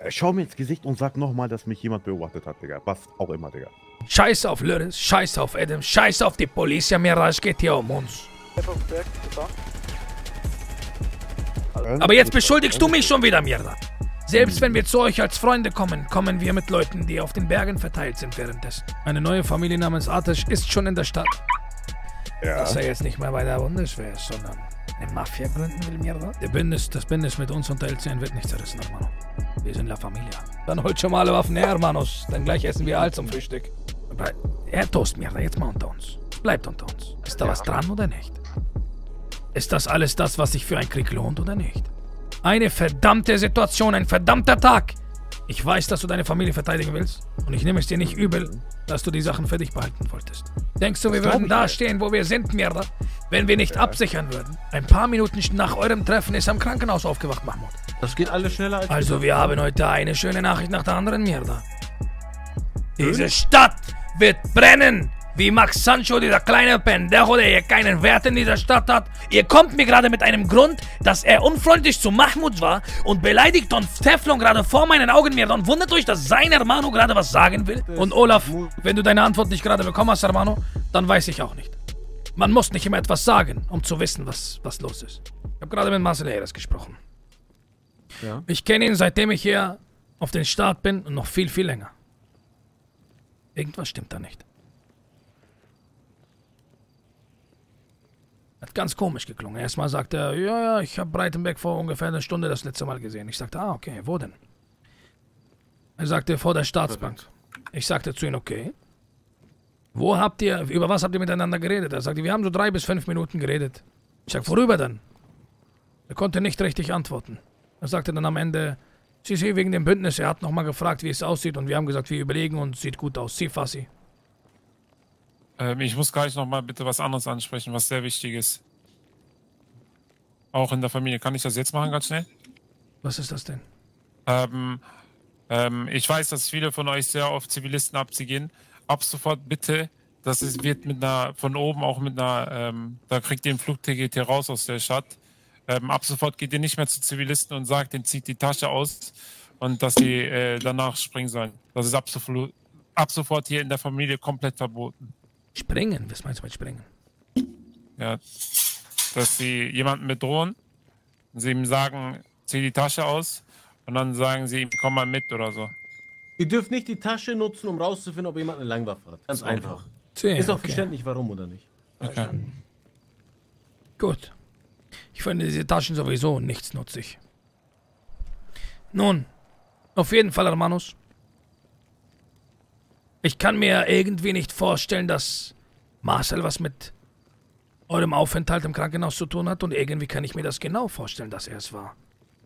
Schau mir ins Gesicht und sag nochmal, dass mich jemand beobachtet hat, Digga. Was auch immer, Digga. Scheiß auf Lörres, scheiß auf Adam, scheiß auf die Polizei, Mierda, es geht hier um uns. Aber jetzt beschuldigst du mich schon wieder, Mierda. Selbst wenn wir zu euch als Freunde kommen, kommen wir mit Leuten, die auf den Bergen verteilt sind währenddessen. Eine neue Familie namens Ateş ist schon in der Stadt. Ja. Dass er jetzt nicht mehr bei der Bundeswehr ist, sondern eine Mafia gründen will, Mierda. Das Bündnis mit uns und der LCN wird nicht zerrissen, Hermano. Wir sind La Familia. Dann holt schon mal alle Waffen her, Hermanos. Dann gleich essen wir all zum Frühstück. Aber, Herr Toast, Mierda, jetzt mal unter uns. Bleibt unter uns. Ist da was dran oder nicht? Ist das alles das, was sich für einen Krieg lohnt oder nicht? Eine verdammte Situation, ein verdammter Tag. Ich weiß, dass du deine Familie verteidigen willst. Und ich nehme es dir nicht übel, dass du die Sachen für dich behalten wolltest. Denkst du, wir würden da stehen, wo wir sind, Mierda, wenn wir nicht absichern würden? Ein paar Minuten nach eurem Treffen ist er im Krankenhaus aufgewacht, Mahmoud. Das geht alles schneller als... Also wir haben heute eine schöne Nachricht nach der anderen, Mierda. Diese Stadt wird brennen! Wie Max Sancho, dieser kleine Pendejo, der hier keinen Wert in dieser Stadt hat. Ihr kommt mir gerade mit einem Grund, dass er unfreundlich zu Mahmoud war und beleidigt Don Teflon gerade vor meinen Augen, Mierda, und wundert euch, dass sein Hermano gerade was sagen will. Und Olaf, wenn du deine Antwort nicht gerade bekommen hast, Hermano, dann weiß ich auch nicht. Man muss nicht immer etwas sagen, um zu wissen, was los ist. Ich habe gerade mit Marcel Heres gesprochen. Ja. Ich kenne ihn, seitdem ich hier auf den Start bin und noch viel, viel länger. Irgendwas stimmt da nicht. Hat ganz komisch geklungen. Erstmal sagte er, ja, ich habe Breitenberg vor ungefähr einer Stunde das letzte Mal gesehen. Ich sagte, okay, wo denn? Er sagte, vor der Staatsbank. Ich sagte zu ihm, okay. Über was habt ihr miteinander geredet? Er sagte, wir haben so 3 bis 5 Minuten geredet. Ich sagte, worüber denn? Er konnte nicht richtig antworten. Er sagte dann am Ende, Sie wegen dem Bündnis. Er hat nochmal gefragt, wie es aussieht und wir haben gesagt, wir überlegen und sieht gut aus. Sie, Fassi. Ich muss gleich nochmal bitte was anderes ansprechen, was sehr wichtig ist. Auch in der Familie. Kann ich das jetzt machen, ganz schnell? Was ist das denn? Ich weiß, dass viele von euch sehr auf Zivilisten abziehen. Ab sofort bitte, wird mit einer, von oben auch mit einer, da kriegt ihr ein Flugticket hier raus aus der Stadt. Ab sofort geht ihr nicht mehr zu Zivilisten und sagt, denen zieht die Tasche aus und dass sie danach springen sollen. Das ist ab sofort hier in der Familie komplett verboten. Springen? Was meinst du mit springen? Ja, dass sie jemanden bedrohen und sie ihm sagen, zieh die Tasche aus und dann sagen sie ihm, komm mal mit oder so. Ihr dürft nicht die Tasche nutzen, um rauszufinden, ob jemand eine Langwaffe hat. Ganz einfach. Ist auch verständlich, warum oder nicht. Okay. Gut. Ich finde diese Taschen sowieso nichtsnutzig. Nun, auf jeden Fall, Hermanos. Ich kann mir irgendwie nicht vorstellen, dass Marcel was mit eurem Aufenthalt im Krankenhaus zu tun hat und irgendwie kann ich mir das genau vorstellen, dass er es war.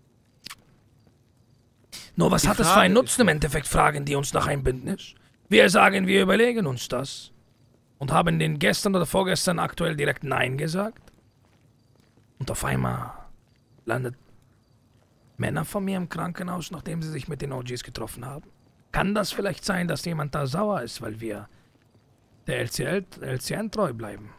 Nur was hat es für einen Nutzen im Endeffekt, fragen die uns nach einem Bündnis? Wir sagen, wir überlegen uns das und haben den gestern oder vorgestern aktuell direkt Nein gesagt. Und auf einmal landet Männer von mir im Krankenhaus, nachdem sie sich mit den OGs getroffen haben. Kann das vielleicht sein, dass jemand da sauer ist, weil wir der LCN treu bleiben?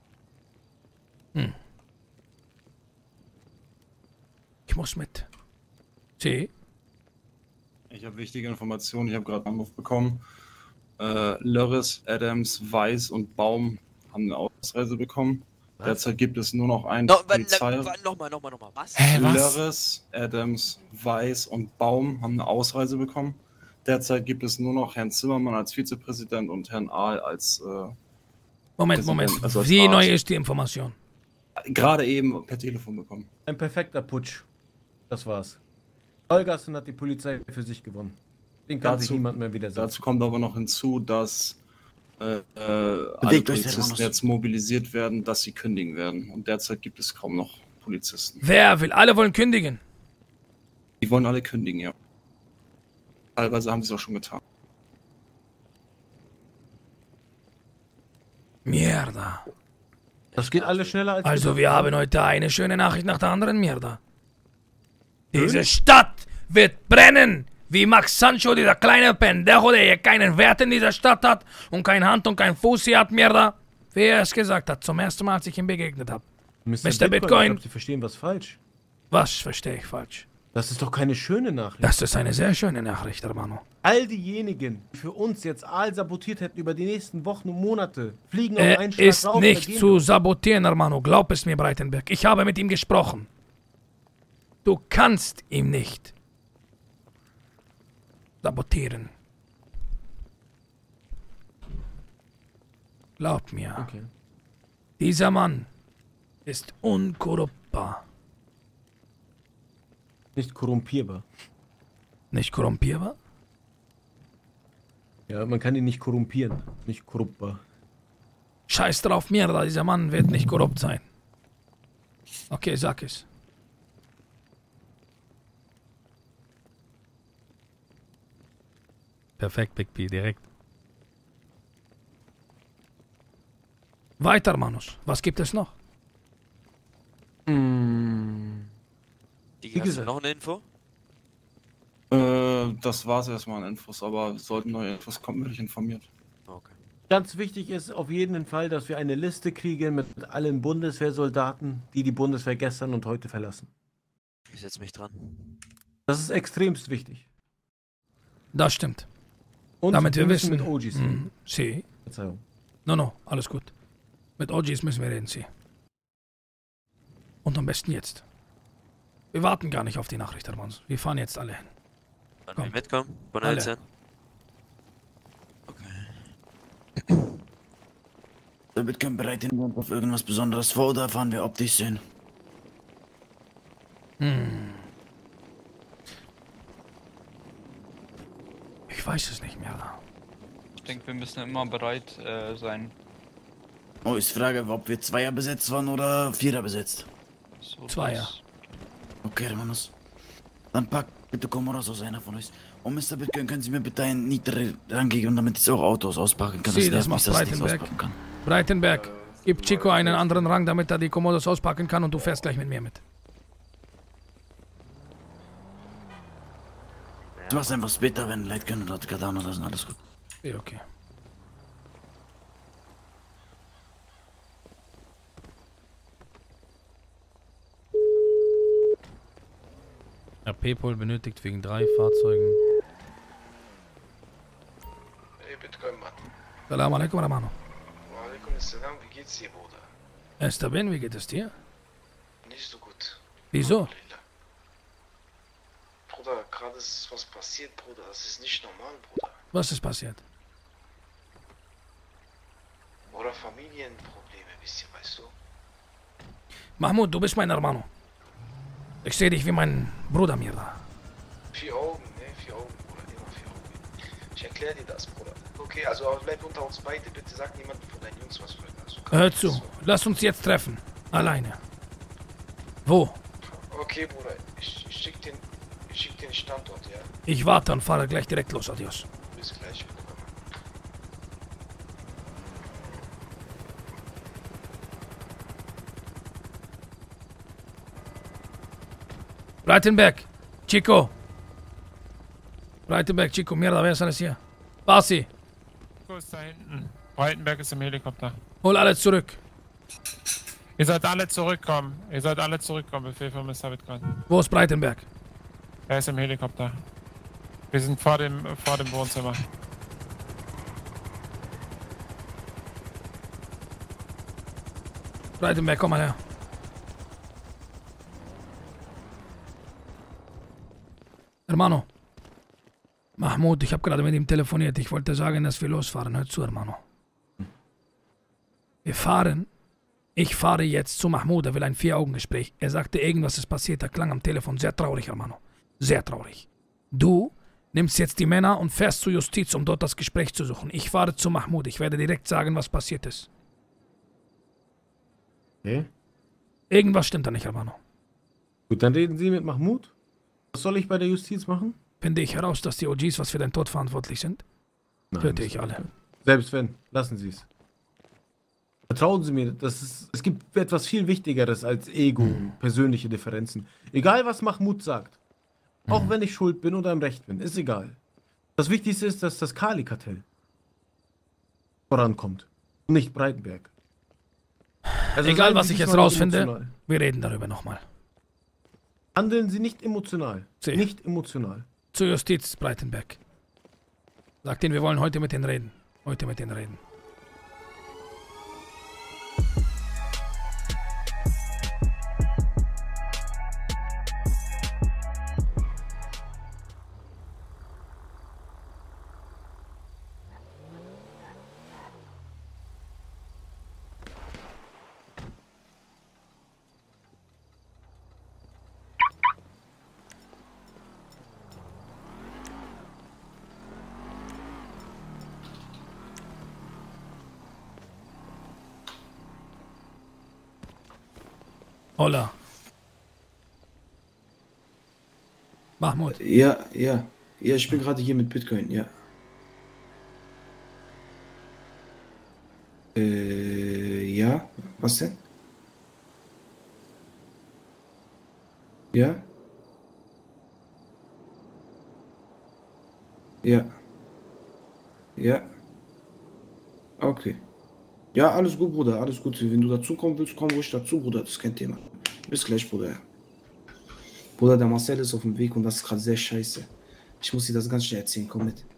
Ich muss mit. Sie? Ich habe wichtige Informationen. Ich habe gerade einen Anruf bekommen. Lörres, Adams, Weiß und Baum haben eine Ausreise bekommen. Was? Derzeit gibt es nur noch einen Polizei. Nochmal. Was? Lörres, Adams, Weiß und Baum haben eine Ausreise bekommen. Derzeit gibt es nur noch Herrn Zimmermann als Vizepräsident und Herrn Ahl als Moment. Also als Wie Rat. neu ist die Information? Gerade eben per Telefon bekommen. Ein perfekter Putsch. Das war's. Vollgassen hat die Polizei für sich gewonnen. Den kann sich niemand mehr widersetzen. Dazu kommt aber noch hinzu, dass alle Polizisten jetzt mobilisiert werden, dass sie kündigen werden. Und derzeit gibt es kaum noch Polizisten. Wer will? Alle wollen kündigen. Die wollen alle kündigen, ja. Teilweise haben sie es auch schon getan. Mierda. Das geht alles schneller als... Also wir haben heute eine schöne Nachricht nach der anderen, Mierda. Diese Stadt wird brennen! Wie Max Sancho, dieser kleine Pendejo, der hier keinen Wert in dieser Stadt hat und keine Hand und kein Fuß hier hat, Mierda. Wie er es gesagt hat, zum ersten Mal, als ich ihm begegnet habe. Mr. Bitcoin. Ich glaube, Sie verstehen was falsch. Was verstehe ich falsch? Das ist doch keine schöne Nachricht. Das ist eine sehr schöne Nachricht, Hermano. All diejenigen, die für uns jetzt Aal sabotiert hätten über die nächsten Wochen und Monate, fliegen auf einen Schlag Ist raus, nicht vergehen zu wir. sabotieren, Hermano. Glaub es mir, Breitenberg. Ich habe mit ihm gesprochen. Du kannst ihm nicht sabotieren. Glaub mir. Okay. Dieser Mann ist unkorruptbar. Nicht korrumpierbar. Nicht korrumpierbar? Ja, man kann ihn nicht korrumpieren. Nicht korruptbar. Scheiß drauf, Mierda. Dieser Mann wird nicht korrupt sein. Okay, sag es. Perfekt, Big P, direkt. Weiter, Manus. Was gibt es noch? Digi, hast du gesagt. noch eine Info? Das war's erstmal an Infos, aber sollten neue Infos kommen, werde ich informiert. Okay. Ganz wichtig ist auf jeden Fall, dass wir eine Liste kriegen mit allen Bundeswehrsoldaten, die die Bundeswehr gestern und heute verlassen. Ich setze mich dran. Das ist extremst wichtig. Das stimmt. Und Damit wir müssen wissen. mit OGs. Sie. Verzeihung. No, alles gut. Mit OGs müssen wir reden, Sie. Und am besten jetzt. Wir warten gar nicht auf die Nachricht, Herr Mons. Wir fahren jetzt alle hin. Wann Komm. wir mitkommen? Von Alle. Elzen? Damit können bereiten wir uns auf irgendwas Besonderes vor oder fahren wir optisch sehen? Ich weiß es nicht mehr. Ich denke, wir müssen immer bereit sein. Oh, ist die Frage, ob wir Zweier besetzt waren oder Vierer besetzt. So, Zweier. dass- Okay, Hermanos. Dann packt bitte Komodos aus einer von euch. Und Mr. Bitcoin, können Sie mir bitte einen niedrigen rangehen, damit ich auch Autos auspacken kann? Sie, das nervt macht mich, dass ich nichts Breitenberg. auspacken kann. Breitenberg, gib Chico einen anderen Rang, damit er die Kommodos auspacken kann und du fährst gleich mit mir mit. Ich mach's einfach später, wenn Leute können oder Kadan oder so, alles gut. Ja, okay. RP-Pol benötigt wegen 3 Fahrzeugen. Hey Bitcoin, Mann. Salam alaikum, Ramano. Walaikum Assalam, wie geht's dir, Bruder? Esther Ben, wie geht es dir? Nicht so gut. Wieso? Alhamdulillah. Bruder, gerade ist was passiert, Bruder. Das ist nicht normal, Bruder. Was ist passiert? Oder Familienprobleme, wisst ihr, weißt du? Mahmoud, du bist mein Hermano. Ich sehe dich wie mein Bruder mir da. 4 Augen, ne? 4 Augen, Bruder. Immer 4 Augen. Ich erkläre dir das, Bruder. Okay, also aber bleib unter uns beide. Bitte sag niemandem von deinen Jungs was, Bruder. Also, Hör zu, lass uns jetzt treffen. Alleine. Wo? Okay, Bruder. Ich schick den Standort, ja? Ich warte und fahre gleich direkt los. Adios. Bis gleich, Bruder. Breitenberg, Chico. Breitenberg, Chico, mierda, wer ist alles hier? Basi, Chico ist da hinten. Breitenberg ist im Helikopter. hol alle zurück. Ihr sollt alle zurückkommen. Ihr sollt alle zurückkommen. Befehl von Mr. Bitcoin. Wo ist Breitenberg? Er ist im Helikopter. Wir sind vor dem Wohnzimmer. Breitenberg, komm mal her. Hermano. Mahmoud, ich habe gerade mit ihm telefoniert. Ich wollte sagen, dass wir losfahren. Hör zu, Hermano. Wir fahren. Ich fahre jetzt zu Mahmoud. Er will ein 4-Augen-Gespräch. Er sagte, irgendwas ist passiert. Er klang am Telefon. Sehr traurig, Hermano. Sehr traurig. Du nimmst jetzt die Männer und fährst zur Justiz, um dort das Gespräch zu suchen. Ich fahre zu Mahmoud. Ich werde direkt sagen, was passiert ist. Okay. Irgendwas stimmt da nicht, Hermano. Gut, dann reden Sie mit Mahmoud. Was soll ich bei der Justiz machen? Finde ich heraus, dass die OGs, was für deinen Tod verantwortlich sind? Töte ich alle. Selbst wenn, lassen Sie es. Vertrauen Sie mir, es gibt etwas viel Wichtigeres als Ego und persönliche Differenzen. Egal, was Mahmoud sagt. Auch wenn ich schuld bin oder im Recht bin, ist egal. Das Wichtigste ist, dass das Kali-Kartell vorankommt. Und nicht Breitenberg. Also Egal, seien was Sie ich jetzt diesmal rausfinde, emotional. wir reden darüber nochmal. Handeln Sie nicht emotional. Sie. Nicht emotional. Zur Justiz, Breitenberg. Sagt ihnen, wir wollen heute mit ihnen reden. Heute mit ihnen reden. Hola. Mahmoud. Ja, ich bin gerade hier mit Bitcoin, ja. Ja, was denn? Ja? Ja. Ja. Okay. Ja, alles gut, Bruder, alles gut. Wenn du dazu kommen willst, komm ruhig dazu, Bruder, das ist kein Thema. Bis gleich, Bruder. Bruder, der Marcel ist auf dem Weg und das ist gerade sehr scheiße. Ich muss dir das ganz schnell erzählen, komm mit.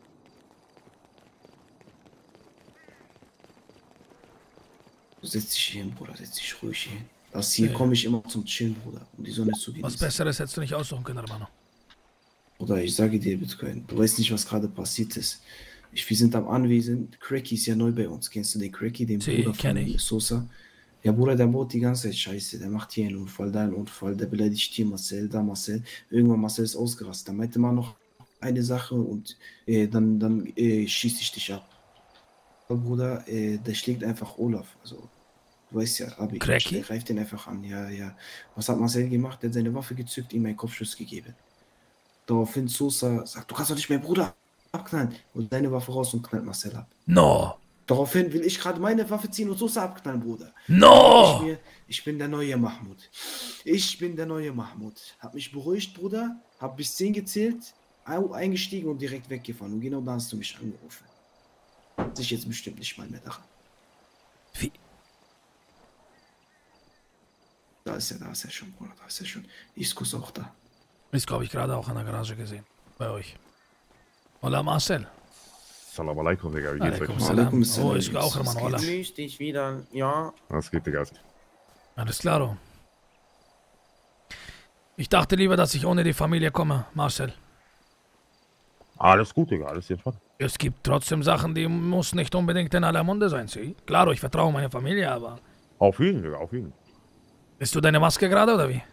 Setz dich hier hin, Bruder, setz dich ruhig hier hin. Das hier komme ich immer zum Chillen, Bruder, um die Sonne zu genießen. Was Besseres hättest du nicht aussuchen können, Hermano. Bruder, ich sage dir, Bitcoin, du weißt nicht, was gerade passiert ist. Wir sind am Anwesen, Cracky ist ja neu bei uns. Kennst du den Cracky, den Bruder von Sosa? Ja, Bruder, der baut die ganze Zeit Scheiße. Der macht hier einen Unfall, da einen Unfall, der beleidigt hier Marcel, da Marcel. Irgendwann Marcel ist ausgerastet. Da meinte man noch eine Sache und dann schieße ich dich ab. Aber Bruder, der schlägt einfach Olaf. Also, du weißt ja, Abi, der greift den einfach an. Ja. Was hat Marcel gemacht? Der hat seine Waffe gezückt, ihm einen Kopfschuss gegeben. Daraufhin Sosa sagt, du kannst doch nicht mehr Bruder abknallen. Und seine Waffe raus und knallt Marcel ab. No! Daraufhin will ich gerade meine Waffe ziehen und Sosa abknallen, Bruder. No! Ich bin der neue Mahmoud. Ich bin der neue Mahmoud. Hab mich beruhigt, Bruder. Hab bis 10 gezählt, eingestiegen und direkt weggefahren. Und genau da hast du mich angerufen. Sich jetzt bestimmt nicht mal mehr daran. Wie? Da ist er schon, Bruder. Da ist er schon. Iskus auch da. Isco habe ich gerade auch in der Garage gesehen. Bei euch. Hola, Marcel. Salam alaikum, Digga. Wie geht's euch? Alaikum salam. Oh, ich auch, Hermann. Hola. Grüß dich wieder, ja. Was geht, Digga? Alles klar. Ich dachte lieber, dass ich ohne die Familie komme, Marcel. Alles gut, Digga. Alles hier. Es gibt trotzdem Sachen, die muss nicht unbedingt in aller Munde sein, Sie. Klar, ich vertraue meiner Familie, aber... Auf jeden, Digga, auf jeden. Bist du deine Maske gerade, oder wie?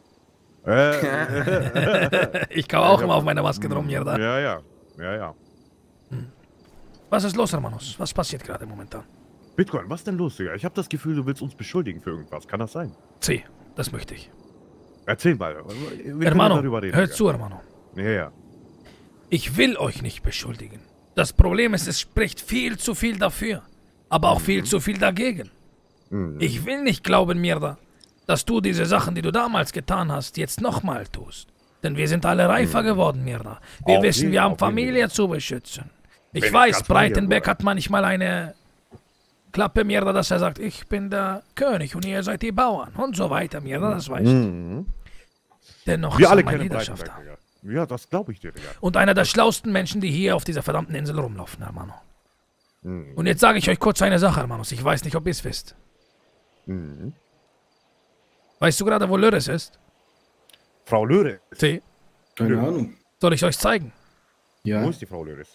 Ich kaufe auch immer auf meine Maske drum, Mierda. Ja. Was ist los, Hermanos? Was passiert gerade momentan? Bitcoin, was denn los, Digga? Ich habe das Gefühl, du willst uns beschuldigen für irgendwas. Kann das sein? Sie, das möchte ich. Erzähl mal. Hermano, hört zu, Hermano. Ja. Ich will euch nicht beschuldigen. Das Problem ist, es spricht viel zu viel dafür, aber auch viel zu viel dagegen. Ich will nicht glauben, Mierda, dass du diese Sachen, die du damals getan hast, jetzt nochmal tust. Denn wir sind alle reifer geworden, Mierda. Wir wissen, wir haben Familie zu beschützen. Ich weiß, Breitenberg hat manchmal eine Klappe, Mierda, dass er sagt, ich bin der König und ihr seid die Bauern und so weiter, Mierda, das weißt du. Dennoch wir ist alle er mein kennen Leaderschaft da. Digga. Ja, das glaube ich dir, Digga. Und einer der schlauesten Menschen, die hier auf dieser verdammten Insel rumlaufen, Hermano. Und jetzt sage ich euch kurz eine Sache, Hermanos. Ich weiß nicht, ob ihr es wisst. Weißt du gerade, wo Löres ist? Frau Löres? Sie? Keine Ahnung. Soll ich euch zeigen? Ja. Wo ist die Frau Löres?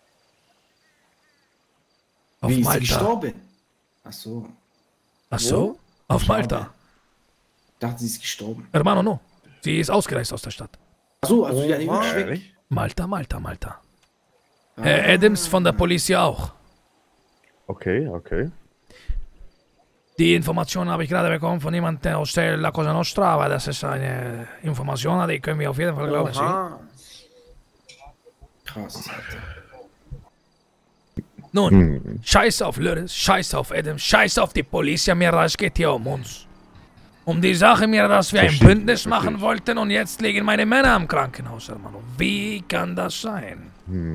Auf Wie, ist Malta. sie gestorben? Ach so. Ach so? Auf Malta. Ich dachte, sie ist gestorben. Hermano, no. Sie ist ausgereist aus der Stadt. Ach so, also ja, die war weg. Malta. Herr Adams von der Polizei auch. Okay. Die Information habe ich gerade bekommen von jemandem der aus der La Cosa Nostra, aber das ist eine Information, die können wir auf jeden Fall glauben. Krass, Alter. Nun, scheiß auf Löres, scheiß auf Adams, scheiß auf die Polizei, Mierda, es geht hier um uns. Um die Sache, Mierda, dass wir ein Bündnis machen wollten und jetzt liegen meine Männer im Krankenhaus, Hermano. Wie kann das sein?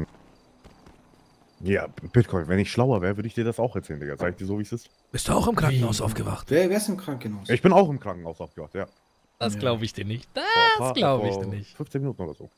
Ja, Bitcoin, wenn ich schlauer wäre, würde ich dir das auch erzählen, Digga. Sag ich dir so, wie es ist. Bist du auch im Krankenhaus aufgewacht? Wer ist im Krankenhaus? Ich bin auch im Krankenhaus aufgewacht, ja. Das glaube ich dir nicht. Das glaube ich dir nicht. 15 Minuten oder so.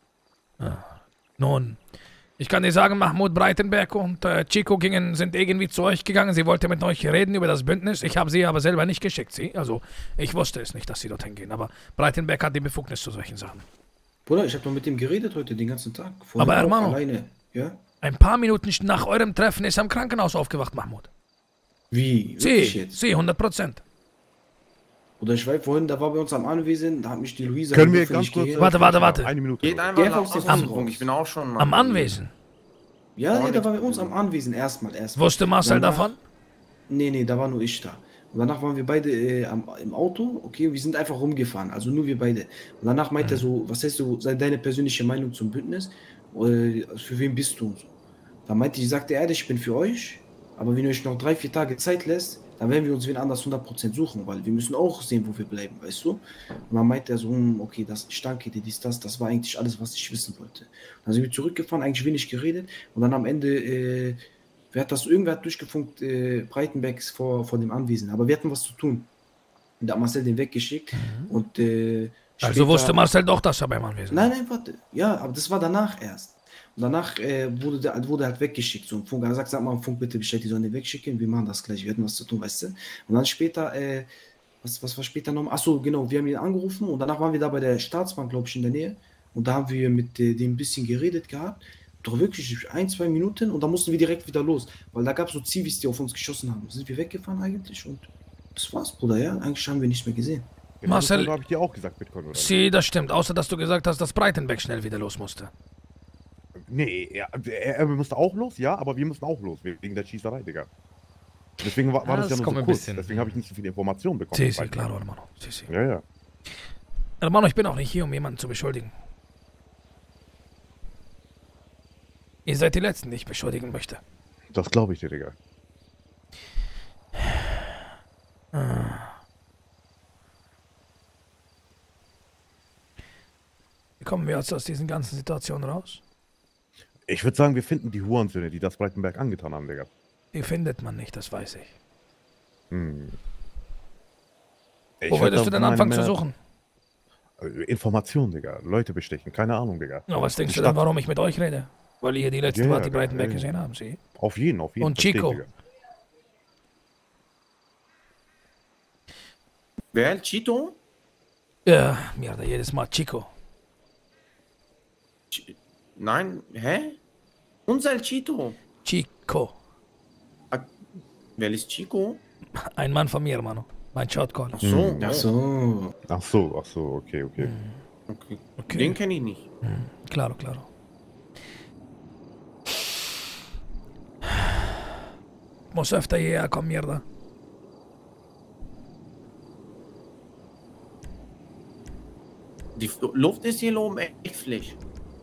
Nun, ich kann dir sagen, Mahmoud Breitenberg und Chico sind irgendwie zu euch gegangen. Sie wollte mit euch reden über das Bündnis. Ich habe sie aber selber nicht geschickt. Also, ich wusste es nicht, dass sie dorthin gehen. Aber Breitenberg hat die Befugnis zu solchen Sachen. Bruder, ich habe noch mit ihm geredet heute den ganzen Tag. Aber Hermano, alleine. Ja? Ein paar Minuten nach eurem Treffen ist er im Krankenhaus aufgewacht, Mahmoud. Wie? Sie, 100%. Oder ich weiß vorhin, da war bei uns am Anwesen, da hat mich die Luisa... Können wir ganz kurz... Warte. Eine Minute. Geht einfach nach Außenpunkt, ich bin auch schon... Am Anwesen? Ja, da war bei uns am Anwesen erstmal. Wusste Marcel davon? Nee, da war nur ich da. Und danach waren wir beide im Auto, okay, wir sind einfach rumgefahren, also nur wir beide. Und danach meinte er so, was heißt du, sei deine persönliche Meinung zum Bündnis, für wen bist du und so. Da meinte ich, sagte er, ich bin für euch, aber wenn ihr euch noch 3-4 Tage Zeit lässt, dann werden wir uns wen anders 100% suchen, weil wir müssen auch sehen, wo wir bleiben, weißt du? Und dann meinte er so, okay, ich danke dir, das war eigentlich alles, was ich wissen wollte. Dann sind wir zurückgefahren, eigentlich wenig geredet und dann am Ende, irgendwer hat durchgefunkt, Breitenberg vor dem Anwesen, aber wir hatten was zu tun. Und da hat Marcel den weggeschickt und also wusste Marcel doch, dass er beim Anwesen war? Nein, warte, ja, aber das war danach erst. Und danach wurde halt weggeschickt. So ein Funk, er sagt, sag mal, Funk bitte Bescheid, die sollen den wegschicken, wir machen das gleich, wir hatten was zu tun, weißt du. Und dann später, was war später noch? Achso, genau, wir haben ihn angerufen und danach waren wir da bei der Staatsbank, glaube ich, in der Nähe. Und da haben wir mit dem ein bisschen geredet gehabt. Doch wirklich 1-2 Minuten und dann mussten wir direkt wieder los. Weil da gab es so Zivis, die auf uns geschossen haben. Sind wir weggefahren eigentlich und das war's, Bruder, ja. Eigentlich haben wir nichts mehr gesehen. Genau, Marcel, habe ich dir auch gesagt, Bitcoin, oder? Sie, das stimmt, außer dass du gesagt hast, dass Breitenberg schnell wieder los musste. Nee, er musste auch los, ja, aber wir mussten auch los, wegen der Schießerei, Digga. Deswegen war das ja nur so kurz, deswegen habe ich nicht so viele Informationen bekommen. Sí, claro, hermano. Sí. Ja. Hermano, ich bin auch nicht hier, um jemanden zu beschuldigen. Ihr seid die Letzten, die ich beschuldigen möchte. Das glaube ich dir, Digga. Wie kommen wir jetzt aus diesen ganzen Situationen raus? Ich würde sagen, wir finden die Hurensöhne, die das Breitenberg angetan haben, Digga. Die findet man nicht, das weiß ich. Wo würdest du denn anfangen zu suchen? Informationen, Digga. Leute bestechen, keine Ahnung, Digga. Na, was denkst du denn, warum ich mit euch rede? Weil ihr die letzte Mal die Breitenberg gesehen haben, sie? Auf jeden. Und Chico. Wer? Chito? Ja, mierda, jedes Mal Chico. Nein, hä? Unser Chito. Chico. Wer ist Chico? Ein Mann von mir, Mano. Mein Shotcall. Ach so. Ach so, okay. Okay. Den kenne ich nicht. Claro. Muss öfter hierher kommen, mierda. Die Luft ist hier oben echt frisch.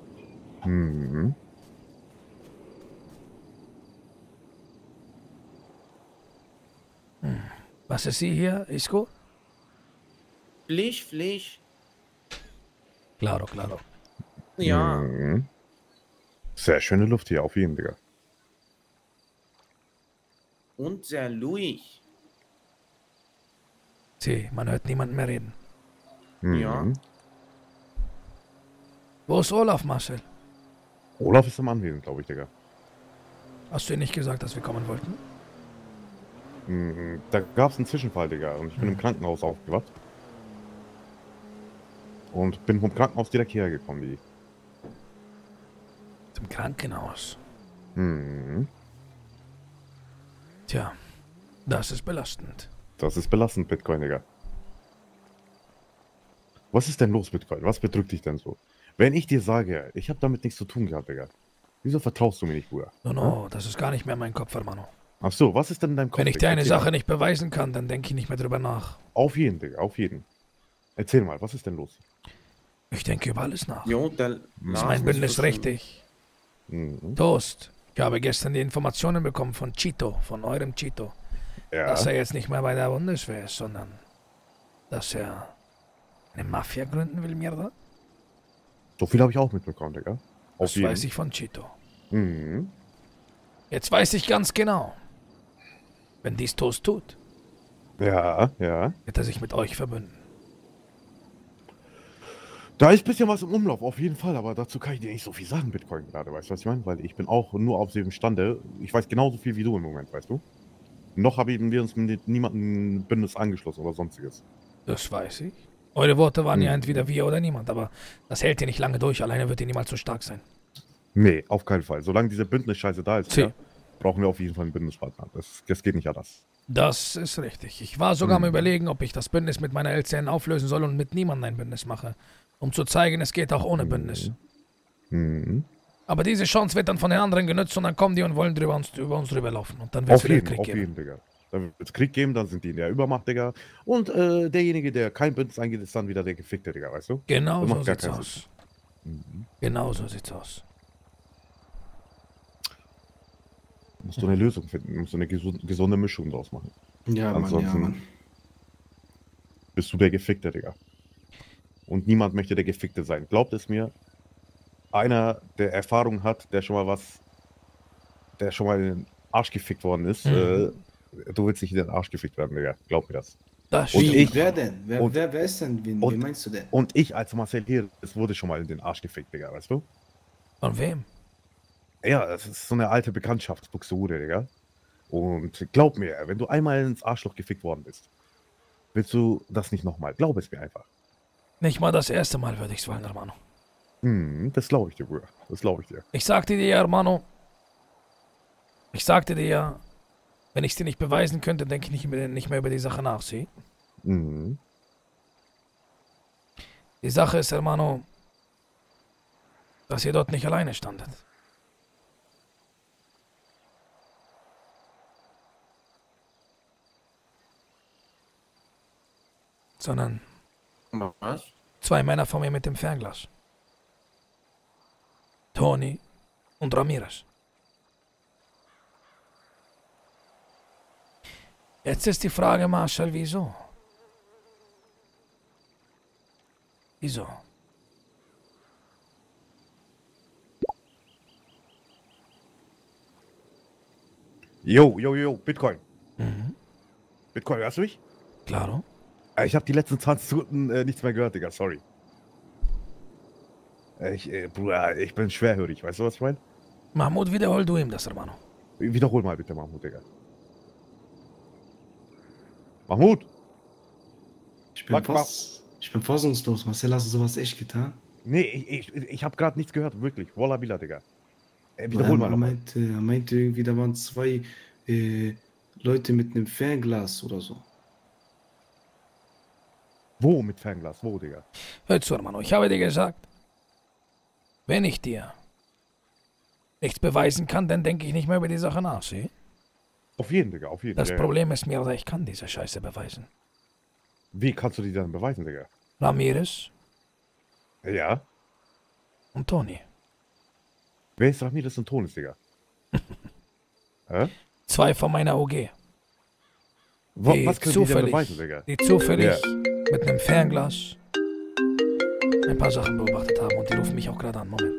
Was ist sie hier, Isco? Frisch. Claro. Ja. Sehr schöne Luft hier, auf jeden, Digga. Und sehr ruhig. Sie, man hört niemanden mehr reden. Ja. Wo ist Olaf, Marcel? Olaf ist am Anwesen, glaube ich, Digga. Hast du ihr nicht gesagt, dass wir kommen wollten? Da gab es einen Zwischenfall, Digga. Und ich bin im Krankenhaus aufgewacht. Und bin vom Krankenhaus direkt hierher gekommen, wie. Zum Krankenhaus? Tja, das ist belastend. Das ist belastend, Bitcoin, Digga. Was ist denn los, Bitcoin? Was bedrückt dich denn so? Wenn ich dir sage, ich habe damit nichts zu tun gehabt, Digga. Wieso vertraust du mir nicht, Bruder? No, das ist gar nicht mehr mein Kopf, Hermano. Ach so, was ist denn in deinem Kopf? Wenn ich dir eine Sache nicht beweisen kann, dann denke ich nicht mehr drüber nach. Auf jeden, Digga, auf jeden. Erzähl mal, was ist denn los? Ich denke über alles nach. Jo, ist mein Bündnis richtig? Toast. Ich habe gestern die Informationen bekommen von Chito, von eurem Chito. Ja. Dass er jetzt nicht mehr bei der Bundeswehr ist, sondern dass er eine Mafia gründen will, mierda? So viel habe ich auch mitbekommen, Digga. Das weiß ich von Chito. Jetzt weiß ich ganz genau, wenn dies Toast tut, ja, wird er sich mit euch verbünden. Da ist ein bisschen was im Umlauf, auf jeden Fall, aber dazu kann ich dir nicht so viel sagen, Bitcoin gerade, weißt du, was ich meine? Weil ich bin auch nur auf dem Stande, ich weiß genauso viel wie du im Moment, weißt du? Noch haben wir uns mit niemandem Bündnis angeschlossen oder sonstiges. Das weiß ich. Eure Worte waren ja entweder wir oder niemand, aber das hält ihr nicht lange durch, alleine wird ihr niemals so stark sein. Nee, auf keinen Fall. Solange diese Bündnisscheiße da ist, ja, brauchen wir auf jeden Fall einen Bündnispartner. Das geht nicht anders. Das ist richtig. Ich war sogar am Überlegen, ob ich das Bündnis mit meiner LCN auflösen soll und mit niemandem ein Bündnis mache. Um zu zeigen, es geht auch ohne Bündnis. Aber diese Chance wird dann von den anderen genutzt und dann kommen die und wollen über uns drüber laufen. Und dann wird es wieder Krieg geben. Digga. Dann wird es Krieg geben, dann sind die in der Übermacht, Digga. Und derjenige, der kein Bündnis eingeht, ist dann wieder der Gefickte, Digga, weißt du? Genau so sieht's aus. Genau so sieht's aus. Musst du eine Lösung finden, musst du eine gesunde Mischung draus machen. Ja, Mann. Bist du der Gefickte, Digga. Und niemand möchte der Gefickte sein. Glaubt es mir, einer, der Erfahrung hat, der schon mal in den Arsch gefickt worden ist, du willst nicht in den Arsch gefickt werden, Digga. Glaub mir das. Wer denn? Wer ist denn? Wen meinst du denn? Und ich als Marcel hier, es wurde schon mal in den Arsch gefickt, Digga, weißt du? Von wem? Ja, das ist so eine alte Bekanntschaftsbuxure, Digga. Und glaub mir, wenn du einmal ins Arschloch gefickt worden bist, willst du das nicht nochmal. Glaub es mir einfach. Nicht mal das erste Mal würde ich's wollen, Hermano. Das glaube ich dir, Bruder. Das glaube ich dir. Ich sagte dir ja, Hermano. Ich sagte dir ja, wenn ich es dir nicht beweisen könnte, denke ich nicht mehr über die Sache nach, sieh? Die Sache ist, Hermano, dass ihr dort nicht alleine standet. Sondern was? 2 Männer von mir mit dem Fernglas. Tony und Ramirez. Jetzt ist die Frage, Marshall, wieso? Wieso? Yo, Bitcoin. Bitcoin, hörst du mich? Claro. Ich habe die letzten 20 Sekunden nichts mehr gehört, Digga, sorry. Bruder, ich bin schwerhörig, weißt du, was ich meine? Mahmoud, wiederhol du ihm das, Hermano. Wiederhol mal bitte, Mahmoud, Digga. Mahmoud! Ich bin fassungslos. Marcel, hast du sowas echt getan? Nee, ich habe gerade nichts gehört, wirklich. Wallah Billah, Digga. Wiederhol mal noch. Er meinte irgendwie, da waren 2 Leute mit einem Fernglas oder so. Wo mit Fernglas? Wo, Digga? Hör zu, Hermano, ich habe dir gesagt, wenn ich dir nichts beweisen kann, dann denke ich nicht mehr über die Sache nach, sieh? Auf jeden, Digga, auf jeden. Das Problem ist mir, ich kann diese Scheiße beweisen. Wie kannst du die dann beweisen, Digga? Ramirez. Ja. Und Tony. Wer ist Ramirez und Tony, Digga? Hä? 2 von meiner OG. Was können die denn beweisen, Digga? Die zufällig mit einem Fernglas ein paar Sachen beobachtet haben und die rufen mich auch gerade an. Moment.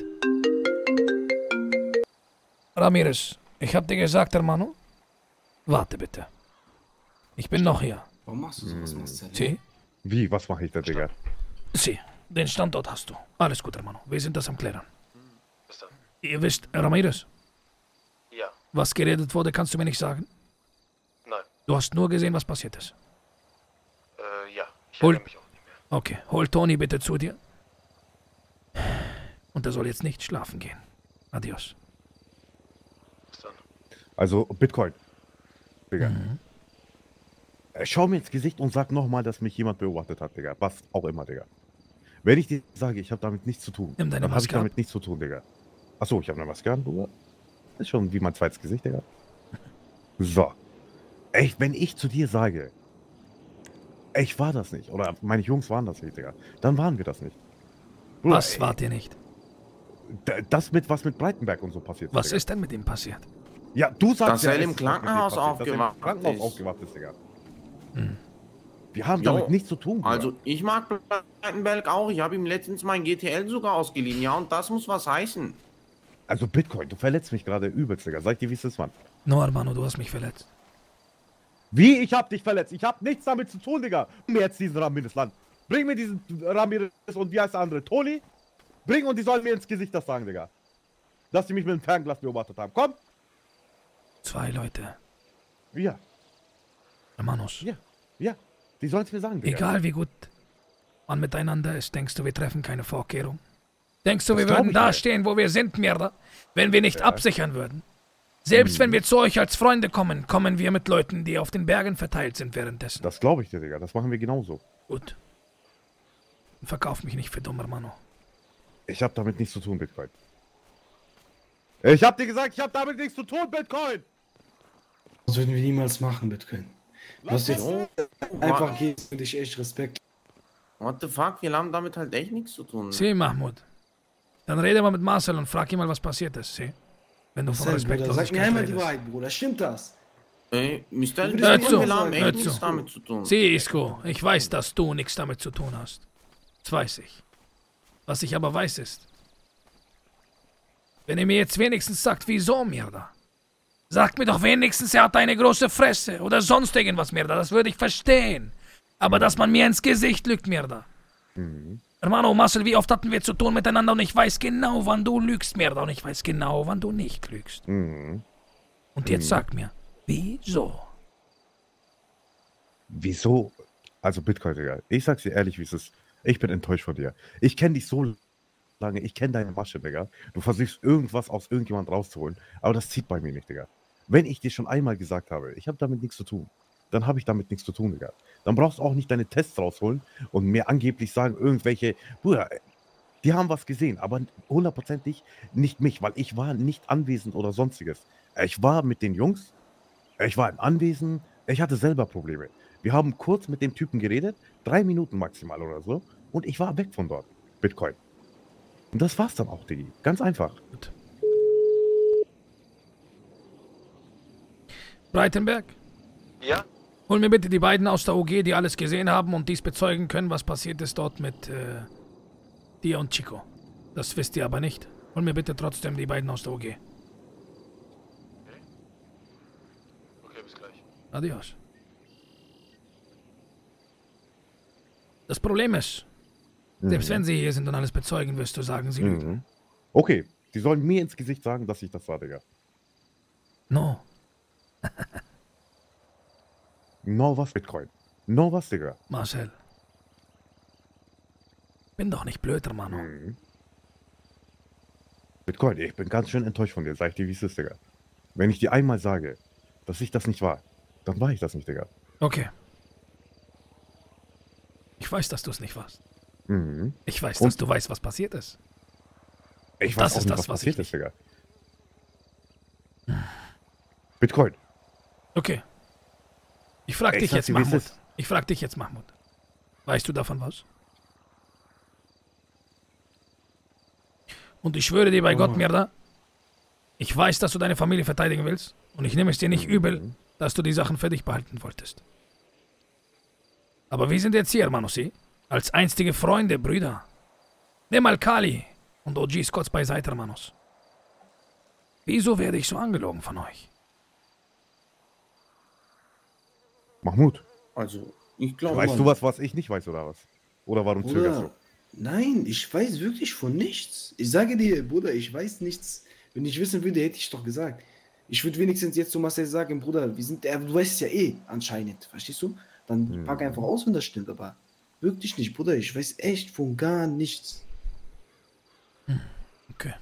Ramirez, ich hab dir gesagt, Hermano, warte bitte. Ich bin noch hier. Warum machst du sowas, Marcel? Sie? Wie, was mache ich da, Digga? Sie, den Standort hast du. Alles gut, Hermano. Wir sind das am Klären. Ihr wisst, Ramirez? Ja. Was geredet wurde, kannst du mir nicht sagen? Nein. Du hast nur gesehen, was passiert ist. Ja. Ich erinnere mich auch nicht mehr. Okay, hol Tony bitte zu dir. Und er soll jetzt nicht schlafen gehen. Adios. Bis dann. Also, Bitcoin. Digga. Schau mir ins Gesicht und sag nochmal, dass mich jemand beobachtet hat, Digga. Was auch immer, Digga. Wenn ich dir sage, ich habe damit nichts zu tun, nimm deine dann habe ich damit nichts zu tun, Digga. Achso, ich habe eine Maske an, Bruder. Das ist schon wie mein zweites Gesicht, Digga. So. Echt, wenn ich zu dir sage, ich war das nicht, oder meine Jungs waren das nicht, Digga, dann waren wir das nicht. Bruder, was wart ihr nicht? Das was mit Breitenberg und so passiert ist. Was Digga. ist denn mit ihm passiert? Ja, du sagst dass er im Krankenhaus aufgewacht ist, Digga. Wir haben damit nichts zu tun, Bruder. Also, ich mag Breitenberg auch. Ich habe ihm letztens mein GTL sogar ausgeliehen. Ja, und das muss was heißen. Also, Bitcoin, du verletzt mich gerade übelst, Digga. Sag dir, wie es ist, Mann. No, Hermano, du hast mich verletzt. Wie? Ich hab dich verletzt. Ich hab nichts damit zu tun, Digga. Mir jetzt diesen Rahmen in das Land. Bring mir diesen Ramirez und wie heißt der andere? Toni? Bring und die sollen mir ins Gesicht das sagen, Digga. Dass die mich mit dem Fernglas beobachtet haben. Komm! 2 Leute. Ja. Hermanos. Ja. Ja. Die sollen es mir sagen, Digga. Egal wie gut man miteinander ist, denkst du, wir treffen keine Vorkehrung? Denkst du, wir würden da stehen, wo wir sind, Mierda, wenn wir nicht absichern würden? Selbst wenn wir zu euch als Freunde kommen, kommen wir mit Leuten, die auf den Bergen verteilt sind währenddessen. Das glaube ich dir, Digga. Das machen wir genauso. Gut. Verkauf mich nicht für dumm, Hermano. Ich habe damit nichts zu tun, Bitcoin. Ich hab dir gesagt, ich habe damit nichts zu tun, Bitcoin! Das würden wir niemals machen, Bitcoin. Du hast jetzt einfach gegen dich echt Respekt. What the fuck, wir haben damit halt echt nichts zu tun. Sieh, Mahmoud. Dann rede mal mit Marcel und frag ihn mal, was passiert ist, sieh. Wenn du von Respektlosigkeit Sag mir einmal die Wahrheit, Bruder. Stimmt das? Ey, Mr. Hör zu, wir haben echt hör nichts zu. damit zu tun. Sieh, Isco, ich weiß, dass du nichts damit zu tun hast. Das weiß ich. Was ich aber weiß ist, wenn ihr mir jetzt wenigstens sagt, wieso, Mierda. Sagt mir doch wenigstens, er hat eine große Fresse oder sonst irgendwas, Mierda. Das würde ich verstehen. Aber dass man mir ins Gesicht lügt, Mierda. Hermano, Marcel, wie oft hatten wir zu tun miteinander und ich weiß genau, wann du lügst, Mierda. Und ich weiß genau, wann du nicht lügst. Und jetzt sag mir, wieso? Wieso? Also Bitcoin, Digga. Ich sag's dir ehrlich, wie es ist. Ich bin enttäuscht von dir. Ich kenne dich so lange. Ich kenne deine Masche, Digga. Du versuchst irgendwas aus irgendjemand rauszuholen. Aber das zieht bei mir nicht, Digga. Wenn ich dir schon einmal gesagt habe, ich habe damit nichts zu tun, dann habe ich damit nichts zu tun, Digga. Dann brauchst du auch nicht deine Tests rausholen und mir angeblich sagen, irgendwelche, Bruder, die haben was gesehen, aber hundertprozentig nicht mich, weil ich war nicht anwesend oder sonstiges. Ich war mit den Jungs, ich war im Anwesen, ich hatte selber Probleme. Wir haben kurz mit dem Typen geredet, 3 Minuten maximal oder so, und ich war weg von dort, Bitcoin. Und das war's dann auch, Diggi. Ganz einfach. Breitenberg? Ja? Hol mir bitte die beiden aus der OG, die alles gesehen haben und dies bezeugen können, was passiert ist dort mit dir und Chico. Das wisst ihr aber nicht. Hol mir bitte trotzdem die beiden aus der OG. Okay, bis gleich. Adios. Das Problem ist, selbst wenn sie hier sind und alles bezeugen, wirst du sagen, sie lügen. Okay, die sollen mir ins Gesicht sagen, dass ich das war, Digga. No. No was, Bitcoin? No was, Digga? Marcel. Bin doch nicht blöd, Hermano. Bitcoin, ich bin ganz schön enttäuscht von dir, sag ich dir, wie es ist, Digga. Wenn ich dir einmal sage, dass ich das nicht war, dann war ich das nicht, Digga. Okay. Ich weiß, dass du es nicht warst. Ich weiß, Und? dass du weißt, was passiert ist. Ich Das weiß auch ist nicht, das, was was passiert ich ist, Digga. Bitcoin. Okay. Ich frag Ich dich sag jetzt, dir, wie es Mahmoud. ist. Ich frag dich jetzt, Mahmoud. Weißt du davon was? Und ich schwöre dir bei Gott, Mirda, ich weiß, dass du deine Familie verteidigen willst. Und ich nehme es dir nicht übel, dass du die Sachen für dich behalten wolltest. Aber wir sind jetzt hier, Manusi. Als einstige Freunde, Brüder. Nimm mal Kali und OG Scotts beiseite, Hermanos. Wieso werde ich so angelogen von euch? Mahmoud. Also, ich glaube. Weißt du was ich nicht weiß, oder was? Oder warum zögerst du? Nein, ich weiß wirklich von nichts. Ich sage dir, Bruder, ich weiß nichts. Wenn ich wissen würde, hätte ich doch gesagt. Ich würde wenigstens jetzt zu Marcel sagen, Bruder, wir sind, du weißt es ja eh anscheinend, verstehst du? Dann pack einfach aus, wenn das stimmt, aber wirklich nicht, Bruder, ich weiß echt von gar nichts. Okay.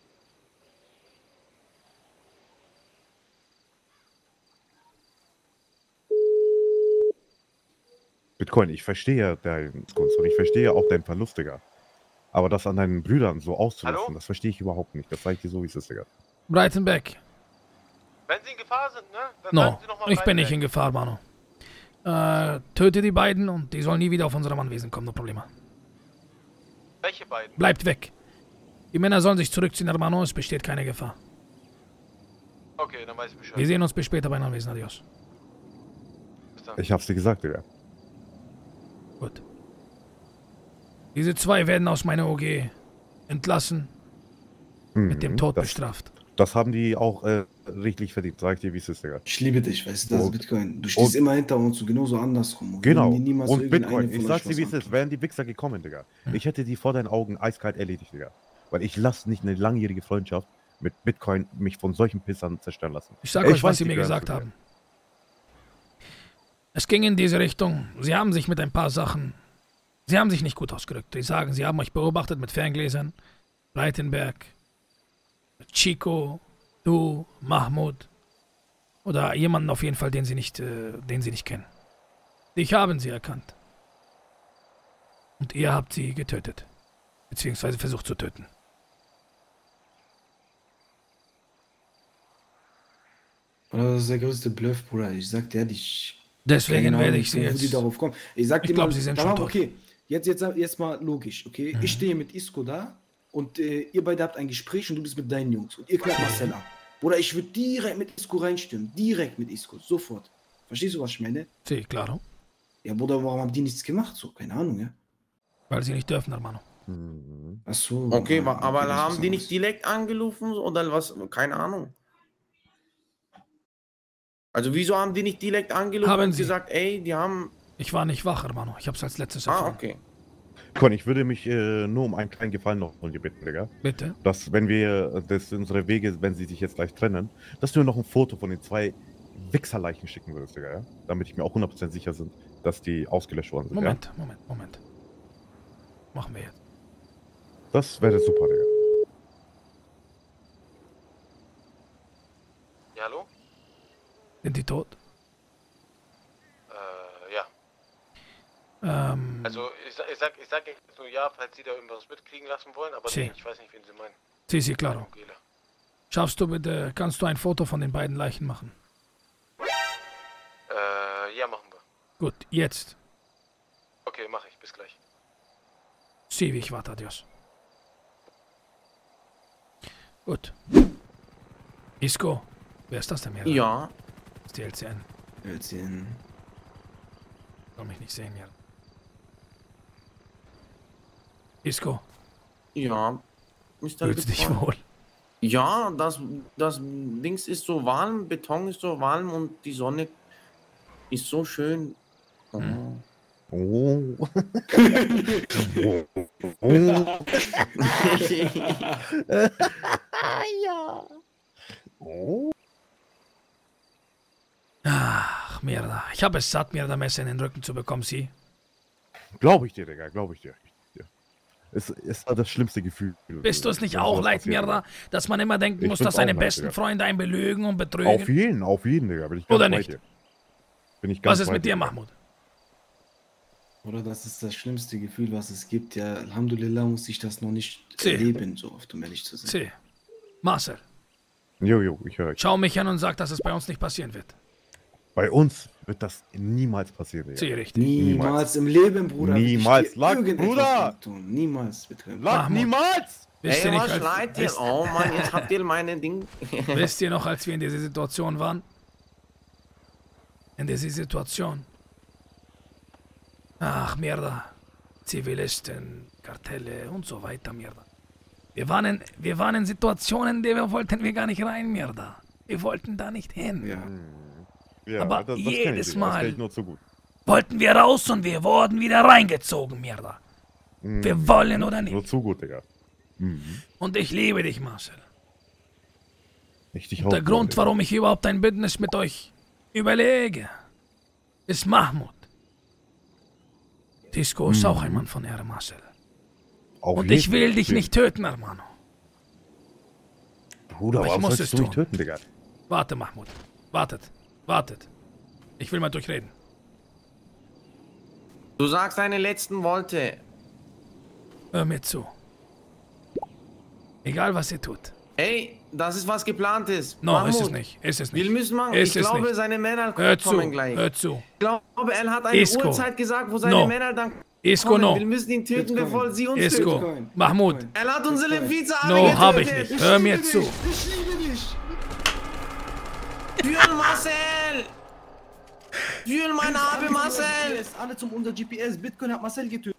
Bitcoin, ich verstehe ja deinen Kunst und ich verstehe ja auch deinen Verlust, Digga. Aber das an deinen Brüdern so auszulassen, das verstehe ich überhaupt nicht. Das zeige ich dir so, wie es ist, Digga. Breitenberg. Wenn sie in Gefahr sind, ne? Dann No, sagen sie noch mal ich bin nicht in Gefahr, Mano. Töte die beiden und die sollen nie wieder auf unserem Anwesen kommen, no Problema. Welche beiden? Bleibt weg. Die Männer sollen sich zurückziehen, Hermano, es besteht keine Gefahr. Okay, dann weiß ich Bescheid. Wir sehen uns bis später bei Anwesen, adios. Bis dann. Ich hab's dir gesagt, Digga. Gut. Diese zwei werden aus meiner OG entlassen, mit dem Tod bestraft. Das haben die auch richtig verdient, sag ich dir, wie es ist, Digga. Ich liebe dich, weißt du, das ist Bitcoin. Du stehst immer hinter uns und genauso andersrum. Und Genau. niemals Und Bitcoin, ich sag's dir, wie es ist, wären die Wichser gekommen, Digga. Ich hätte die vor deinen Augen eiskalt erledigt, Digga. Weil ich lasse nicht eine langjährige Freundschaft mit Bitcoin mich von solchen Pissern zerstören lassen. Ich sag euch, was sie mir gesagt haben. Es ging in diese Richtung. Sie haben sich mit ein paar Sachen... Sie haben sich nicht gut ausgedrückt. Die sagen, sie haben euch beobachtet mit Ferngläsern. Breitenberg, Chico, du, Mahmoud. Oder jemanden auf jeden Fall, den sie nicht kennen. Dich haben sie erkannt. Und ihr habt sie getötet. Beziehungsweise versucht zu töten. Das ist der größte Bluff, Bruder. Ich sag dir ehrlich. Deswegen werde ich sie jetzt... Die darauf kommen. Ich sag dir glaube, sie sind schon tot. Okay, jetzt mal logisch, okay? Ich stehe mit Isco da und ihr beide habt ein Gespräch und du bist mit deinen Jungs und ihr klappt Marcel ab. Oder ich würde direkt mit Isco reinstimmen. Direkt mit Isco, sofort. Verstehst du, was ich meine? Sí, claro. Ja, Bruder, warum haben die nichts gemacht? So, keine Ahnung, ja? Weil sie nicht dürfen, Hermano. Ach so. Okay, aber haben die nicht direkt angerufen oder was? Keine Ahnung. Also wieso haben die nicht direkt angerufen und gesagt, ey, die haben... Ich war nicht wach, Hermano. Ich hab's als letztes erfahren. Ah, okay. Con, ich würde mich nur um einen kleinen Gefallen noch von dir bitten, Digga. Bitte? Dass, wenn wir, unsere Wege, wenn sie sich jetzt gleich trennen, dass du noch ein Foto von den 2 Wichserleichen schicken würdest, Digga, ja? Damit ich mir auch 100% sicher bin, dass die ausgelöscht worden sind, Moment. Machen wir jetzt. Das wäre super, Digga. Ja, hallo? Sind die tot? Ja. Also, ich sag jetzt nur ja, falls Sie da irgendwas mitkriegen lassen wollen, aber sí. Nee, ich weiß nicht, wen Sie meinen. Sí, claro. Schaffst du bitte, kannst du ein Foto von den beiden Leichen machen? Ja, machen wir. Gut, jetzt. Okay, mache ich. Bis gleich. Sí, ich warte, adios. Gut. Isco, wer ist das denn mehr? Ja. Das ist die LCN. LCN. Soll mich nicht sehen, ja. Isco. Ja. Fühlst du dich wohl? Ja, das Dings ist so warm, Beton ist so warm und die Sonne ist so schön. Oh. Oh. Ja. Oh. Ach, Mierda. Ich habe es satt, mir da Messer in den Rücken zu bekommen, sie. Glaube ich dir, Digga, glaube ich dir. Es war das schlimmste Gefühl. Bist du es nicht auch leid, Mierda, dass man immer denken muss, dass seine besten Freunde einen belügen und betrügen? Auf jeden, Digga. Bin ich ganz oder nicht? Bin ich ganz was ist mit dir, Mahmoud? Oder das ist das schlimmste Gefühl, was es gibt. Ja, Alhamdulillah muss ich das noch nicht erleben, so oft, um ehrlich zu sein. Sí. Marcel. Jo, ich höre. Schau mich an und sag, dass es bei uns nicht passieren wird. Bei uns wird das niemals passieren. Sí, richtig. Niemals im Leben, Bruder. Niemals. Bruder! Niemals, bitte. Niemals! Wisst ihr nicht, oh Mann, jetzt habt ihr meine Ding. Wisst ihr noch, als wir in dieser Situation waren? In dieser Situation. Ach, Mierda. Zivilisten, Kartelle und so weiter, Mierda. Wir waren in Situationen, in denen wollten wir gar nicht rein, Mierda. Wir wollten da nicht hin. Ja, aber das jedes Mal nur zu gut. wollten wir raus und wir wurden wieder reingezogen, Mierda. Wir wollen oder nicht. Nur zu gut, Digga. Und ich liebe dich, Marcel. Ich und der Grund, warum ich überhaupt ein Bündnis mit euch überlege, ist Mahmoud. Tisco ist auch ein Mann von Ehre, Marcel. Und ich will dich nicht töten, Hermano. Bruder, warum sollst du mich töten, Digga? Warte, Mahmoud. Wartet. Ich will mal durchreden. Du sagst deine letzten Worte. Hör mir zu. Egal, was ihr tut. Ey, das ist was geplantes. No, Mahmoud, ist es nicht. Wir müssen machen. Ich glaube, seine Männer kommen gleich. Hör zu. Ich glaube, er hat eine Uhrzeit gesagt, wo seine Männer dann Isco, kommen. no. Wir müssen ihn töten, bevor sie uns Isco, töten. Mahmoud. Er hat unsere Vize-Arme getötet. No, hab ich nicht. Hör mir zu. Ich liebe dich. Fühl Marcel! Fühl mein Arme, Marcel! Alle zum unser GPS. Bitcoin hat Marcel getötet.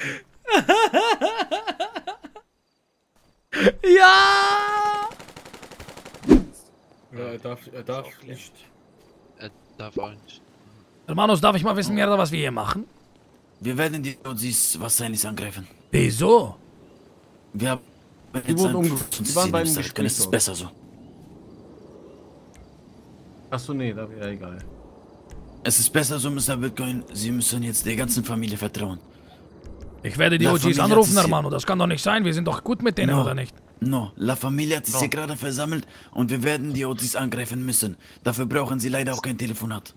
Ja! er darf nicht. Er darf auch nicht. Hermanos, darf ich mal wissen, Mierda, was wir hier machen? Wir werden die Aussies wahrscheinlich angreifen. Wieso? Wir haben Die wurden umgebracht. Die waren beim es Gespräch. ist besser so. Achso, nee, da wäre egal. Es ist besser so, Mr. Bitcoin. Sie müssen jetzt der ganzen Familie vertrauen. Ich werde die La OGs Familia anrufen, hat Hermano. Das kann doch nicht sein. Wir sind doch gut mit denen, oder nicht? No, La Familia hat sich hier gerade versammelt und wir werden die OGs angreifen müssen. Dafür brauchen sie leider auch kein Telefonat.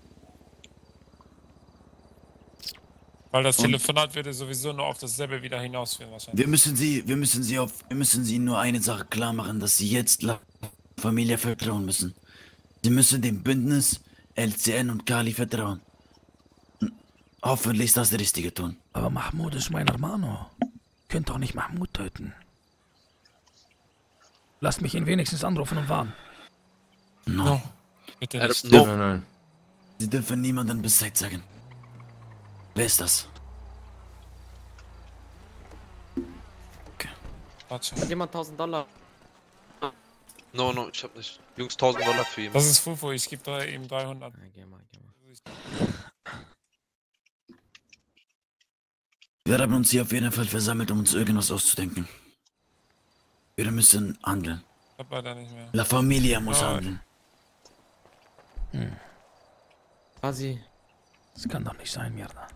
Weil das Telefonat würde sowieso nur auf dasselbe wieder hinausführen wahrscheinlich. Wir müssen sie nur eine Sache klar machen, dass sie jetzt La Familia vertrauen müssen. Sie müssen dem Bündnis, LCN und Kali vertrauen. Hoffentlich ist das der richtige Ton. Aber Mahmoud ist mein Hermano. Könnt doch nicht Mahmoud töten. Lasst mich ihn wenigstens anrufen und warnen. No. Bitte nicht. Nein. Sie dürfen niemandem Bescheid sagen. Wer ist das? Okay. Warte. Hat jemand $1000? No, ich hab nicht. Jungs, $1000 für ihn. Das ist Fufu, ich gebe ihm 300. Ja, geh mal. Wir haben uns hier auf jeden Fall versammelt, um uns irgendwas auszudenken. Wir müssen handeln. Ich hab leider nicht mehr. La Familia muss handeln. Quasi. Das kann doch nicht sein, Mierda.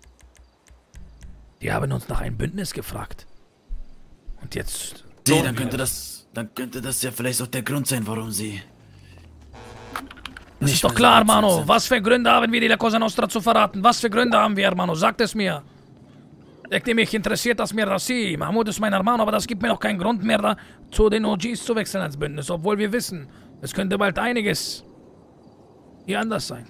Die haben uns nach einem Bündnis gefragt. Und jetzt... Sie, dann könnte das ja vielleicht auch der Grund sein, warum sie... Das ist doch klar, Hermano. Was für Gründe haben wir, die La Cosa Nostra zu verraten? Was für Gründe haben wir, Hermano? Sagt es mir. Mich interessiert das mir, dass Sie. Mahmoud ist mein Hermano, aber das gibt mir noch keinen Grund mehr, da zu den OGs zu wechseln als Bündnis. Obwohl wir wissen, es könnte bald einiges hier anders sein.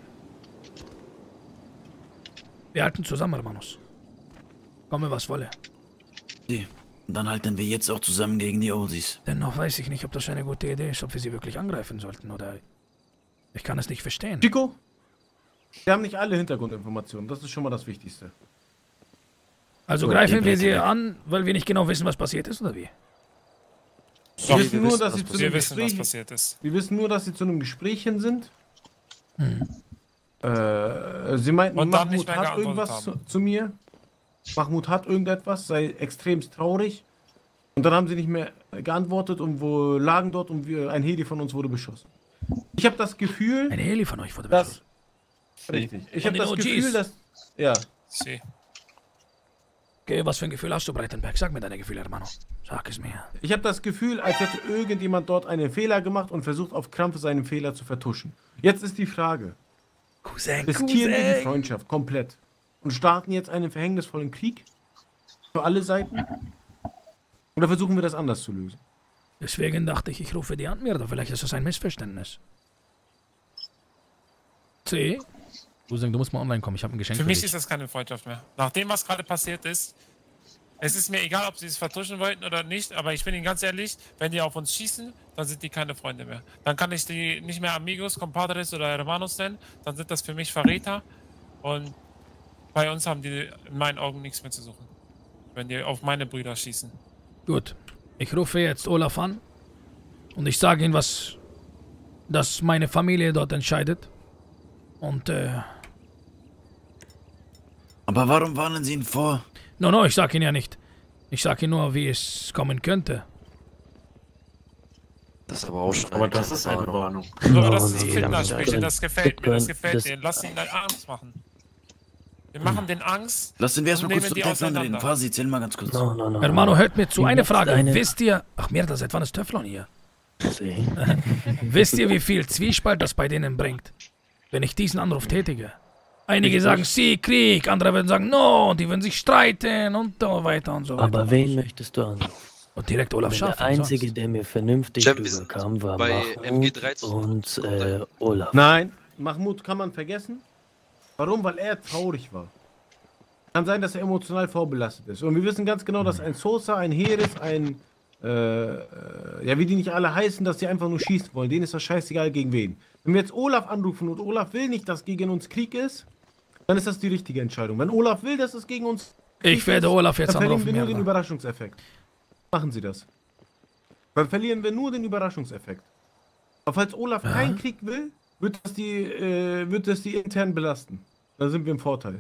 Wir halten zusammen, Hermanos. Komme, was wolle. Sie, dann halten wir jetzt auch zusammen gegen die OGs. Dennoch weiß ich nicht, ob das eine gute Idee ist, ob wir sie wirklich angreifen sollten, oder... Ich kann es nicht verstehen. Chico, wir haben nicht alle Hintergrundinformationen. Das ist schon mal das Wichtigste. Also greifen wir sie an, weil wir nicht genau wissen, was passiert ist, oder wie? Wir wissen nur, dass sie zu einem was Gespräch... passiert ist. Wir wissen nur, dass sie zu einem Gespräch hin sind. Hm. Sie meinten, Und dann nicht Mahmoud mehr hat geantwortet irgendwas haben. zu mir. Mahmoud hat irgendetwas, sei extremst traurig. Und dann haben sie nicht mehr geantwortet und wo lagen dort und ein Heli von uns wurde beschossen. Ich habe das Gefühl... Ein Heli von euch wurde beschossen? Richtig. Ich habe das Gefühl, dass... Ja. Sie. Okay, was für ein Gefühl hast du, Breitenberg? Sag mir deine Gefühle, Hermano. Sag es mir. Ich habe das Gefühl, als hätte irgendjemand dort einen Fehler gemacht und versucht auf Krampf seinen Fehler zu vertuschen. Jetzt ist die Frage. Riskieren wir die Freundschaft komplett und starten jetzt einen verhängnisvollen Krieg für alle Seiten? Oder versuchen wir das anders zu lösen? Deswegen dachte ich, ich rufe die an, Mierda. Vielleicht ist das ein Missverständnis. C. Du musst mal online kommen, ich habe ein Geschenk Für mich dich. ist das keine Freundschaft mehr. Nach dem, was gerade passiert ist, es ist mir egal, ob sie es vertuschen wollten oder nicht, aber ich bin Ihnen ganz ehrlich, wenn die auf uns schießen, dann sind die keine Freunde mehr. Dann kann ich die nicht mehr Amigos, Compadres oder Hermanos nennen, dann sind das für mich Verräter und bei uns haben die in meinen Augen nichts mehr zu suchen, wenn die auf meine Brüder schießen. Gut, ich rufe jetzt Olaf an und ich sage ihm, dass meine Familie dort entscheidet und Aber warum warnen Sie ihn vor? No, ich sag ihn ja nicht. Ich sag ihn nur, wie es kommen könnte. Das ist aber auch schon. Aber das ist eine Warnung. Aber das ist Kinderspielchen, das gefällt mir, das gefällt denen. Lass ihn Angst machen. Wir machen den Angst. Lassen wir erstmal und kurz nehmen zu die Teflon reden. auseinander. Fasi, erzähl mal ganz kurz. Hermano, hört mir zu. Eine Frage. Wisst ihr... Ach, Mierda, seit wann ist Teflon hier? Wisst ihr, wie viel Zwiespalt das bei denen bringt, wenn ich diesen Anruf tätige? Einige sagen, sie, Krieg, andere würden sagen, no, und die würden sich streiten und so weiter und so weiter. Aber wen möchtest du anrufen? Und direkt Olaf Schaff. Der Einzige, der mir vernünftig rüberkam, war Mahmoud und Olaf. Nein, Mahmoud kann man vergessen. Warum? Weil er traurig war. Kann sein, dass er emotional vorbelastet ist. Und wir wissen ganz genau, dass ein Sosa, ein Heres, ein... ja, wie die nicht alle heißen, dass die einfach nur schießen wollen. Denen ist das scheißegal gegen wen. Wenn wir jetzt Olaf anrufen und Olaf will nicht, dass gegen uns Krieg ist, dann ist das die richtige Entscheidung. Wenn Olaf will, dass es gegen uns Krieg Ich werde Olaf jetzt dann verlieren anrufen. wir nur den Überraschungseffekt. Machen Sie das. Dann verlieren wir nur den Überraschungseffekt. Aber falls Olaf keinen Krieg will, wird das die intern belasten. Dann sind wir im Vorteil.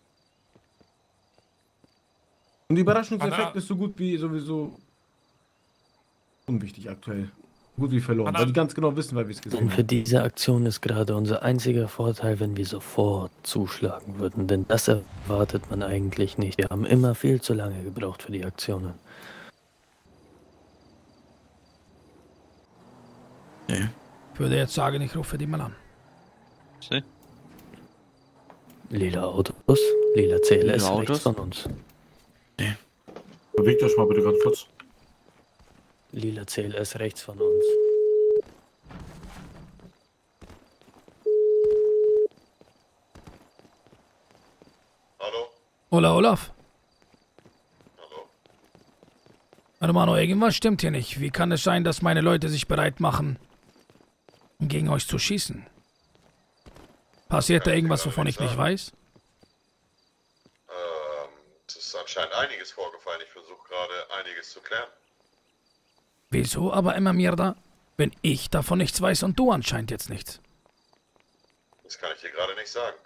Und der Überraschungseffekt ist so gut wie sowieso unwichtig aktuell. Gut wie verloren, weil die ganz genau wissen, weil wir es gesehen haben. Und für diese Aktion ist gerade unser einziger Vorteil, wenn wir sofort zuschlagen würden. Denn das erwartet man eigentlich nicht. Wir haben immer viel zu lange gebraucht für die Aktionen. Ja. Ich würde jetzt sagen, ich rufe die mal an. Sie? Lila Autos, lila CLS rechts von uns. Nee. Bewegt euch mal bitte ganz kurz. Lila CLS rechts von uns. Hallo? Hola, Olaf. Hallo? Hermano, irgendwas stimmt hier nicht. Wie kann es sein, dass meine Leute sich bereit machen, gegen euch zu schießen? Passiert da irgendwas, wovon ich nicht weiß? Es ist anscheinend einiges vorgefallen. Ich versuche gerade einiges zu klären. Wieso aber immer mir da, wenn ich davon nichts weiß und du anscheinend jetzt nichts? Das kann ich dir gerade nicht sagen.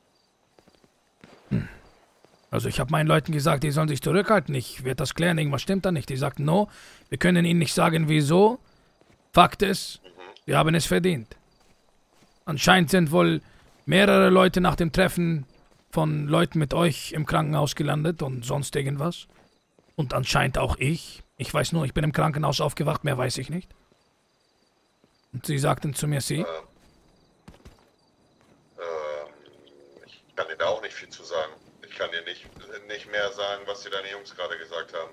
Also ich habe meinen Leuten gesagt, die sollen sich zurückhalten. Ich werde das klären, irgendwas stimmt da nicht. Die sagten, no, wir können ihnen nicht sagen, wieso. Fakt ist, wir haben es verdient. Anscheinend sind wohl mehrere Leute nach dem Treffen von Leuten mit euch im Krankenhaus gelandet und sonst irgendwas. Und anscheinend auch ich. Ich weiß nur, ich bin im Krankenhaus aufgewacht, mehr weiß ich nicht. Und sie sagten zu mir, sie. Ich kann dir da auch nicht viel zu sagen. Ich kann dir nicht mehr sagen, was dir deine Jungs gerade gesagt haben.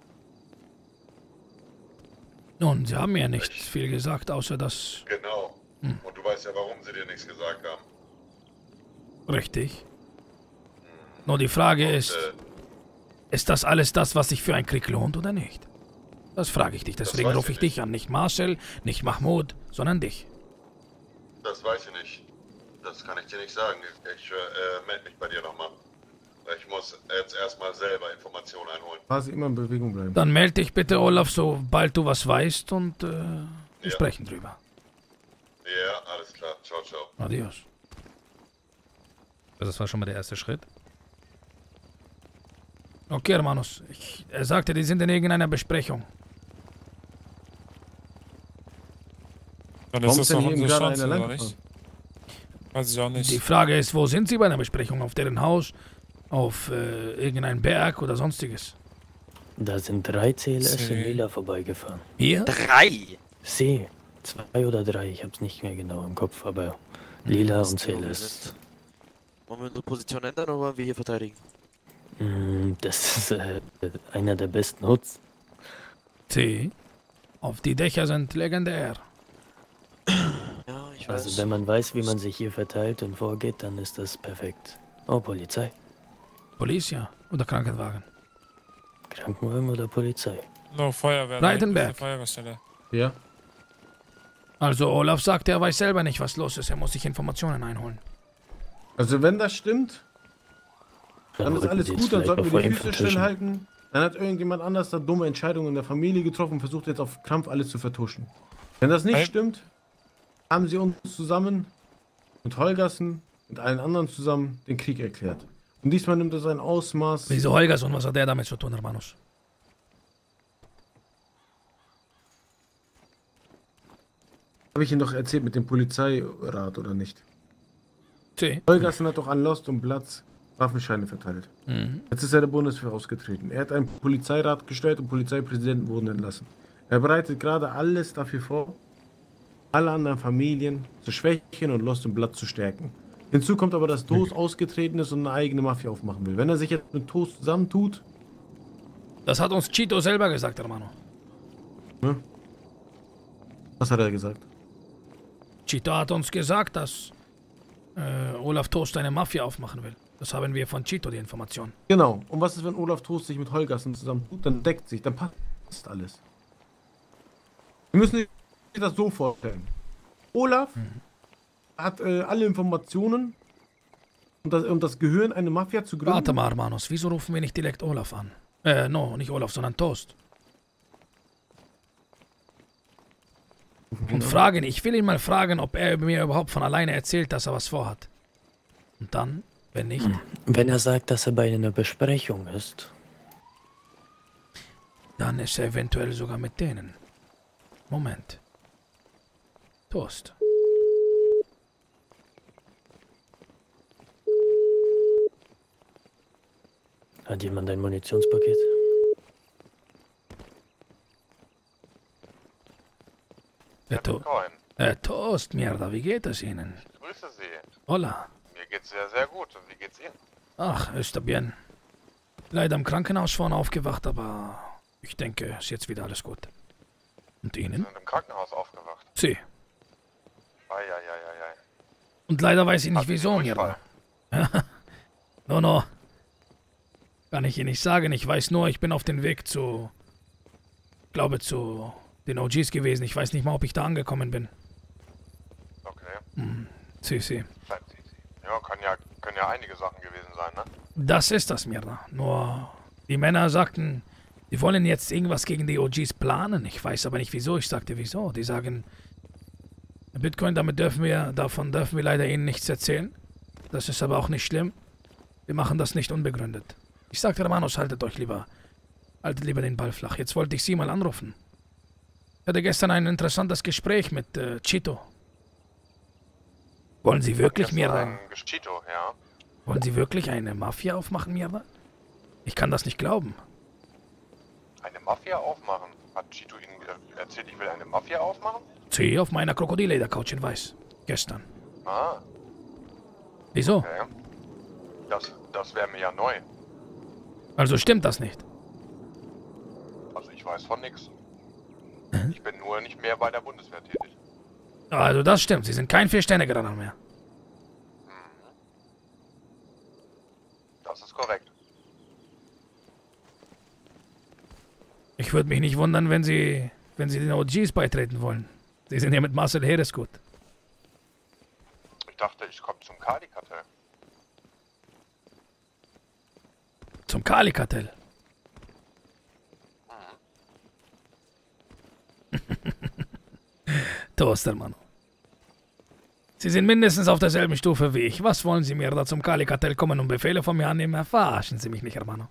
Nun, sie haben mir nicht viel gesagt, außer dass... Genau. Und du weißt ja, warum sie dir nichts gesagt haben. Richtig. Nur die Frage ist das alles das, was sich für einen Krieg lohnt oder nicht? Das frage ich dich, deswegen rufe ich dich an. Nicht Marcel, nicht Mahmoud, sondern dich. Das weiß ich nicht. Das kann ich dir nicht sagen. Ich melde mich bei dir nochmal. Ich muss jetzt erstmal selber Informationen einholen. Quasi immer in Bewegung bleiben. Dann melde dich bitte, Olaf, sobald du was weißt und wir sprechen drüber. Ja, alles klar. Ciao, ciao. Adios. Das war schon mal der erste Schritt. Okay, Hermanos. Er sagte, die sind in irgendeiner Besprechung. Dann ist das doch unsere Chance, oder nicht? Weiß ich auch nicht. Die Frage ist, wo sind sie bei einer Besprechung? Auf deren Haus? Auf irgendeinem Berg oder sonstiges? Da sind 3 CLS in Lila vorbeigefahren. Hier? 3? C. 2 oder 3, ich hab's nicht mehr genau im Kopf, aber Lila und CLS. Wollen wir unsere Position ändern oder wollen wir hier verteidigen? Das ist einer der besten Huts. C. Auf die Dächer sind legendär. Ja, ich weiß. Also wenn man weiß, wie man sich hier verteilt und vorgeht, dann ist das perfekt. Oh, Polizei. Polizia oder Krankenwagen? Krankenwagen oder Polizei? No, Feuerwehr. Reitenberg. Feuerwehrstelle. Ja. Also Olaf sagt, er weiß selber nicht, was los ist. Er muss sich Informationen einholen. Also wenn das stimmt, dann ist alles gut, dann sollten wir die Füße stillhalten. Dann hat irgendjemand anders da dumme Entscheidungen in der Familie getroffen und versucht jetzt auf Krampf alles zu vertuschen. Wenn das nicht stimmt, haben sie uns zusammen mit Holgersen, mit allen anderen zusammen den Krieg erklärt. Und diesmal nimmt es ein Ausmaß... Wieso Holgersen? Was hat der damit zu tun, Hermanos? Habe ich Ihnen doch erzählt mit dem Polizeirat, oder nicht? Sí. Holgersen hat doch an Lost und Platz Waffenscheine verteilt. Mhm. Jetzt ist er der Bundeswehr ausgetreten. Er hat einen Polizeirat gestellt und Polizeipräsidenten wurden entlassen. Er bereitet gerade alles dafür vor, alle anderen Familien zu schwächen und Lost und Blood zu stärken. Hinzu kommt aber, dass Toast ausgetreten ist und eine eigene Mafia aufmachen will. Wenn er sich jetzt mit Toast zusammentut... Das hat uns Chito selber gesagt, Hermano. Hm? Was hat er gesagt? Chito hat uns gesagt, dass Olaf Toast eine Mafia aufmachen will. Das haben wir von Chito, die Information. Genau. Und was ist, wenn Olaf Toast sich mit Holgersen zusammentut? Dann deckt sich, dann passt alles. Wir müssen sich das so vorstellen. Olaf hat alle Informationen und das Gehirn, eine Mafia zu gründen. Warte mal, Hermanos, wieso rufen wir nicht direkt Olaf an? No, nicht Olaf, sondern Toast. Und fragen, ich will ihn mal fragen, ob er mir überhaupt von alleine erzählt, dass er was vorhat. Und dann, wenn nicht... Wenn er sagt, dass er bei einer Besprechung ist... Dann ist er eventuell sogar mit denen. Moment. Toast. Hat jemand ein Munitionspaket? Toast, Mierda, wie geht es Ihnen? Ich grüße Sie. Hola. Mir geht's sehr, sehr gut. Und wie geht's Ihnen? Ach, está bien. Leider im Krankenhaus vorne aufgewacht, aber ich denke, ist jetzt wieder alles gut. Und Ihnen? Sie sind im Krankenhaus aufgewacht. Sie. Eieieiei. Und leider weiß ich nicht wieso, Mierda. No. Kann ich Ihnen nicht sagen. Ich weiß nur, ich bin auf dem Weg zu den OGs gewesen. Ich weiß nicht mal, ob ich da angekommen bin. Okay. Sie. Ja, können ja einige Sachen gewesen sein, ne? Das ist das, Mierda. Nur die Männer sagten, die wollen jetzt irgendwas gegen die OGs planen. Ich weiß aber nicht wieso. Ich sagte, wieso? Die sagen, Bitcoin, davon dürfen wir leider Ihnen nichts erzählen. Das ist aber auch nicht schlimm. Wir machen das nicht unbegründet. Ich sagte, Hermanos, haltet lieber den Ball flach. Jetzt wollte ich Sie mal anrufen. Ich hatte gestern ein interessantes Gespräch mit Chito. Wollen Sie wirklich, Mierda? Chito, ja. Wollen Sie wirklich eine Mafia aufmachen, Mierda? Ich kann das nicht glauben. Eine Mafia aufmachen? Hat Chito Ihnen erzählt, ich will eine Mafia aufmachen? Sie, auf meiner Krokodilledercouch in Weiß. Gestern. Ah. Wieso? Okay. Das wäre mir ja neu. Also stimmt das nicht? Also ich weiß von nichts. Ich bin nur nicht mehr bei der Bundeswehr tätig. Also das stimmt. Sie sind kein 4-Sterne-General mehr. Das ist korrekt. Ich würde mich nicht wundern, wenn Sie den OGs beitreten wollen. Sie sind ja mit Marcel Heres gut. Ich dachte, ich komme zum Kali-Kartell. Zum Kali-Kartell? Toast, Hermano. Sie sind mindestens auf derselben Stufe wie ich. Was wollen Sie mir da zum Kali-Kartell kommen und Befehle von mir annehmen? Verarschen Sie mich nicht, Hermano.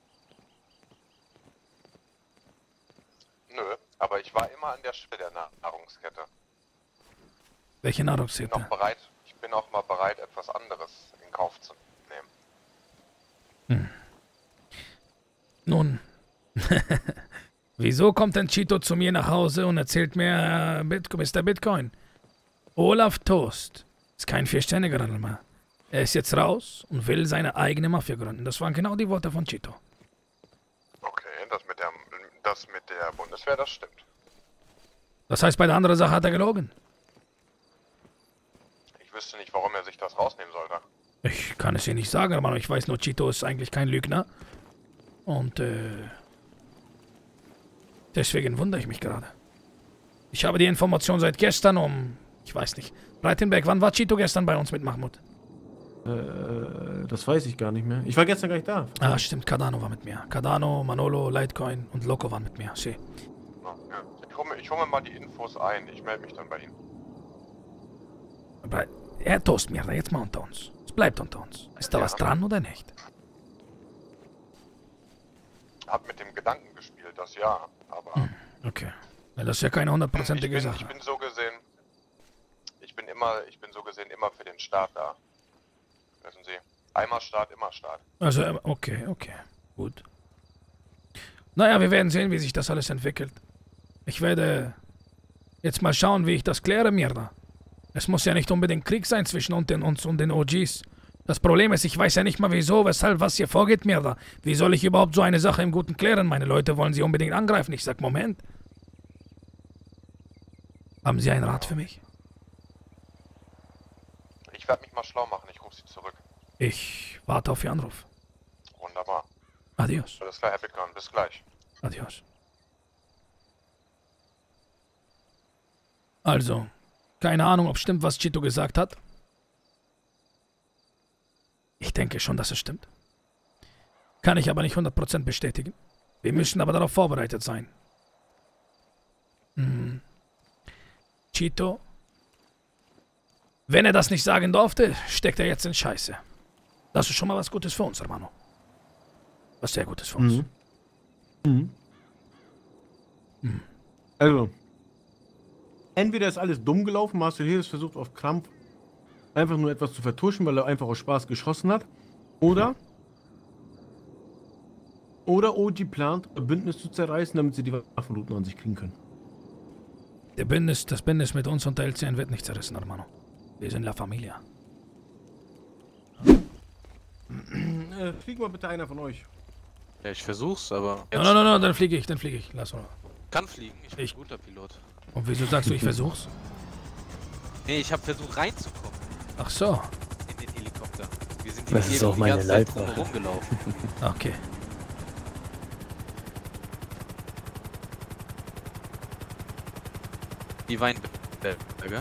Nö, aber ich war immer an der Spitze der Nahrungskette. Welche Nahrungskette? Ich bin auch mal bereit, etwas anderes in Kauf zu nehmen. Nun, wieso kommt denn Chito zu mir nach Hause und erzählt mir, Mr. Bitcoin? Olaf Toast ist kein 4-Sterne-General mehr. Er ist jetzt raus und will seine eigene Mafia gründen. Das waren genau die Worte von Chito. Okay, das mit der Bundeswehr, das stimmt. Das heißt, bei der anderen Sache hat er gelogen. Ich wüsste nicht, warum er sich das rausnehmen sollte. Ich kann es Ihnen nicht sagen, aber ich weiß nur, Chito ist eigentlich kein Lügner. Und deswegen wundere ich mich gerade. Ich habe die Information seit gestern ich weiß nicht. Breitenberg, wann war Chito gestern bei uns mit Mahmoud? Das weiß ich gar nicht mehr. Ich war gestern gar nicht da. Ah, stimmt. Cardano war mit mir. Cardano, Manolo, Litecoin und Loco waren mit mir. Sie. Ja. Ich hole mir mal die Infos ein. Ich melde mich dann bei Ihnen. Aber Herr Toast, mir jetzt mal unter uns. Es bleibt unter uns. Ist da was dran oder nicht? Hab mit dem Gedanken gespielt, das ja, aber... Okay. Ja, das ist ja keine 100%ige Sache. Ich bin so gesehen immer für den Staat da. Wissen Sie, einmal Staat, immer Staat. Also, okay. Gut. Naja, wir werden sehen, wie sich das alles entwickelt. Ich werde jetzt mal schauen, wie ich das kläre, Mierda. Es muss ja nicht unbedingt Krieg sein zwischen uns und den OGs. Das Problem ist, ich weiß ja nicht mal wieso, weshalb, was hier vorgeht, Mierda. Wie soll ich überhaupt so eine Sache im Guten klären? Meine Leute wollen sie unbedingt angreifen. Ich sag, Moment. Haben Sie einen Rat für mich? Ich werde mich mal schlau machen. Ich rufe Sie zurück. Ich warte auf Ihren Anruf. Wunderbar. Adios. Alles klar, Herr Bitcoin. Bis gleich. Adios. Also, keine Ahnung, ob stimmt, was Chito gesagt hat. Ich denke schon, dass es stimmt. Kann ich aber nicht 100% bestätigen. Wir müssen aber darauf vorbereitet sein. Chito. Wenn er das nicht sagen durfte, steckt er jetzt in Scheiße. Das ist schon mal was Gutes für uns, Hermano. Was sehr Gutes für uns. Also, entweder ist alles dumm gelaufen, Marcel Heres versucht auf Krampf einfach nur etwas zu vertuschen, weil er einfach aus Spaß geschossen hat. Oder OG plant, ein Bündnis zu zerreißen, damit sie die Waffenrouten an sich kriegen können. Das Bündnis mit uns und der LCN wird nicht zerrissen, Hermano. Wir sind La Familia. Flieg mal bitte einer von euch. Ja, ich versuch's, aber... No, dann fliege ich. Lass mal. Kann fliegen, ich bin ein guter Pilot. Und wieso sagst du, ich versuch's? Nee, ich hab versucht reinzukommen. Ach so. In den Helikopter. Wir sind Das ist auch meine Leitwaffe. Rumgelaufen. Okay. Die Weinberger.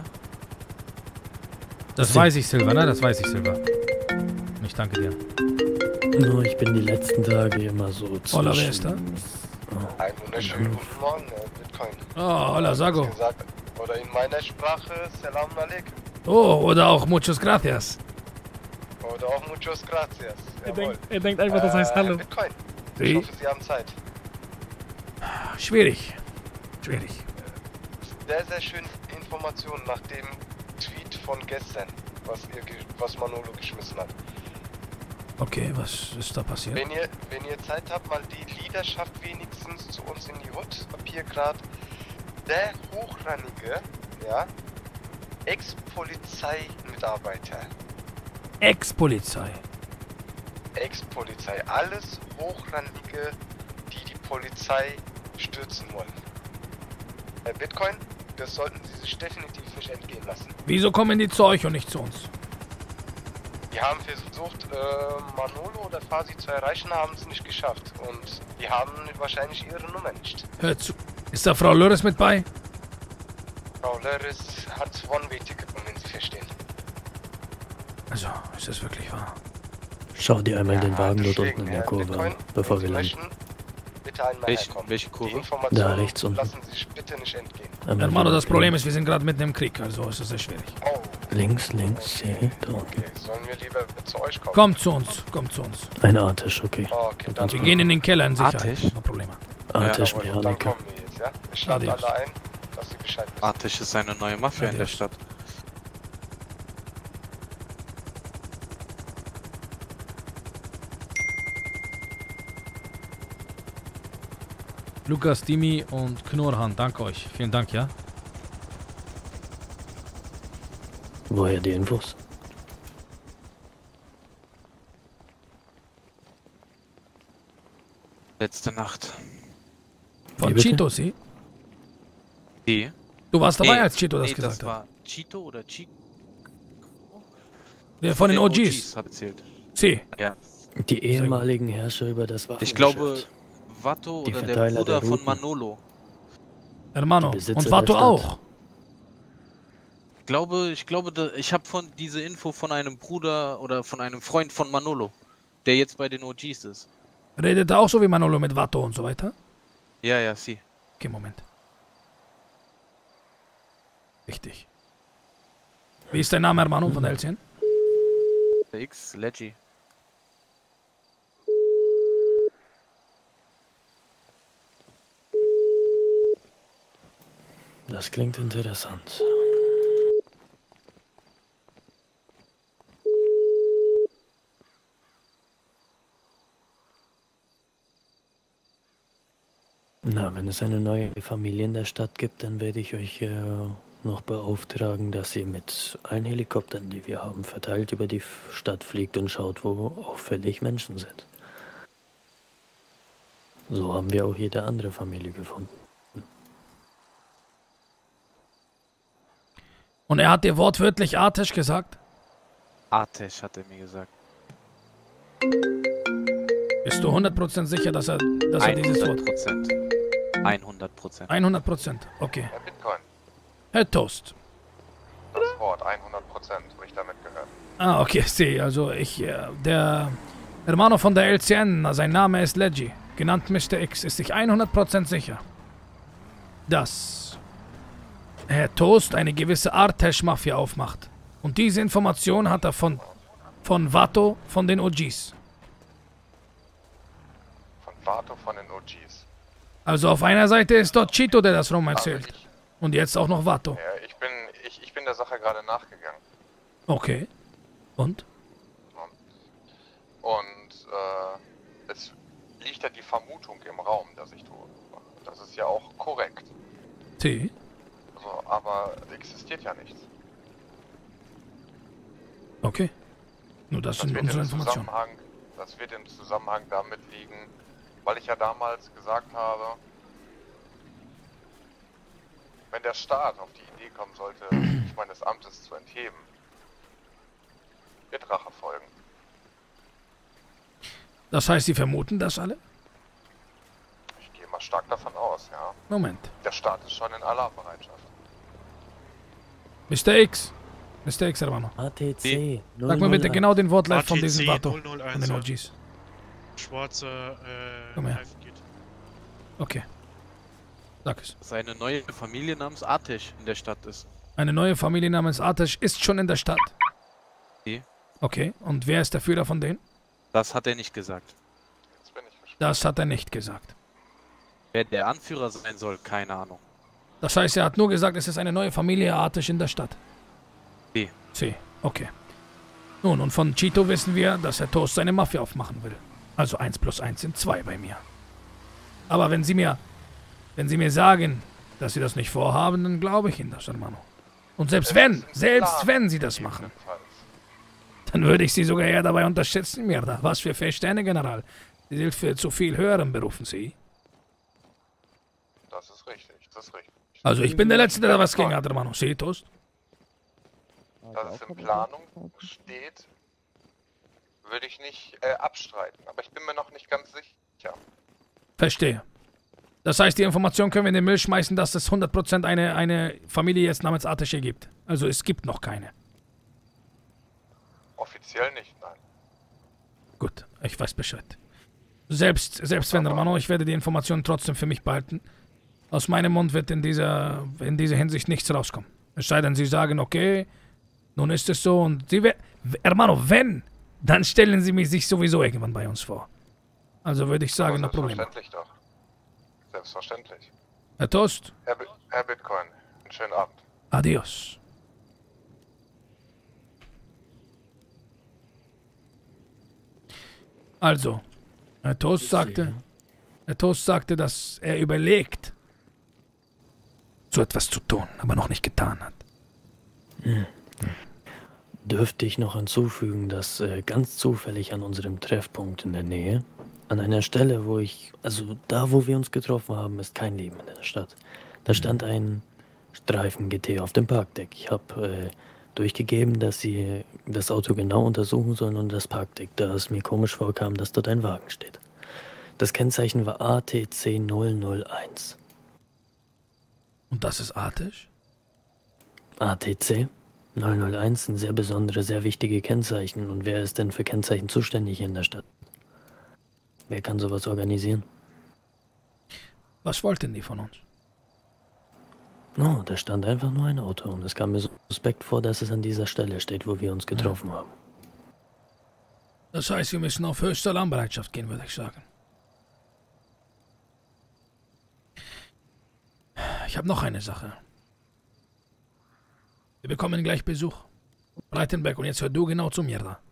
Das weiß ich, Silber, ne? Das weiß ich, Silber. Ich danke dir. Nur ich bin die letzten Tage immer so zwischen... Hola, wer ist da? Einen wunderschönen guten Morgen, Bitcoin. Oh, hola, Sago. Oder in meiner Sprache, Salam Alaikum. Oh, oder auch muchos gracias. Oder auch muchos gracias. Er denkt einfach, das heißt Hallo. Bitcoin. Ich hoffe, Sie haben Zeit. Schwierig. Sehr, sehr schöne Informationen nach dem Tweet von gestern, was Manolo geschmissen hat. Okay, was ist da passiert? Wenn ihr Zeit habt, mal die Leaderschaft wenigstens zu uns in die Hut. Hab hier gerade der hochrangige, ja, Ex-Polizei-Mitarbeiter. Ex-Polizei. Alles hochrangige, die Polizei stürzen wollen. Bitcoin, das sollten Sie sich definitiv nicht entgehen lassen. Wieso kommen die zu euch und nicht zu uns? Die haben versucht, Manolo oder Fasi zu erreichen, haben es nicht geschafft. Und die haben wahrscheinlich ihre Nummer nicht. Hör zu. Ist da Frau Lörres mit bei? Frau Lörres hat One-Way-Ticket, wenn Sie verstehen. Also, ist das wirklich wahr? Schau dir einmal den Wagen dort unten in der Kurve an, bevor wir landen. Bitte einmal herkommen. Welche Kurve? Da rechts unten. Lassen Sie sich bitte nicht entgehen. Hermano, das Problem ist, wir sind gerade mitten im Krieg, also ist es sehr schwierig. Oh. Links, hier, da unten. Okay, sollen wir lieber zu euch kommen? Kommt zu uns. Ein A-Tisch, okay. Okay, und wir gehen in den Keller in Sicherheit. A-Tisch? No Probleme. A-Tisch, Dann Mechaniker. kommen wir jetzt, ja? Ich lade alle ein, dass Sie Bescheid wissen. Artisch ist eine neue Mafia in der Stadt. Lukas, Dimi und Knorrhan, danke euch. Vielen Dank, ja? Woher die Infos? Letzte Nacht. Von Chito, sie? Die? Du warst dabei, als Chito das gesagt hat. Das war Chito oder Chico? Ja, von den OGs. Hat erzählt. Sie. Ja. Die ehemaligen Herrscher über das Waffengeschäft. Ich glaube, Vato oder der Bruder von Manolo. Hermano. Und Vato auch. Ich glaube, ich habe diese Info von einem Bruder oder von einem Freund von Manolo, der jetzt bei den OGs ist. Redet er auch so wie Manolo mit Vato und so weiter? Ja, sie. Okay, Moment. Richtig. Wie ist dein Name, Hermano, von der LCN? Der X, Leggy. Das klingt interessant. Na, wenn es eine neue Familie in der Stadt gibt, dann werde ich euch noch beauftragen, dass ihr mit allen Helikoptern, die wir haben, verteilt über die Stadt fliegt und schaut, wo auffällig Menschen sind. So haben wir auch jede andere Familie gefunden. Und er hat dir wortwörtlich Artesh gesagt? Artesh hat er mir gesagt. Bist du 100% sicher, dass er dieses Wort... 100%. 100%, okay. Herr Bitcoin. Herr Toast. Das Wort 100% habe ich damit gehört. Ah, okay, sehe. Also der Hermano von der LCN, sein Name ist Leggy, genannt Mr. X, ist sich 100% sicher, dass Herr Toast eine gewisse Artesh-Mafia aufmacht. Und diese Information hat er von Vato, von den OGs. Von Vato, von den OGs. Also auf einer Seite ist dort Chito, der das rum erzählt. Und jetzt auch noch Vato. Ja, ich bin der Sache gerade nachgegangen. Okay. Und? Und es liegt ja die Vermutung im Raum, dass ich tue. Das ist ja auch korrekt. Sie? Also, aber existiert ja nichts. Okay. Nur das sind unsere Informationen. Das wird im Zusammenhang damit liegen, weil ich ja damals gesagt habe, wenn der Staat auf die Idee kommen sollte, mich meines Amtes zu entheben, wird Rache folgen. Das heißt, Sie vermuten das alle? Ich gehe mal stark davon aus, ja. Moment. Der Staat ist schon in Alarmbereitschaft. Mr. X, Hermano. ATC. Sag mir bitte genau den Wortlaut von diesem Vato, von den OGs. Schwarzer, Komm her. Okay. Sag es. Dass eine neue Familie namens Artesh in der Stadt ist. Eine neue Familie namens Artesh ist schon in der Stadt. Okay, und wer ist der Führer von denen? Das hat er nicht gesagt. Das hat er nicht gesagt. Wer der Anführer sein soll, keine Ahnung. Das heißt, er hat nur gesagt, es ist eine neue Familie Artesh in der Stadt. C, okay. Nun, und von Chito wissen wir, dass Herr Toast seine Mafia aufmachen will. Also 1 + 1 sind 2 bei mir. Aber wenn Sie mir sagen, dass Sie das nicht vorhaben, dann glaube ich Ihnen das, Hermano. Und selbst wenn Sie das machen, dann würde ich Sie sogar eher dabei unterstützen, Mierda. Was für Verstände, General. Sie sind für zu viel höheren berufen, Sie. Das ist richtig, das ist richtig. Also ich bin der Letzte, der da was gegen hat, Hermano. Sie, Toast? Dass es in Planung steht, würde ich nicht abstreiten. Aber ich bin mir noch nicht ganz sicher. Verstehe. Das heißt, die Information können wir in den Müll schmeißen, dass es 100% eine Familie jetzt namens Artesh gibt. Also es gibt noch keine. Offiziell nicht, nein. Gut, ich weiß Bescheid. Selbst wenn, Hermano, ich werde die Informationen trotzdem für mich behalten. Aus meinem Mund wird in dieser Hinsicht nichts rauskommen. Es sei denn, Sie sagen, okay, nun ist es so und Sie Hermano, wenn, dann stellen Sie sich sowieso irgendwann bei uns vor. Also würde ich sagen, no Problem. Selbstverständlich doch. Selbstverständlich. Herr Toast? Herr Bitcoin, einen schönen Abend. Adios. Also, Herr Toast sagte, dass er überlegt, so etwas zu tun, aber noch nicht getan hat. Dürfte ich noch hinzufügen, dass ganz zufällig an unserem Treffpunkt in der Nähe, an einer Stelle, wo wir uns getroffen haben, ist kein Leben in der Stadt. Da stand ein Streifen GT auf dem Parkdeck. Ich habe durchgegeben, dass sie das Auto genau untersuchen sollen und das Parkdeck, da es mir komisch vorkam, dass dort ein Wagen steht. Das Kennzeichen war ATC 001. Und das ist Artesh? ATC 001 sind sehr besondere, sehr wichtige Kennzeichen. Und wer ist denn für Kennzeichen zuständig in der Stadt? Wer kann sowas organisieren? Was wollten die von uns? No, da stand einfach nur ein Auto und es kam mir so suspekt vor, dass es an dieser Stelle steht, wo wir uns getroffen haben. Das heißt, wir müssen auf höchste Alarmbereitschaft gehen, würde ich sagen. Ich habe noch eine Sache. Wir bekommen gleich Besuch. Breitenberg, und jetzt hör du genau zu mir da.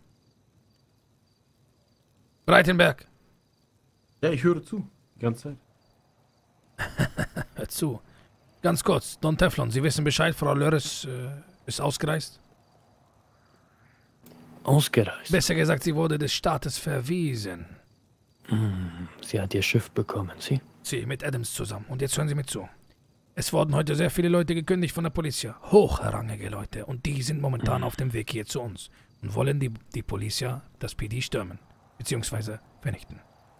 Breitenberg. Ja, ich höre zu. Die ganze Zeit. Hör zu. Ganz kurz, Don Teflon, Sie wissen Bescheid, Frau Lörres ist ausgereist? Ausgereist? Besser gesagt, sie wurde des Staates verwiesen. Sie hat ihr Schiff bekommen, Sie? Sie, mit Adams zusammen. Und jetzt hören Sie mir zu. Es wurden heute sehr viele Leute gekündigt von der Polizei. Hochrangige Leute. Und die sind momentan auf dem Weg hier zu uns. Und wollen die Polizei, das PD, stürmen. Beziehungsweise vernichten.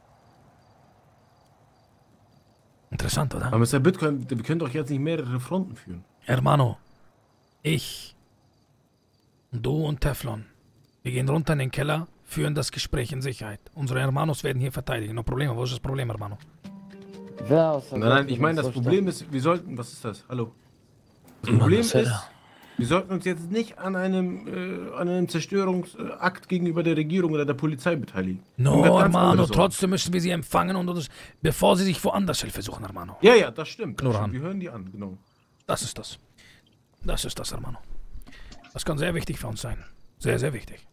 Interessant, oder? Aber Mr. Bitcoin, wir können doch jetzt nicht mehrere Fronten führen. Hermano, ich, du und Teflon, wir gehen runter in den Keller, führen das Gespräch in Sicherheit. Unsere Hermanos werden hier verteidigen. No Probleme. Wo ist das Problem, Hermano? Nein, ich meine, das Problem ist, wir sollten... Was ist das? Hallo? Das Problem ist, wir sollten uns jetzt nicht an einem Zerstörungsakt gegenüber der Regierung oder der Polizei beteiligen. No, Hermano, trotzdem müssen wir sie empfangen und uns, bevor sie sich woanders Hilfe suchen, Hermano. Ja, das stimmt. Wir hören die an, genau. Das ist das. Das ist das, Hermano. Das kann sehr wichtig für uns sein. Sehr, sehr wichtig.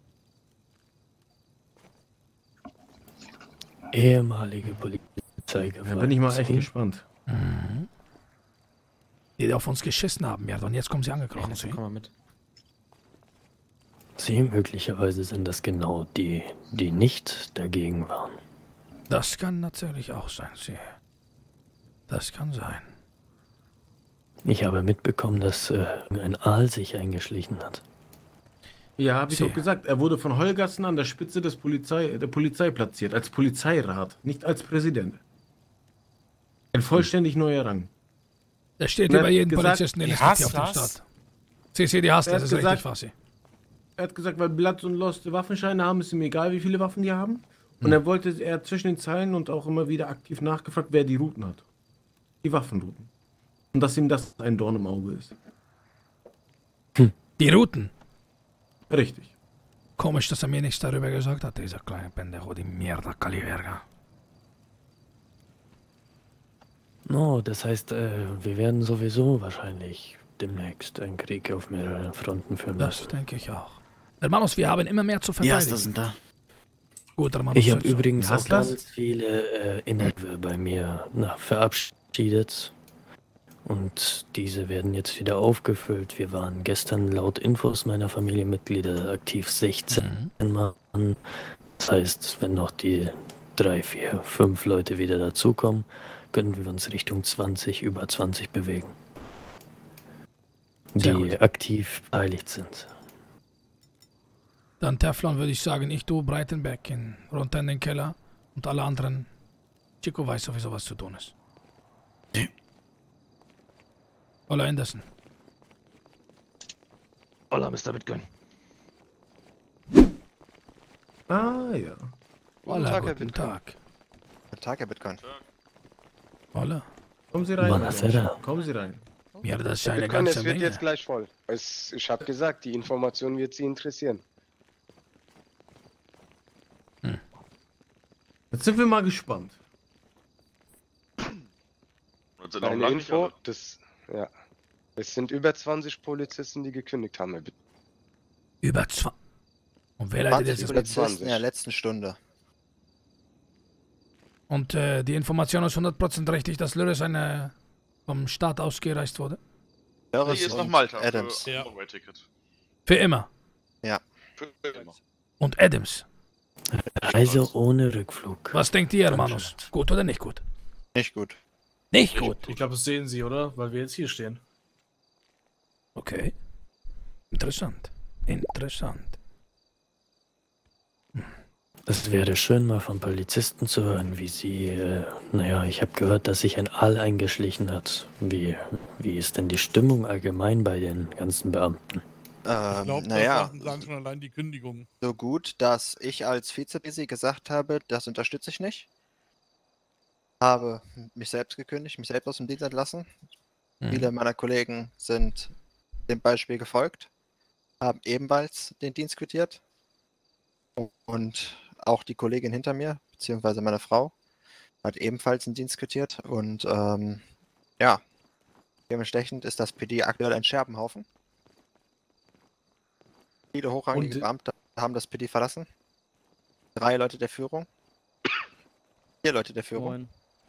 Ehemalige Polizei. Da bin ich mal echt gespannt. Mhm. Die auf uns geschissen haben, ja, und jetzt kommen sie angekrochen. Komm mal mit. Sie möglicherweise sind das genau die, die nicht dagegen waren. Das kann natürlich auch sein, Sie. Das kann sein. Ich habe mitbekommen, dass ein Aal sich eingeschlichen hat. Ja, habe ich doch gesagt. Er wurde von Holgersen an der Spitze der Polizei platziert. Als Polizeirat, nicht als Präsident. Ein vollständig neuer Rang. Der steht über jeden Polizisten, den es hier auf der Stadt. CC, die hasst das, ist richtig, Fassi. Er hat gesagt, weil Blood und Lost Waffenscheine haben, ist ihm egal, wie viele Waffen die haben. Und er hat zwischen den Zeilen und auch immer wieder aktiv nachgefragt, wer die Routen hat. Die Waffenrouten. Und dass ihm das ein Dorn im Auge ist. Die Routen? Richtig. Komisch, dass er mir nichts darüber gesagt hat, dieser kleine Pendejo, die Mierda Caliverga. No, das heißt, wir werden sowieso wahrscheinlich demnächst einen Krieg auf mehreren Fronten führen müssen. Das denke ich auch. Hermanos, wir haben immer mehr zu verteidigen. Ja, ist das denn da? Gut, Hermanos. Ich habe übrigens auch ganz viele Inhalte bei mir verabschiedet. Und diese werden jetzt wieder aufgefüllt. Wir waren gestern laut Infos meiner Familienmitglieder aktiv 16 Mann. Das heißt, wenn noch die 3, 4, 5 Leute wieder dazukommen, können wir uns Richtung 20, über 20 bewegen. Die aktiv beteiligt sind. Dann Teflon würde ich sagen, ich, du, Breitenberg runter in den Keller und alle anderen. Chico weiß sowieso, was zu tun ist. Nee. Hola, Anderson. Hola, Mr. Bitcoin. Ah, ja. Hola, guten Tag. Guten Tag, Herr Bitcoin. Hola. Kommen Sie rein. Buonasera. Kommen Sie rein. Ja, das ist eine Bitcoin, ganze es wird Menge. jetzt gleich voll. Ich habe gesagt, die Information wird Sie interessieren. Jetzt sind wir mal gespannt. Eine Info, ja. Es sind über 20 Polizisten, die gekündigt haben, Herr Bitcoin. Über 20? Und wer leitet jetzt das? In der letzten Stunde. Und die Information ist 100% richtig, dass Lörres vom Staat ausgereist wurde? Lörres ist noch Malta Adams. Für One-Way-Ticket. Für immer? Ja. Für immer. Und Adams? Reise ohne Rückflug. Was denkt ihr, Hermanos? Gut oder nicht gut? Nicht gut. Nicht gut? Ich glaube, das sehen Sie, oder? Weil wir jetzt hier stehen. Okay. Interessant. Interessant. Es wäre schön, mal von Polizisten zu hören, wie sie, naja, ich habe gehört, dass sich ein Aal eingeschlichen hat. Wie ist denn die Stimmung allgemein bei den ganzen Beamten? Ich glaube, naja, sagen schon allein die Kündigung. So gut, dass ich als Vize-Busy gesagt habe, das unterstütze ich nicht. Habe mich selbst gekündigt, mich selbst aus dem Dienst entlassen. Viele meiner Kollegen sind dem Beispiel gefolgt, haben ebenfalls den Dienst quittiert. Und auch die Kollegin hinter mir, beziehungsweise meine Frau, hat ebenfalls den Dienst quittiert. Und ja, dementsprechend ist das PD aktuell ein Scherbenhaufen. Viele hochrangige Beamte haben das PD verlassen. 3 Leute der Führung. 4 Leute der Führung.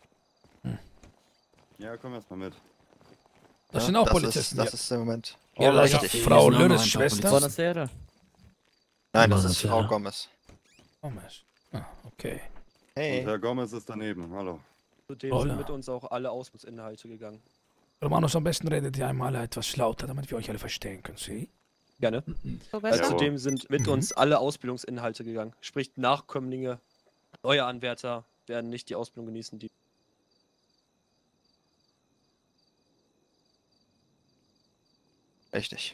Ja, komm erst mal mit. Das sind auch Polizisten. Das ist im Moment. Ja, das ist Frau Lörres Schwester. Buonasera. Nein, das ist Frau Gomez. Gomez. Ah, okay. Hey. Und Herr Gomez ist daneben. Hallo. Zudem sind mit uns auch alle Ausbildungsinhalte gegangen. Romanos, am besten redet ihr einmal etwas lauter, damit wir euch alle verstehen können, Sie? Gerne. Zudem sind mit uns alle Ausbildungsinhalte gegangen. Sprich, Nachkömmlinge, neue Anwärter werden nicht die Ausbildung genießen, die. Richtig.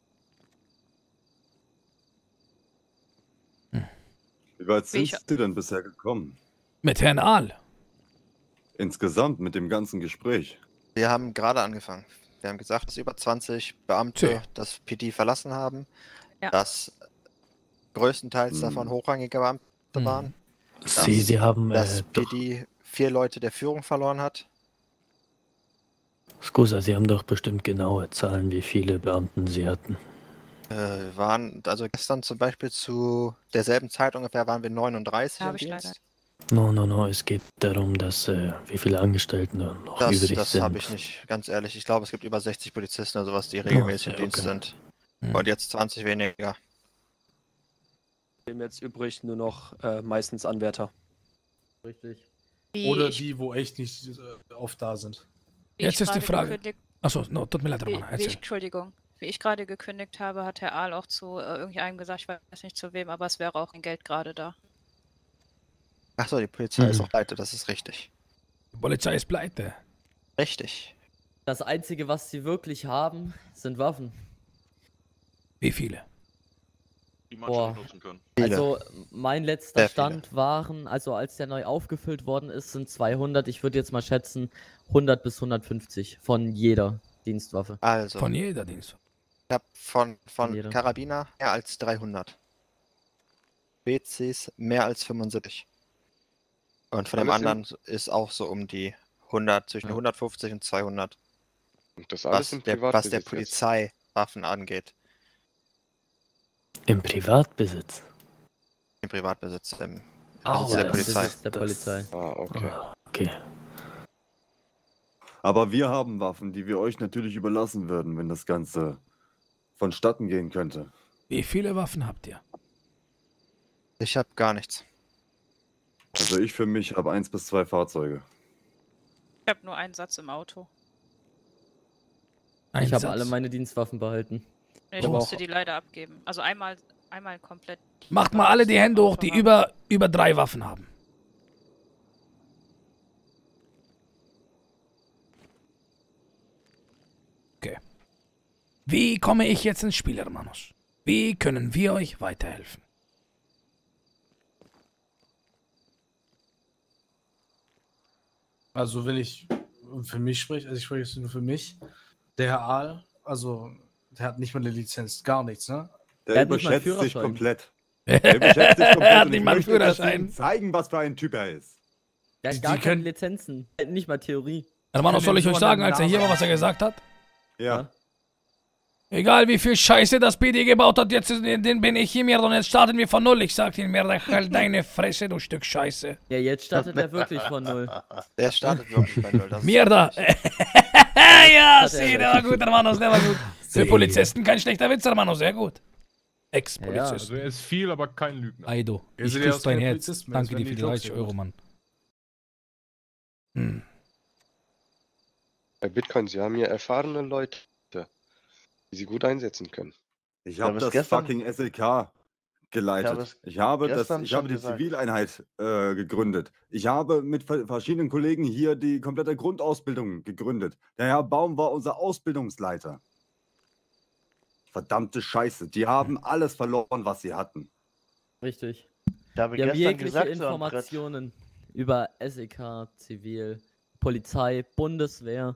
Wie weit sind Sie denn bisher gekommen? Mit Herrn Aal? Insgesamt mit dem ganzen Gespräch. Wir haben gerade angefangen. Wir haben gesagt, dass über 20 Beamte Tja. das PD verlassen haben, Ja. dass größtenteils davon hochrangige Beamte waren. Sie haben das doch, PD 4 Leute der Führung verloren hat. Scusa, Sie haben doch bestimmt genaue Zahlen, wie viele Beamten Sie hatten. Waren, also gestern zum Beispiel zu derselben Zeit ungefähr waren wir 39 im Dienst. No, es geht darum, dass wie viele Angestellten da noch übrig Das sind. habe ich nicht, ganz ehrlich. Ich glaube, es gibt über 60 Polizisten oder sowas, die regelmäßig im Dienst sind. Und jetzt 20 weniger. Dem jetzt übrig nur noch meistens Anwärter. Richtig. Wie Oder ich- die, wo echt nicht oft da sind. Jetzt ist die Frage. gekündigt- Achso, no, tut mir leid, Romana. Erzähl. Entschuldigung. Wie ich gerade gekündigt habe, hat Herr Ahl auch zu irgendeinem gesagt, ich weiß nicht zu wem, aber es wäre auch ein Geld gerade da. Achso, die Polizei ist auch pleite, das ist richtig. Die Polizei ist pleite. Richtig. Das Einzige, was sie wirklich haben, sind Waffen. Wie viele? Die man schon nutzen können. Also mein letzter Sehr viele. Stand waren, also als der neu aufgefüllt worden ist, sind 200. Ich würde jetzt mal schätzen 100 bis 150 von jeder Dienstwaffe. Also. Von jeder Dienstwaffe. Ich habe von jeder. Karabiner mehr als 300. BCs mehr als 75. Und von dem Alles anderen ist auch so um die 100, zwischen 150 und 200. Und das alles im Was der Privatbesitz jetzt? Polizei Waffen angeht. Im Privatbesitz? Im Privatbesitz. Im Oh, der das Polizei. ist der Polizei. Ah, okay. Okay. Aber wir haben Waffen, die wir euch natürlich überlassen würden, wenn das Ganze vonstatten gehen könnte. Wie viele Waffen habt ihr? Ich habe gar nichts. Also ich für mich habe 1 bis 2 Fahrzeuge. Ich habe nur einen Satz im Auto. Ich habe alle meine Dienstwaffen behalten. Ich musste die leider abgeben. Also einmal komplett. Macht mal alle die Hände hoch, die über 3 Waffen haben. Okay. Wie komme ich jetzt ins Spiel, Hermanos? Wie können wir euch weiterhelfen? Also wenn ich für mich spreche, also ich spreche jetzt nur für mich, der Herr Ahl, also der hat nicht mal eine Lizenz, gar nichts, ne? Der überschätzt sich komplett. Er Der überschätzt sich komplett. hat und nicht ich mal einen möchte, dass sie Führerschein. ihm zeigen, was für ein Typ er ist. Der hat gar keine Lizenzen. Nicht mal Theorie. Hermanos, soll ich euch sagen, als er hier war, was er gesagt hat? Ja. Egal wie viel Scheiße das PD gebaut hat, jetzt den bin ich hier mir und jetzt starten wir von null. Ich sag dir mir, halt deine Fresse, du Stück Scheiße. Ja, jetzt startet er wirklich von null. Der startet wirklich bei null. das ist Mierda. Ja, sí, der war gut, Hermanos, der war gut. Für Sí. Polizisten kein schlechter Witz, Hermanos, sehr gut. Ex-Polizist. Also er ist viel, aber kein Lügner. Aido, Wir ich sind ja küsse auch dein keine Herz. Polizisten, Danke das dir werden für die die Jobs 30 ja Euro, gut. Mann. Hm. Bei Bitcoin, Sie haben hier erfahrene Leute, die Sie gut einsetzen können. Ich habe das fucking SLK geleitet. Ich habe die Zivileinheit gegründet. Ich habe mit verschiedenen Kollegen hier die komplette Grundausbildung gegründet. Der Herr Baum war unser Ausbildungsleiter. Verdammte Scheiße. Die haben alles verloren, was sie hatten. Richtig. Da habe ich Wir haben gestern jegliche gesagt, so am Informationen über SEK, Zivil, Polizei, Bundeswehr.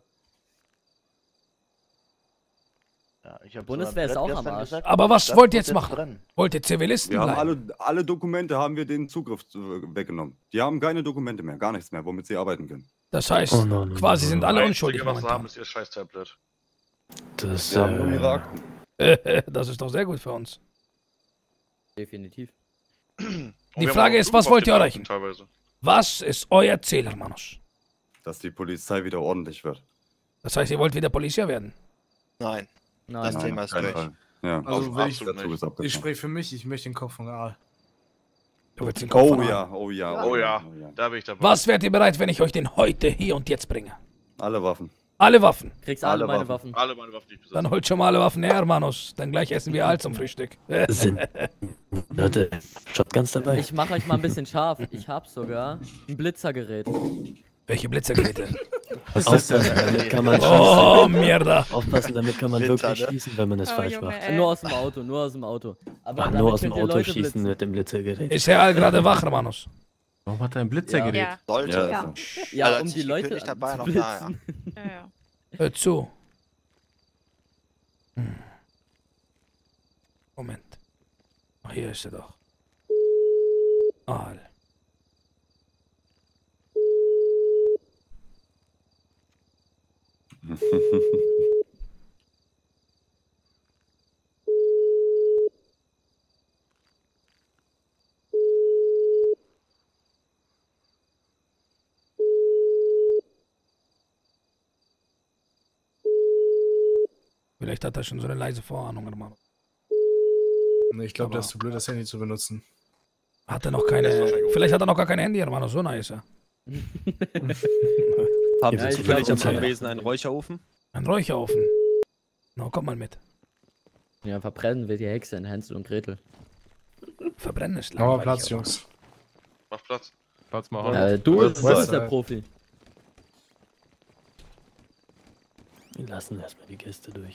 Ja, ich hab Bundeswehr ist auch am Arsch. Aber was wollt ihr jetzt machen? Wollt ihr Zivilisten Wir haben bleiben? alle Dokumente, haben wir den Zugriff weggenommen. Die haben keine Dokumente mehr, gar nichts mehr, womit sie arbeiten können. Das heißt, quasi sind alle unschuldig Was sie haben, momentan. ist ihr scheiß Tablet. Das, Wir haben nur ihre Akten. Das ist doch sehr gut für uns. Definitiv. Die Frage ist, was wollt ihr erreichen? Teilweise. Was ist euer Ziel, Hermanos? Dass die Polizei wieder ordentlich wird. Das heißt, ihr wollt wieder Polizei werden? Nein. Nein, Das Thema ist auf keinen durch. Fall. Ja, Also wenn ich, der Zug ist abgefahren. ich spreche für mich, ich möchte den Kopf von Aal. Du willst den Kopf von Oh Aal. ja, oh ja. Oh ja, da bin ich dabei. Was wärt ihr bereit, wenn ich euch den heute, hier und jetzt bringe? Alle Waffen. Alle Waffen. Kriegst alle meine Waffen. Alle meine Waffen, die ich besitze. Dann holt schon mal alle Waffen her, Hermanos. Dann gleich essen wir Aal zum Frühstück. Sind Leute, Shotguns dabei? Ich mache euch mal ein bisschen scharf. Ich habe sogar ein Blitzergerät. Welche Blitzergeräte? Aufpassen, damit kann man Oh, schießen. Mierda. Aufpassen, damit kann man Winter, wirklich ne? schießen, wenn man es falsch Junge, macht. Nur aus dem Auto, nur aus dem Auto. Aber Ach, damit nur aus dem könnt ihr Auto Leute schießen blitzen. mit dem Blitzergerät. Ist Herr Aal gerade wach, Hermanos? Warum hat er ein Blitzergerät? Ja. Sollte. Ja, Ja. Ja, Also, um als die ich Leute gekündigt hab, war er noch zu da, ja. blitzen. Ja, ja. Hört zu. Moment. Ach, hier ist er doch. Aal. Vielleicht hat er schon so eine leise Vorahnung gemacht. Nee, ich glaube, der ist zu blöd, das Handy zu benutzen. Hat er noch keine. Vielleicht hat er noch gar kein Handy, Hermano. So nice. Haben Sie zufällig am Anwesen einen Räucherofen? Ein Räucherofen. Na, komm mal mit. Ja, verbrennen wir die Hexe in Hänsel und Gretel. Verbrennen ist langweilig. Aber Platz, Jungs. Mach Platz. Platz machen. Du bist der Profi. Wir lassen erstmal die Gäste durch.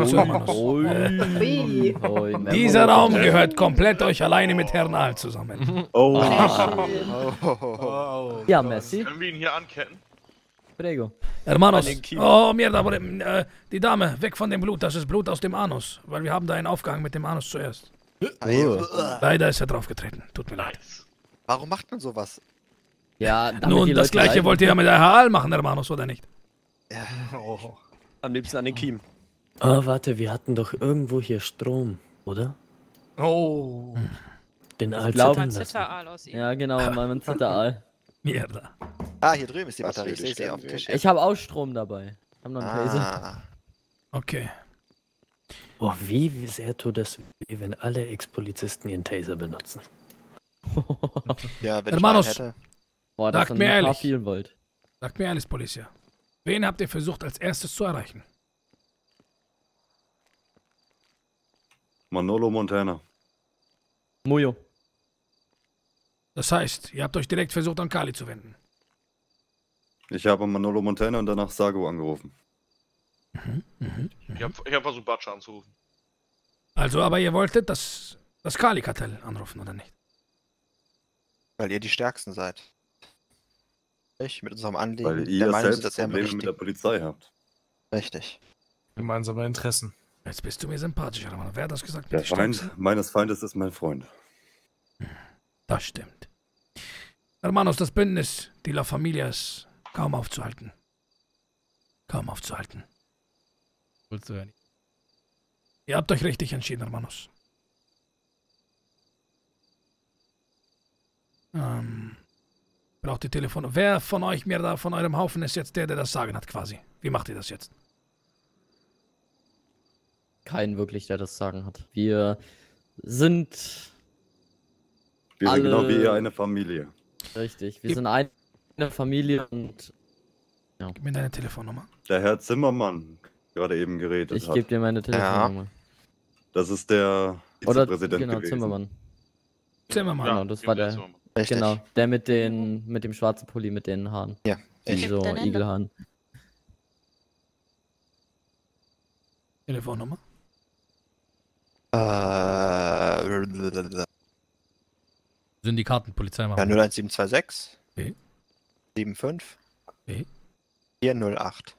Dieser Raum gehört komplett euch alleine mit Herrn Aal zusammen. Ja, Messi. Können wir ihn hier anketten? Prego. Hermanos. Oh, mierda, die Dame, weg von dem Blut. Das ist Blut aus dem Anus. Weil wir haben da einen aufgehangen mit dem Anus zuerst. Leider ist er draufgetreten. Tut mir leid. Warum macht man sowas? Ja, nun, das gleiche wollt ihr ja mit der Aal machen, Hermanos, oder nicht? Ja. Am liebsten an den Kiem. Ah, warte, wir hatten doch irgendwo hier Strom, oder? Oh. Den Aal Ein Zitteraal aus ihm. Ja, genau, mein Zitteraal. Mierda. Ah, hier drüben ist die Batterie. Ich sehe sie auf dem Tisch. Ich habe auch Strom dabei. Ich habe noch einen Taser. Okay. Oh, wie sehr tut das weh, wenn alle Ex-Polizisten ihren Taser benutzen. Ja, wenn Hermanos, ich hätte. Boah, das sagt mir ehrlich. Viel wollt. Sagt mir ehrlich, Polizia. Wen habt ihr versucht als erstes zu erreichen? Manolo Montana. Mujo. Das heißt, ihr habt euch direkt versucht, an Kali zu wenden. Ich habe Manolo Montana und danach Sago angerufen. Ich hab versucht, Batscha anzurufen. Also, aber ihr wolltet das Kali-Kartell anrufen, oder nicht? Weil ihr die Stärksten seid. Ich mit unserem Anliegen. Weil ihr selbst Probleme mit der Polizei habt. Richtig. Gemeinsame Interessen. Jetzt bist du mir sympathischer, aber wer hat das gesagt? Der Feind meines Feindes ist mein Freund. Das stimmt. Hermanos, das Bündnis, die La Familia ist kaum aufzuhalten. Kaum aufzuhalten. Wolltest du ja nicht. Ihr habt euch richtig entschieden, Hermanos. Braucht ihr Telefon? Wer von euch mir da von eurem Haufen ist jetzt der das Sagen hat, quasi? Wie macht ihr das jetzt? Keinen wirklich, der das Sagen hat. Wir sind. Wir sind genau wie ihr eine Familie. Richtig, wir sind eine Familie und. Ja. Gib mir deine Telefonnummer. Der Herr Zimmermann gerade eben geredet hat. Ich gebe dir meine Telefonnummer. Ja. Das ist der Vizepräsident genau, gewesen. Zimmermann. Zimmermann. Genau, das war der. Richtig. Genau, der mit dem schwarzen Pulli mit den Haaren. Ja. Die so Igelhaaren. Telefonnummer? Syndikatenpolizei Ja, 01726 okay. 75 okay. 408.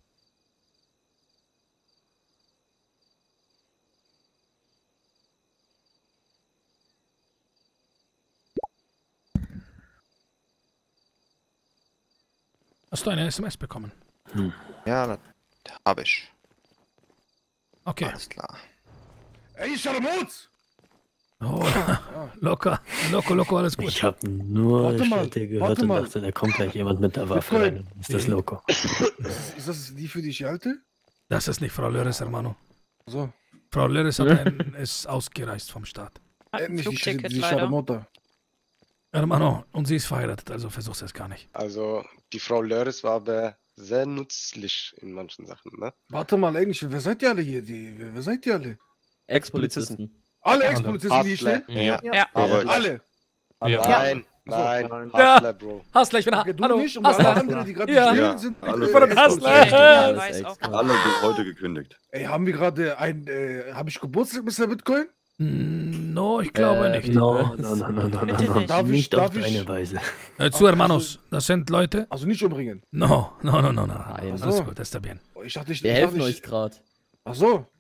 Hast du eine SMS bekommen? Ja, das habe ich. Okay. Alles klar. Ey, Scharmutz! Oh, locker, alles gut. Ich habe nur Schritte gehört und dachte, da kommt gleich jemand mit der Waffe rein. Ist das Loco? Ist das die für dich Alte? Das ist nicht Frau Löres, Hermano. So. Frau Löres ist ausgereist vom Staat. Flugticket die leider. Mutter. Hermano, und sie ist verheiratet, also versuch's es gar nicht. Also, die Frau Löres war aber sehr nützlich in manchen Sachen, ne? Warte mal, eigentlich, wer seid ihr alle hier? Wer seid ihr alle? Ex-Polizisten. Alle Ex-Polizisten, die ich stelle? Ja. Aber alle? Nein, Ja. Hustler, Bro. Hustler, ich bin Okay, du hallo, nicht, und alle Hustler. anderen, die gerade Ja. stehen, sind alle Ich bin ein Hustler. Alle sind heute gekündigt. Ey, haben wir gerade habe ich Geburtstag, Mr. Bitcoin? No, ich glaube nicht. No. Nicht auf darf ich- deine Weise. Zu Hermanos, das sind Leute. Also nicht umbringen. No. Nein. Alles gut, está bien. Ich dachte, Wir helfen euch gerade. Ach so.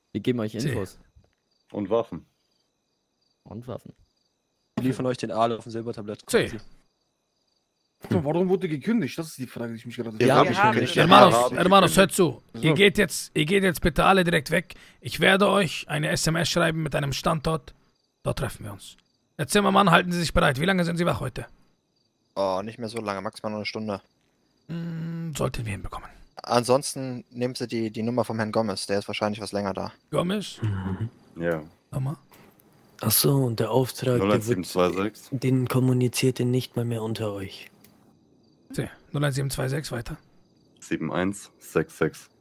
Wir geben euch Infos. Und Waffen. Und Waffen. Wir liefern euch den Aal auf dem Silbertablett. Warum wurde gekündigt? Das ist die Frage, die ich mich gerade Hermanos, hört zu. Ihr geht jetzt bitte alle direkt weg. Ich werde euch eine SMS schreiben mit einem Standort. Dort treffen wir uns. Herr Zimmermann, halten Sie sich bereit. Wie lange sind Sie wach heute? Oh, nicht mehr so lange, maximal noch eine Stunde. Sollten wir hinbekommen. Ansonsten nehmen Sie die Nummer vom Herrn Gomez, der ist wahrscheinlich was länger da. Gomez? Ja. Nochmal. Achso, und der Auftrag, 01726. den kommuniziert ihr nicht mal mehr unter euch. 01726 weiter. 7166.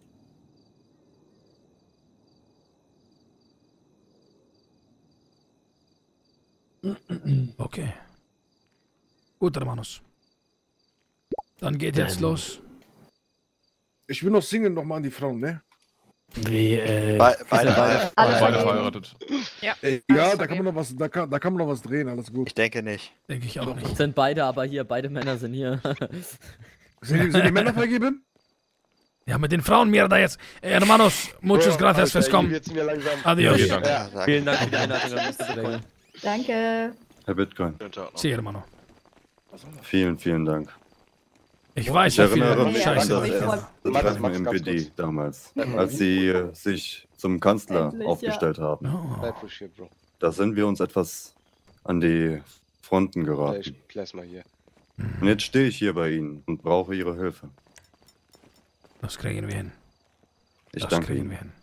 Okay. Gut, Hermanos. Dann geht jetzt los. Ich will noch singen nochmal an die Frauen, ne? Beide verheiratet. Ja. Ja, da kann man noch was drehen, alles gut. Ich denke nicht. Denke ich auch nicht. Sind beide aber hier, beide Männer sind hier. Sind die Männer vergeben? Ja, mit den Frauen mir da jetzt. Hermanos, muchos gracias fürs Kommen. Adios. Vielen Dank für die Einladung. Danke. Herr Bitcoin. Sie, Hermano. Vielen Dank. Ich weiß, ich wie viele erinnere mich Scheiße an das Treffen im PD damals, als Sie sich zum Kanzler aufgestellt haben. Da sind wir uns etwas an die Fronten geraten. Und jetzt stehe ich hier bei Ihnen und brauche Ihre Hilfe. Das kriegen wir hin. Ich das danke kriegen Ihnen. wir hin.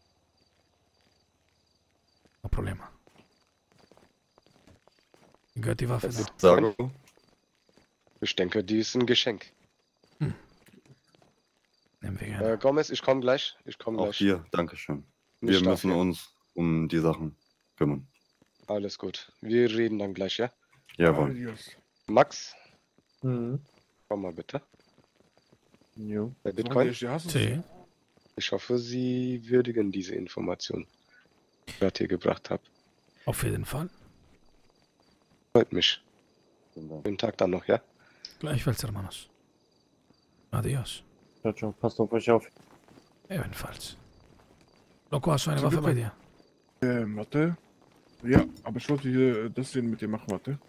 No Problema. Gehört die Waffe? Sago? Ich denke, die ist ein Geschenk. Nehmen wir gerne. Gomez, ich komme gleich. Auch hier, Dankeschön. Nicht Wir müssen dafür. uns um die Sachen kümmern. Alles gut. Wir reden dann gleich, ja? Jawohl. Max? Komm mal bitte. Jo. Der Bitcoin? Sí. Ich hoffe, Sie würdigen diese Information, die ich gerade hier gebracht habe. Auf jeden Fall. Freut mich. Schönen Tag dann noch, ja? Gleichfalls, Hermanos. Adios. Ciao, passt auf euch auf. Ebenfalls. Loco, hast du eine Waffe bei dir? Warte. Ja, aber ich wollte hier das hier mit dir machen, warte.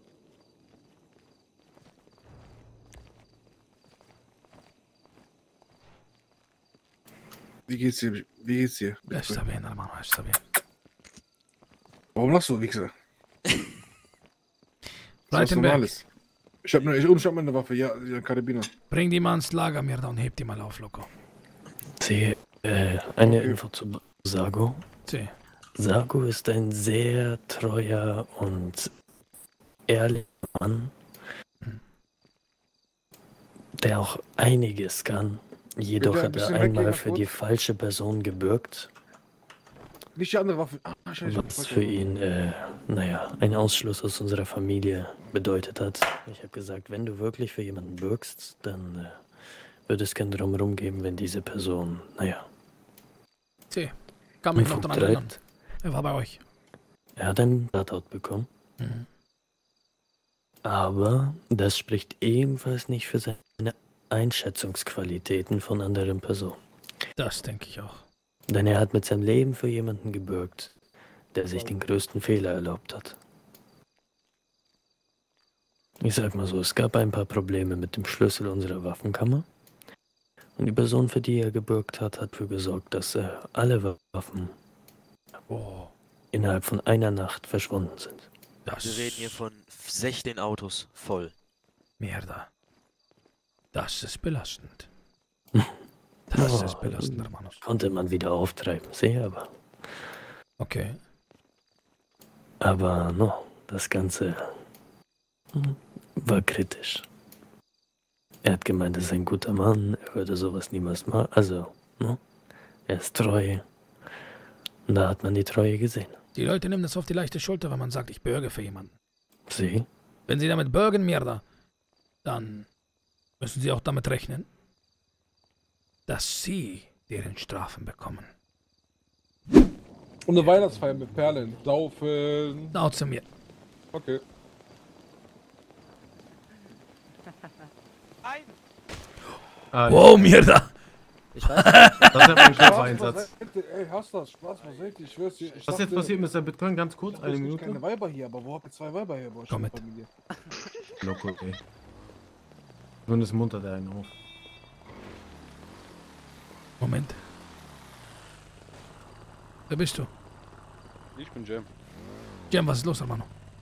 Wie geht's dir? Está bien, hermano, está bien. Warum lachst du, Wichser? Das ist was Breitenberg. Normales. Ich hab eine Waffe, ja, Karabiner. Bring die mal ins Lager, mir da und heb die mal auf, Loco. Sie, eine Info zu Sago. Sie. Sago ist ein sehr treuer und ehrlicher Mann, der auch einiges kann. Jedoch Bitte ein hat er bisschen einmal weggehen, für die kurz. falsche Person gebürgt, Nicht die andere Waffe. Ah, scheiße. was für ihn, naja, ein Ausschluss aus unserer Familie bedeutet hat. Ich habe gesagt, wenn du wirklich für jemanden bürgst, dann wird es kein Drumherum geben, wenn diese Person, naja, Sie. Kann mich noch Unfug daran erinnern. treibt. Er war bei euch. Er hat einen Shoutout bekommen. Mhm. Aber das spricht ebenfalls nicht für seine Einschätzungsqualitäten von anderen Personen. Das denke ich auch. Denn er hat mit seinem Leben für jemanden gebürgt, der sich den größten Fehler erlaubt hat. Ich sag mal so, es gab ein paar Probleme mit dem Schlüssel unserer Waffenkammer. Und die Person, für die er gebürgt hat, hat dafür gesorgt, dass alle Waffen innerhalb von einer Nacht verschwunden sind. Wir reden hier von 16 Autos voll. Mierda. Das ist belastend. Das ist belastend, Hermanos. Konnte man wieder auftreiben, sehe aber. Okay. Aber no, das Ganze war kritisch. Er hat gemeint, er ist ein guter Mann, er würde sowas niemals machen. Also, no, er ist treu. Und da hat man die Treue gesehen. Die Leute nehmen das auf die leichte Schulter, wenn man sagt, ich bürge für jemanden. Sie? Wenn sie damit bürgen, Mierda, dann müssen sie auch damit rechnen, dass sie deren Strafen bekommen. Und eine Weihnachtsfeier mit Perlen. Saufen. Laut zu mir. Okay. Wow, Mierda! Ich weiß. Das ist ein Schlafeinsatz. Ey, hast das? Spaß, was seht ihr? Ich schwör's dir. Was ist jetzt passiert, Mr. Bitcoin? Ganz kurz, eine Minute. Keine Weiber hier, aber wo habt ihr 2 Weiber hier bei euch in der Familie? Loco, ey. Zumindest muntert er einen auf. Moment. Wer bist du? Ich bin Jam. Jam, was ist los, Hermano?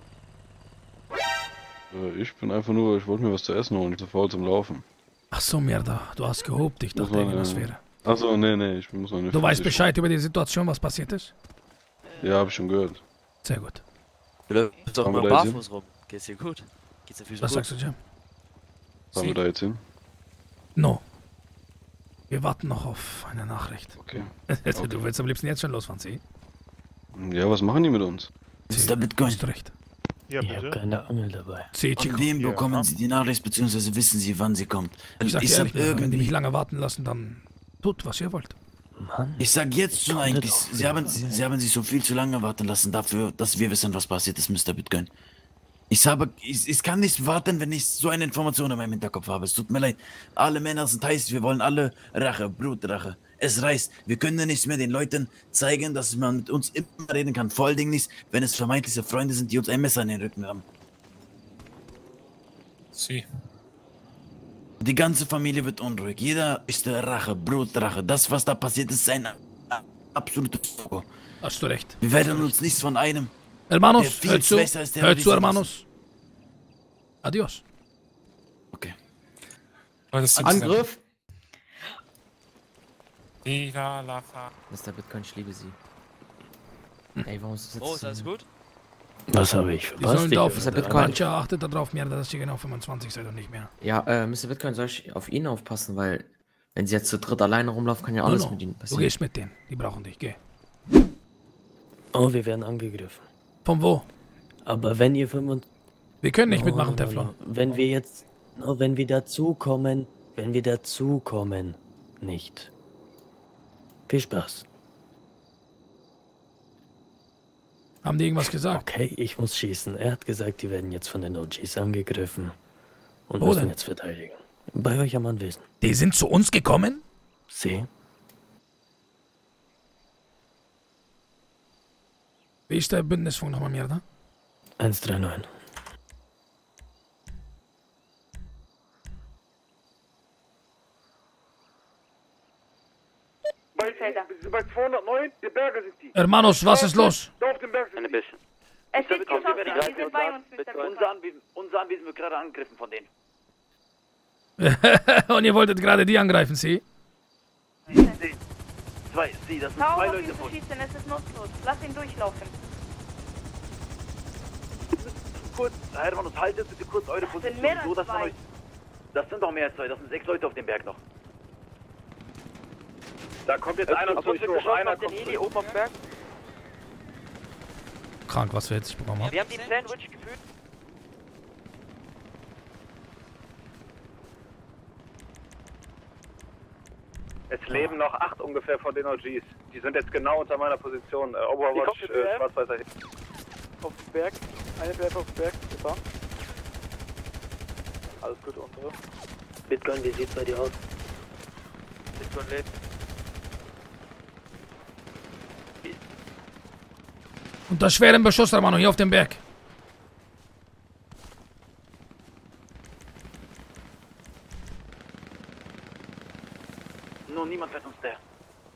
Ich bin einfach nur, ich wollte mir was zu essen holen, ich bin zu faul zum Laufen. Ach so, Mierda, du hast gehobt, ich dachte irgendwas wäre. Ach so, nee, ich muss noch nicht. Du weißt Bescheid über die Situation, was passiert ist? Ja, hab ich schon gehört. Sehr gut. Du läufst doch mal barfuß rum. Geht's dir gut? Geht's dir Füßen Was gut? sagst du, Jam? Fahren wir da jetzt hin? No. Wir warten noch auf eine Nachricht. Okay. Du willst am liebsten jetzt schon losfahren, Sie? Ja, was machen die mit uns? Mr. Bitcoin. Hast du recht. Ja, ich habe keine Angel dabei. Von wem bekommen Sie die Nachricht, beziehungsweise wissen Sie, wann sie kommt? Ich sag dir ehrlich, wenn die mich lange warten lassen, dann tut, was ihr wollt. Mann. Ich sag jetzt schon eigentlich, Sie haben sich so viel zu lange warten lassen dafür, dass wir wissen, was passiert ist, Mr. Bitcoin. Ich kann nicht warten, wenn ich so eine Information in meinem Hinterkopf habe. Es tut mir leid. Alle Männer sind heiß, wir wollen alle Rache, Blutrache. Es reißt. Wir können nicht mehr den Leuten zeigen, dass man mit uns immer reden kann. Vor allen Dingen nicht, wenn es vermeintliche Freunde sind, die uns ein Messer in den Rücken haben. Sie. Die ganze Familie wird unruhig. Jeder ist Rache, Blutrache. Das, was da passiert, ist ein absolutes Fogo. Hast du recht. Wir werden uns nichts von einem. Hermanos, hört zu, Hermanos. Adios. Okay. Angriff. Viva la fa. Mr. Bitcoin, ich liebe Sie. Ey, warum ist das jetzt? Oh, ist alles gut? Was habe ich Die sollen da auf Mr. Bitcoin. Manche achtet darauf mehr, dass ihr genau 25 seid und nicht mehr. Ja, Mr. Bitcoin, soll ich auf ihn aufpassen, weil wenn sie jetzt zu dritt alleine rumlaufen, kann ja alles mit ihnen passieren. Du gehst mit denen, die brauchen dich, geh. Oh, wir werden angegriffen. Von wo? Aber wenn ihr 25... Wir können nicht mitmachen, Teflon. Wenn wir jetzt... Oh, wenn wir dazukommen... Nicht. Viel Spaß. Haben die irgendwas gesagt? Okay, ich muss schießen. Er hat gesagt, die werden jetzt von den OGs angegriffen. Und Wo müssen denn? jetzt verteidigen. Bei euch am Anwesen. Die sind zu uns gekommen? Sie? Wie ist der Bündnisfunk nochmal, Mierda? 139. Bei 209, die Berge sind die. Hermanos, was ist los? Da auf dem Berg sind die. Es sind geschossen, die sind bei uns mit der Unser Anwesen wird gerade angegriffen von denen. Und ihr wolltet gerade die angreifen, Sie? Das sind zwei Leute von uns. Schießen, es ist nutzlos. Lass ihn durchlaufen. Kurz, Herr Hermanus, haltet bitte kurz eure Position so, dass man euch... Das sind doch mehr als 2, das sind 6 Leute auf dem Berg noch. Da kommt jetzt einer zu euch hoch, einer kommt Heli oben am Berg. Krank, was wir jetzt bekommen haben. Wir haben die Sandwich geführt. Es leben noch 8 ungefähr von den OGs. Die sind jetzt genau unter meiner Position. Overwatch, schwarz-weißer Hit. Auf dem Berg. Eine Berg auf dem Berg. Gefahren. Alles gut, unsere. Bitcoin, wie sieht's bei dir aus? Bitcoin lebt. Unter schwerem Beschuss, Hermano, hier auf dem Berg. Nur niemand fährt uns der.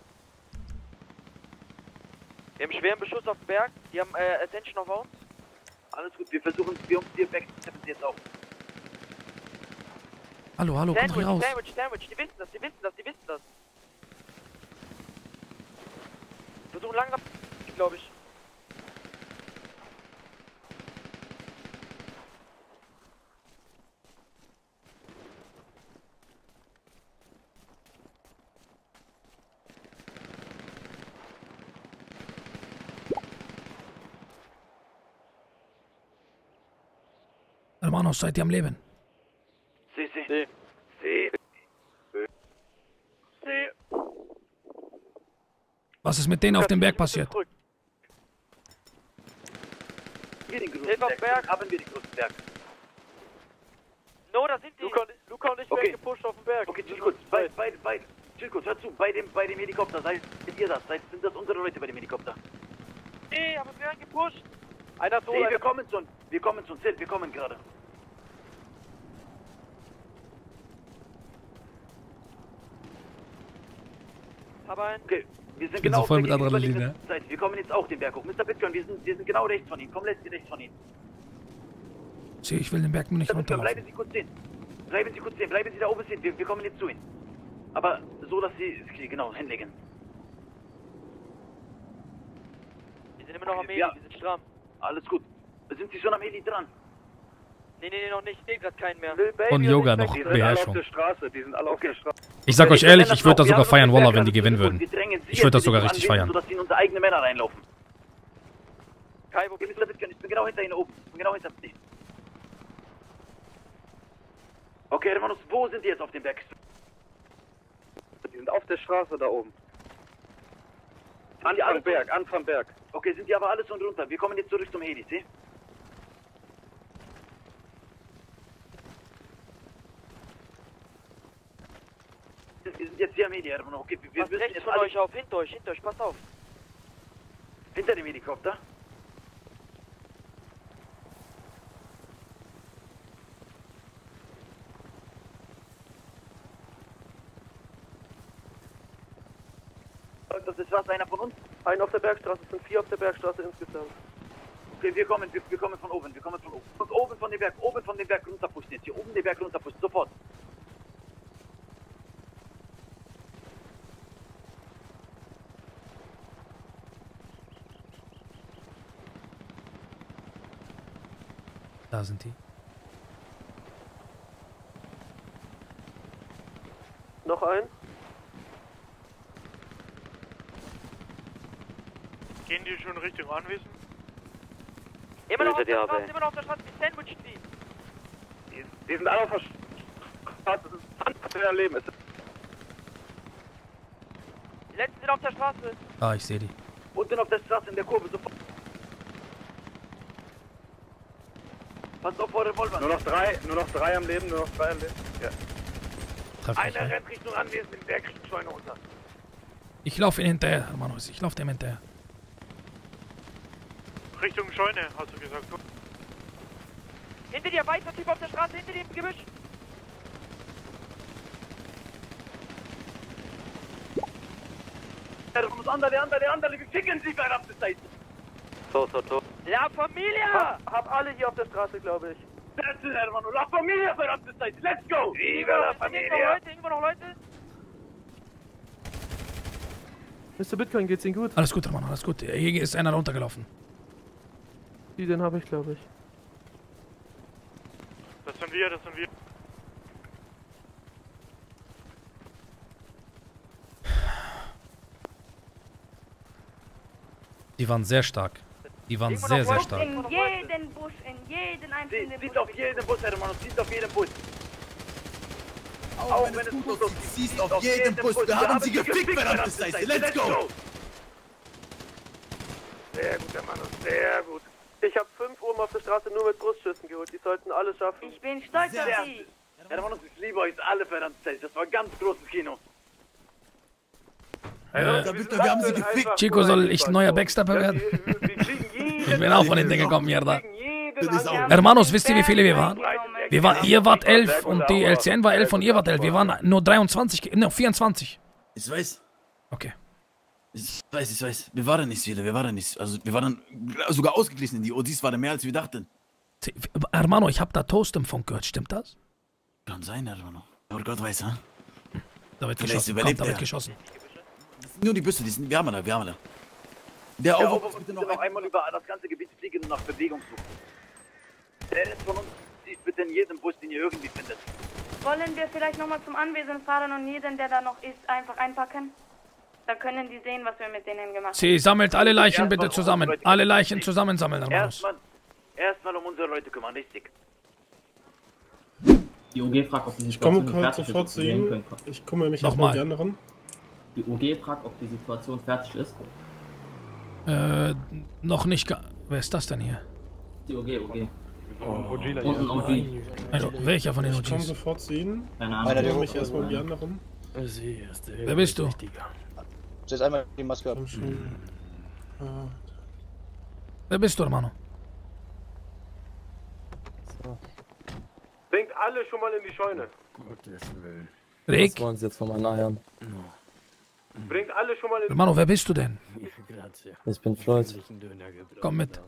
Wir haben schweren Beschuss auf dem Berg. Die haben Attention auf uns. Alles gut, wir versuchen, wir uns hier weg. Ich sie jetzt auch. Hallo, hallo, kommt hier raus. Sandwich. Die wissen das. Versuchen langsam, glaube ich. Hermanos, seid ihr am Leben? Sie. Was ist mit denen auf dem Berg passiert? Wir den größten Berg. Haben wir den größten Berg. No, da sind die. Luca und ich werden gepusht auf den Berg. Okay, gut. Beide. Chico, hör zu, bei dem Helikopter, seid ihr das? Sind das unsere Leute bei dem Helikopter? Nee, aber wir werden gepusht. Einer tot. Nee, wir kommen schon, Sid, wir kommen gerade. Okay, wir sind bin so voll mit Adrenalin, ne? Wir kommen jetzt auch den Berg hoch. Mr. Bitcoin, wir sind genau rechts von ihm. Komm letztlich rechts von ihm. Ich will den Berg nur nicht runterlaufen. Bleiben Sie kurz stehen. Bleiben Sie da oben stehen. Wir kommen jetzt zu Ihnen. Aber so, dass Sie, genau, hinlegen. Wir sind immer noch am Heli, wir sind stramm. Alles gut. Sind Sie schon am Heli dran? Nee, noch nicht. Ich sehe gerade keinen mehr. Von Yoga noch Beherrschung. Die sind alle auf der Straße. Ich sag euch ehrlich, ich würde das sogar feiern, Wallah, wenn die gewinnen würden. Ich würde das sogar richtig feiern. Sodass sie in unsere eigenen Männer reinlaufen. Kai, wo bist du? Ich bin genau hinter Ihnen oben. Ich bin genau hinter Ihnen. Okay, Hermanos, wo sind die jetzt auf dem Berg? Die sind auf der Straße da oben. Anfang Berg. Okay, sind die aber alles und runter. Wir kommen jetzt zurück zum Heli, sieh? Wir sind jetzt hier am Heli, Hermano. Okay, wir müssen rechts jetzt von euch auf, hinter euch, passt auf. Hinter dem Helikopter? Das ist was, einer von uns? Einen auf der Bergstraße, es sind 4 auf der Bergstraße insgesamt. Okay, wir kommen von oben, Und oben von dem Berg runterpushen jetzt. Hier oben den Berg runterpushen, sofort. Da sind die. Noch ein. Gehen die schon Richtung Anwesen? Immer noch auf der Straße, die sandwichen die. Die sind alle auf der Straße, das ist ein Leben. Die letzten sind auf der Straße. Ah, ich sehe die. Unten auf der Straße in der Kurve, sofort. Pass auf vor Revolver. Nur noch drei am Leben, Ja. Einer rennt Richtung Anwesen im Berg, Scheune runter. Ich laufe ihn hinterher, Hermanos. Ich laufe dem hinterher. Richtung Scheune, hast du gesagt. Hinter dir, weißer Typ auf der Straße, hinter dir im Gebüsch. Der andere, wir ficken sie verdammte Zeit. So. La Familia! Hab alle hier auf der Straße, glaube ich. That's it, hermano. La Familia verdammte Zeit. Let's go! Viva la Familia! Irgendwo noch Leute? Mr. Bitcoin, geht's Ihnen gut? Alles gut, Hermano, alles gut. Hier ist einer runtergelaufen. Den habe ich, glaube ich. Das sind wir. Die waren sehr stark. Die waren sehr stark. In jeden Bus, in jeden einzelnen Bus. Sieht auf jeden Bus, Hermano, sieht auf jeden Bus. Auch wenn es gut aussieht, siehst auf jeden Bus. Wir haben sie gefickt, verdammte Scheiße. Let's go! Sehr gut, Hermano, sehr gut. Ich habe 5 oben auf der Straße nur mit Brustschüssen geholt. Die sollten alles schaffen. Ich bin stolz auf Sie. Hermano, ich liebe euch alle, verdammte Scheiße. Das war ein ganz großes Kino. Wir haben sie gefickt. Chico, soll ich ein neuer Backstepper werden? Ich bin auch von den Dingen gekommen, Mierda. Hermanos, wisst ihr, wie viele wir waren? Ihr wart 11 und die LCN war 11 und ihr wart 11. Wir waren nur 23, ne, 24. Ich weiß. Okay. Ich weiß. Wir waren nicht viele, Also, wir waren sogar ausgeglichen. Die ODs waren mehr, als wir dachten. Hermano, ich hab da Toast im Funk gehört, stimmt das? Kann sein, Hermano. Aber Gott weiß, ha? Da wird geschossen. Da wird geschossen. Nur die Büsse, wir haben da. Der Aufruf bitte noch einmal über das ganze Gebiet fliegen und nach Bewegung suchen. Der Rest von uns sieht bitte in jedem Bus, den ihr irgendwie findet. Wollen wir vielleicht nochmal zum Anwesen fahren und jeden, der da noch ist, einfach einpacken? Dann können die sehen, was wir mit denen gemacht haben. Sie sammelt alle Leichen bitte zusammen. Alle Leichen zusammensammeln, Hermanos. Erstmal um unsere Leute kümmern, richtig. Die OG fragt, ob die Situation fertig ist. Ich kümmere mich erstmal um die anderen. Die OG fragt, ob die Situation fertig ist. Noch nicht. Wer ist das denn hier? Die OG. Also, welcher von den OGs? Ich kann sofort sehen. Keine Ahnung. Ich kümmere mich erstmal um die anderen. Wer bist du? Setz einmal die Maske ab. Wer bist du, Hermano? Bringt alle schon mal in die Scheune. Rick? Was wollen Sie jetzt von meinen Eiern? Bringt alle schon mal in die Hermano, wer bist du denn? Ich bin Floyd. Komm mit.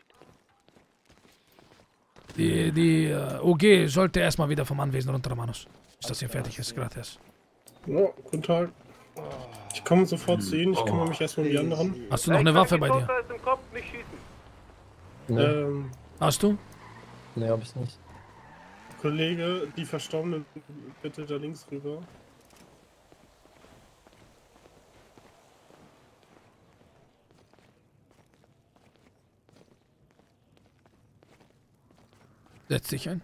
Die OG sollte erstmal wieder vom Anwesen runter, Hermanos. Bis das hier fertig ist, gratis. Ja, guten Tag. Ich komme sofort zu Ihnen, ich kümmere mich erstmal um die anderen. Hast du noch eine Waffe bei dir? im Kopf, nicht schießen. Nee. Hast du? Nee, hab ich nicht. Kollege, die Verstorbenen bitte da links rüber. Setz dich ein.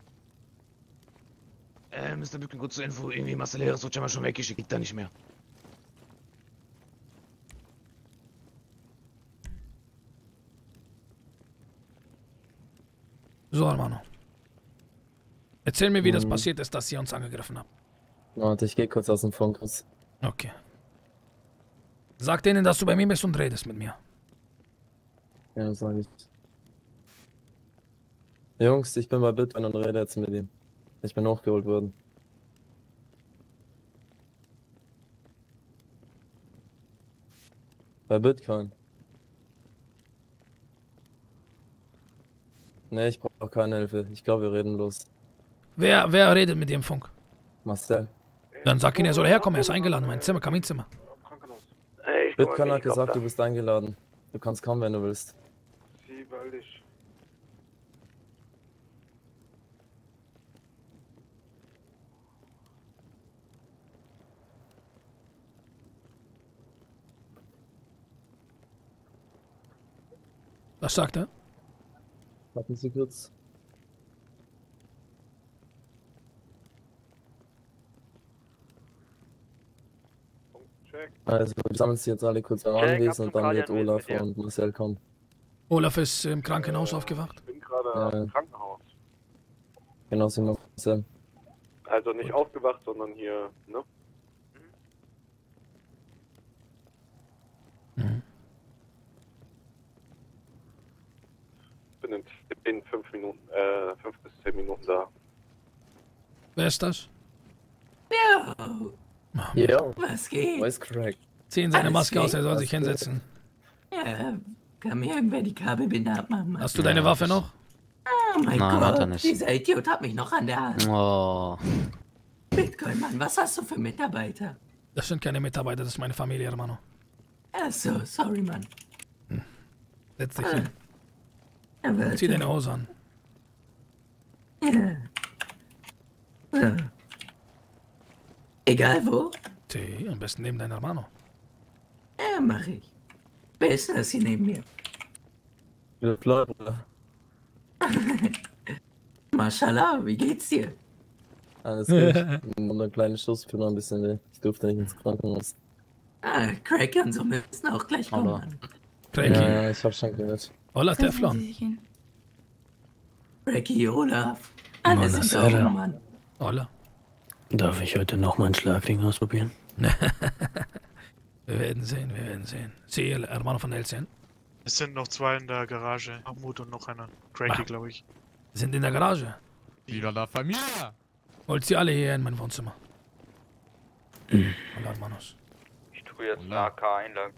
Mr. Bücken, kurz zur Info. Irgendwie Marcel Heres wird schon weggeschickt, liegt da nicht mehr. So, Hermano. Erzähl mir, wie das passiert ist, dass sie uns angegriffen haben. Warte, ich gehe kurz aus dem Funkhaus. Okay. Sag denen, dass du bei mir bist und redest mit mir. Ja, sag ich. Jungs, ich bin bei Bitcoin und rede jetzt mit ihm. Ich bin hochgeholt worden. Bei Bitcoin. Ne, ich brauche keine Hilfe. Ich glaube, wir reden los. Wer redet mit dir im Funk? Marcel. Dann sag ihn, er soll herkommen. Er ist eingeladen. Mein Zimmer, Kaminzimmer. Bitcoin hat gesagt, du bist eingeladen. Du kannst kommen, wenn du willst. Sie, bald ich. Was sagt er? Warten Sie kurz. Also, wir sammeln sie jetzt alle kurz am Anwesen und dann wird Olaf und Marcel kommen. Olaf ist im Krankenhaus aufgewacht? Ich bin gerade im Krankenhaus. Genau, sind wir Marcel. Also nicht aufgewacht, sondern hier, ne? Ich bin in 5 bis 10 Minuten da. Wer ist das? Ja. Ja. Was geht? Voice crack. Ziehen seine Alles Maske aus, geht? er soll sich hinsetzen. Ja, kann mir irgendwer die Kabelbinder abmachen? Hast du deine Waffe noch? Oh mein Nein, hat er Gott, nicht. dieser Idiot hat mich noch an der Hand. Oh. Bitcoin, Mann, was hast du für Mitarbeiter? Das sind keine Mitarbeiter, das ist meine Familie, Hermano. Ach so, sorry, Mann. Setz dich hin. Aber Zieh deine Hose an. Ja. Ja. Egal wo? Zieh, am besten neben deinen Hermano. Ja, mach ich. Wer ist das hier neben mir? Ja, klar, Bruder. Mashallah, wie geht's dir? Alles gut. Und einen kleinen Schuss für noch ein bisschen weh. Ich durfte nicht ins Krankenhaus. Ah, Craig und so müssen auch gleich kommen. Mann. Ja, ich hab schon gehört. Hola, Teflon. Cracky, Olaf. Alle sind da oben, Mann. Hola. Darf ich heute noch mal einen Schlagring ausprobieren? Wir werden sehen, wir werden sehen. Sie, Hermano von Elsen. Es sind noch 2 in der Garage. Mahmoud und noch einer. Cracky, glaube ich. Sind in der Garage. Viva la familia! Holt sie alle hier in mein Wohnzimmer. Hola, Hermanos. Ich tue jetzt eine AK einlagen.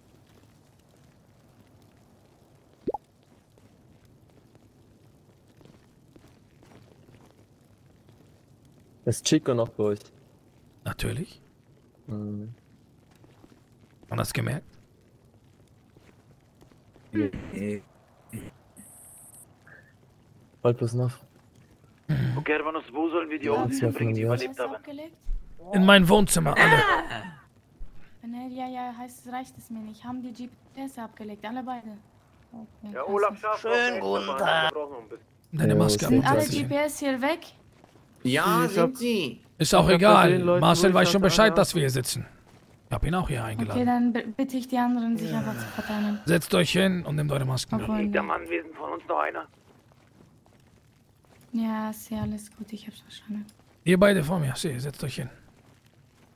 Ist Chico noch bei euch? Natürlich. Man hat's gemerkt. Bald bis noch. Okay, Hermanos, wo sollen wir die Autos hinbringen, die überlebt haben? In mein Wohnzimmer, alle. Ja, heißt, reicht es mir nicht. Haben die GPS abgelegt, alle beide. Okay, Ja, Olaf schafft Schönen guten Tag. Deine Maske Sind alle abnehmen. GPS hier weg? Ja, sind sie. Ist auch egal. Marcel weiß schon Bescheid, dass wir hier sitzen. Ich hab ihn auch hier Okay, eingeladen. dann bitte ich die anderen, sich einfach zu verteilen. Setzt euch hin und nehmt eure Masken ab. Liegt am Anwesen von uns noch einer? Ja, ist ja alles gut, ich hab's verstanden. Ihr beide vor mir, setzt euch hin.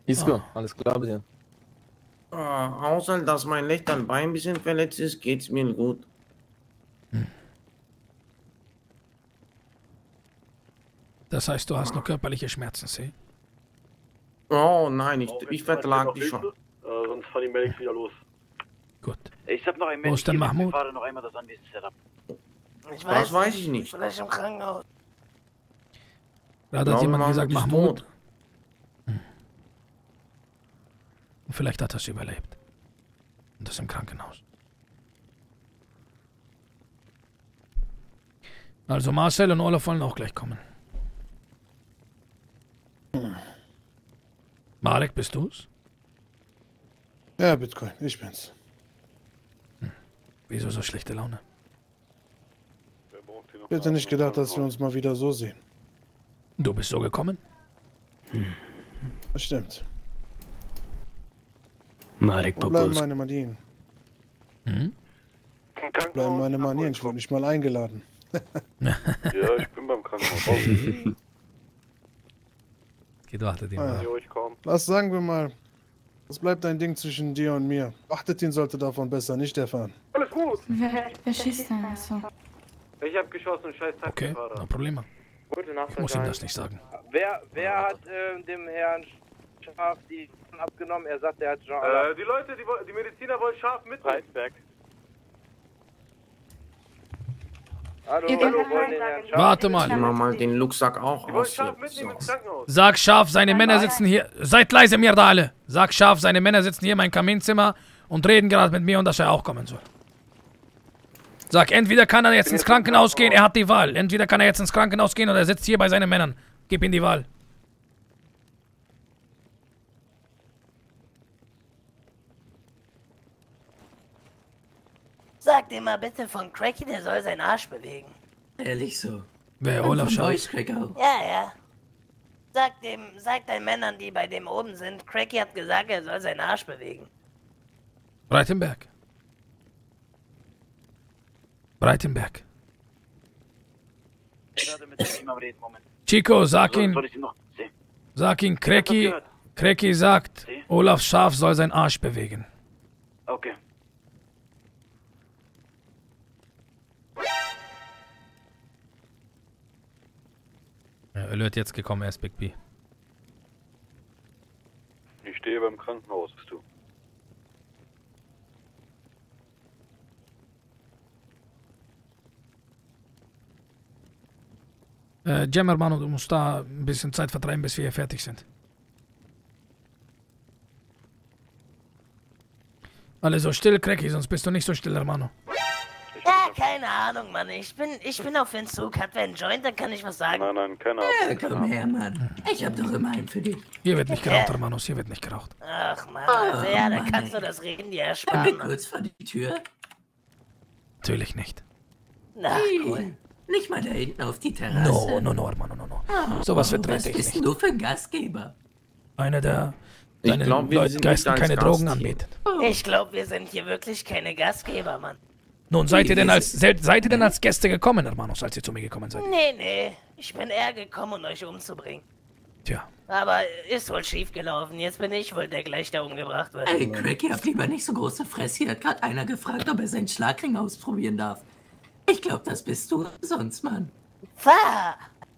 Isco, alles klar bei dir? Außer, dass mein rechter Bein ein bisschen verletzt ist, geht's mir gut. Das heißt, du hast nur körperliche Schmerzen, See? Oh nein, ich vertrag die schon. Sonst fahren die Medics wieder los. Gut. Ich hab noch ein Wo ist denn Mahmoud? Ich fahre noch einmal das Anwesen-Setup. Das weiß ich nicht. Vielleicht im Krankenhaus. Da hat jemand gesagt, Mahmoud. Und vielleicht hat er es überlebt. Und das im Krankenhaus. Also Marcel und Olaf wollen auch gleich kommen. Marek, bist du's? Ja, Bitcoin, ich bin's. Wieso so schlechte Laune? Ich hätte nicht gedacht, dass wir uns mal wieder so sehen. Du bist so gekommen? Das stimmt. Marek Wo bleiben Popos. meine Manieren? Hm? Wo bleiben meine Manieren? Ich wurde nicht mal eingeladen. Ja, ich bin beim Krankenhaus. Geht, wartet ihn Ah, mal. ja. Was sagen wir mal? Was bleibt ein Ding zwischen dir und mir? Achtet ihn sollte davon besser nicht erfahren. Alles gut. Wer schießt denn? Achso. Ich hab geschossen, scheiß Okay, Taxifahrer. no Problema. Gute Nacht, Ich muss ihm das nicht sagen. Wer hat dem Herrn Schaf die abgenommen? Er sagt, er hat schon... die Leute, die Mediziner wollen Schaf mit. Preisberg. Hallo, wollen den Herrn Schaf... Warte mal. Nehmen wir mal den Luxsack auch Die wollen aus. Schaf mitnehmen ins Krankenhaus. Sag Schaf, seine Männer sitzen hier. Seid leise, mir da alle. Sag Schaf, seine Männer sitzen hier in meinem Kaminzimmer und reden gerade mit mir und dass er auch kommen soll. Sag, entweder kann er jetzt ins Krankenhaus gehen, er hat die Wahl. Entweder kann er jetzt ins Krankenhaus gehen oder er sitzt hier bei seinen Männern. Gib ihm die Wahl. Sag dir mal bitte von Cracky, der soll seinen Arsch bewegen. Ehrlich so. Wer, Olaf Von Schaf? euch, Cracker. Ja. Sag deinen Männern, die bei dem oben sind, Cracky hat gesagt, er soll seinen Arsch bewegen. Breitenberg. Breitenberg. Ich werde mit ihm am Reden, Moment. Chico, sag ihn. Soll ich ihn noch sehen? Sag ihn, Cracky sagt, Olaf Schaf soll seinen Arsch bewegen. Okay. Ja, Alert jetzt gekommen, er ist Big B. Ich stehe beim Krankenhaus, bist du. Jammer, Mano, du musst da ein bisschen Zeit vertreiben, bis wir hier fertig sind. Alle so still, Cracky, sonst bist du nicht so still, Hermano. Ja, keine Ahnung, Mann. Ich bin auf Entzug. Hat wer einen Joint, dann kann ich was sagen. Nein, keine Ja, komm her, Mann. Ich hab doch immer einen für dich. Hier wird nicht geraucht, Hermanos, hier wird nicht geraucht. Ach, Mann. Also, ja, dann kannst du das Reden dir ersparen. Bin kurz vor die Tür. Natürlich nicht. Na, cool. Nicht mal da hinten auf die Terrasse. No, Hermano, no. Sowas vertrete ich Was bist nicht. du für ein Gastgeber? Einer, der Ich seinen glaub, wir sind Leutgeisten nicht als keine Gast Drogen hier. anbietet. Ich glaube, wir sind hier wirklich keine Gastgeber, Mann. Nun, seid ihr denn als Gäste gekommen, Hermanos, als ihr zu mir gekommen seid? Nee. Ich bin eher gekommen, um euch umzubringen. Tja. Aber ist wohl schief gelaufen. Jetzt bin ich wohl der gleich, der umgebracht wird. Ey, Cracky, hab lieber nicht so große Fresse. Hier hat gerade einer gefragt, ob er seinen Schlagring ausprobieren darf. Ich glaube, das bist du sonst, Mann. Fahr!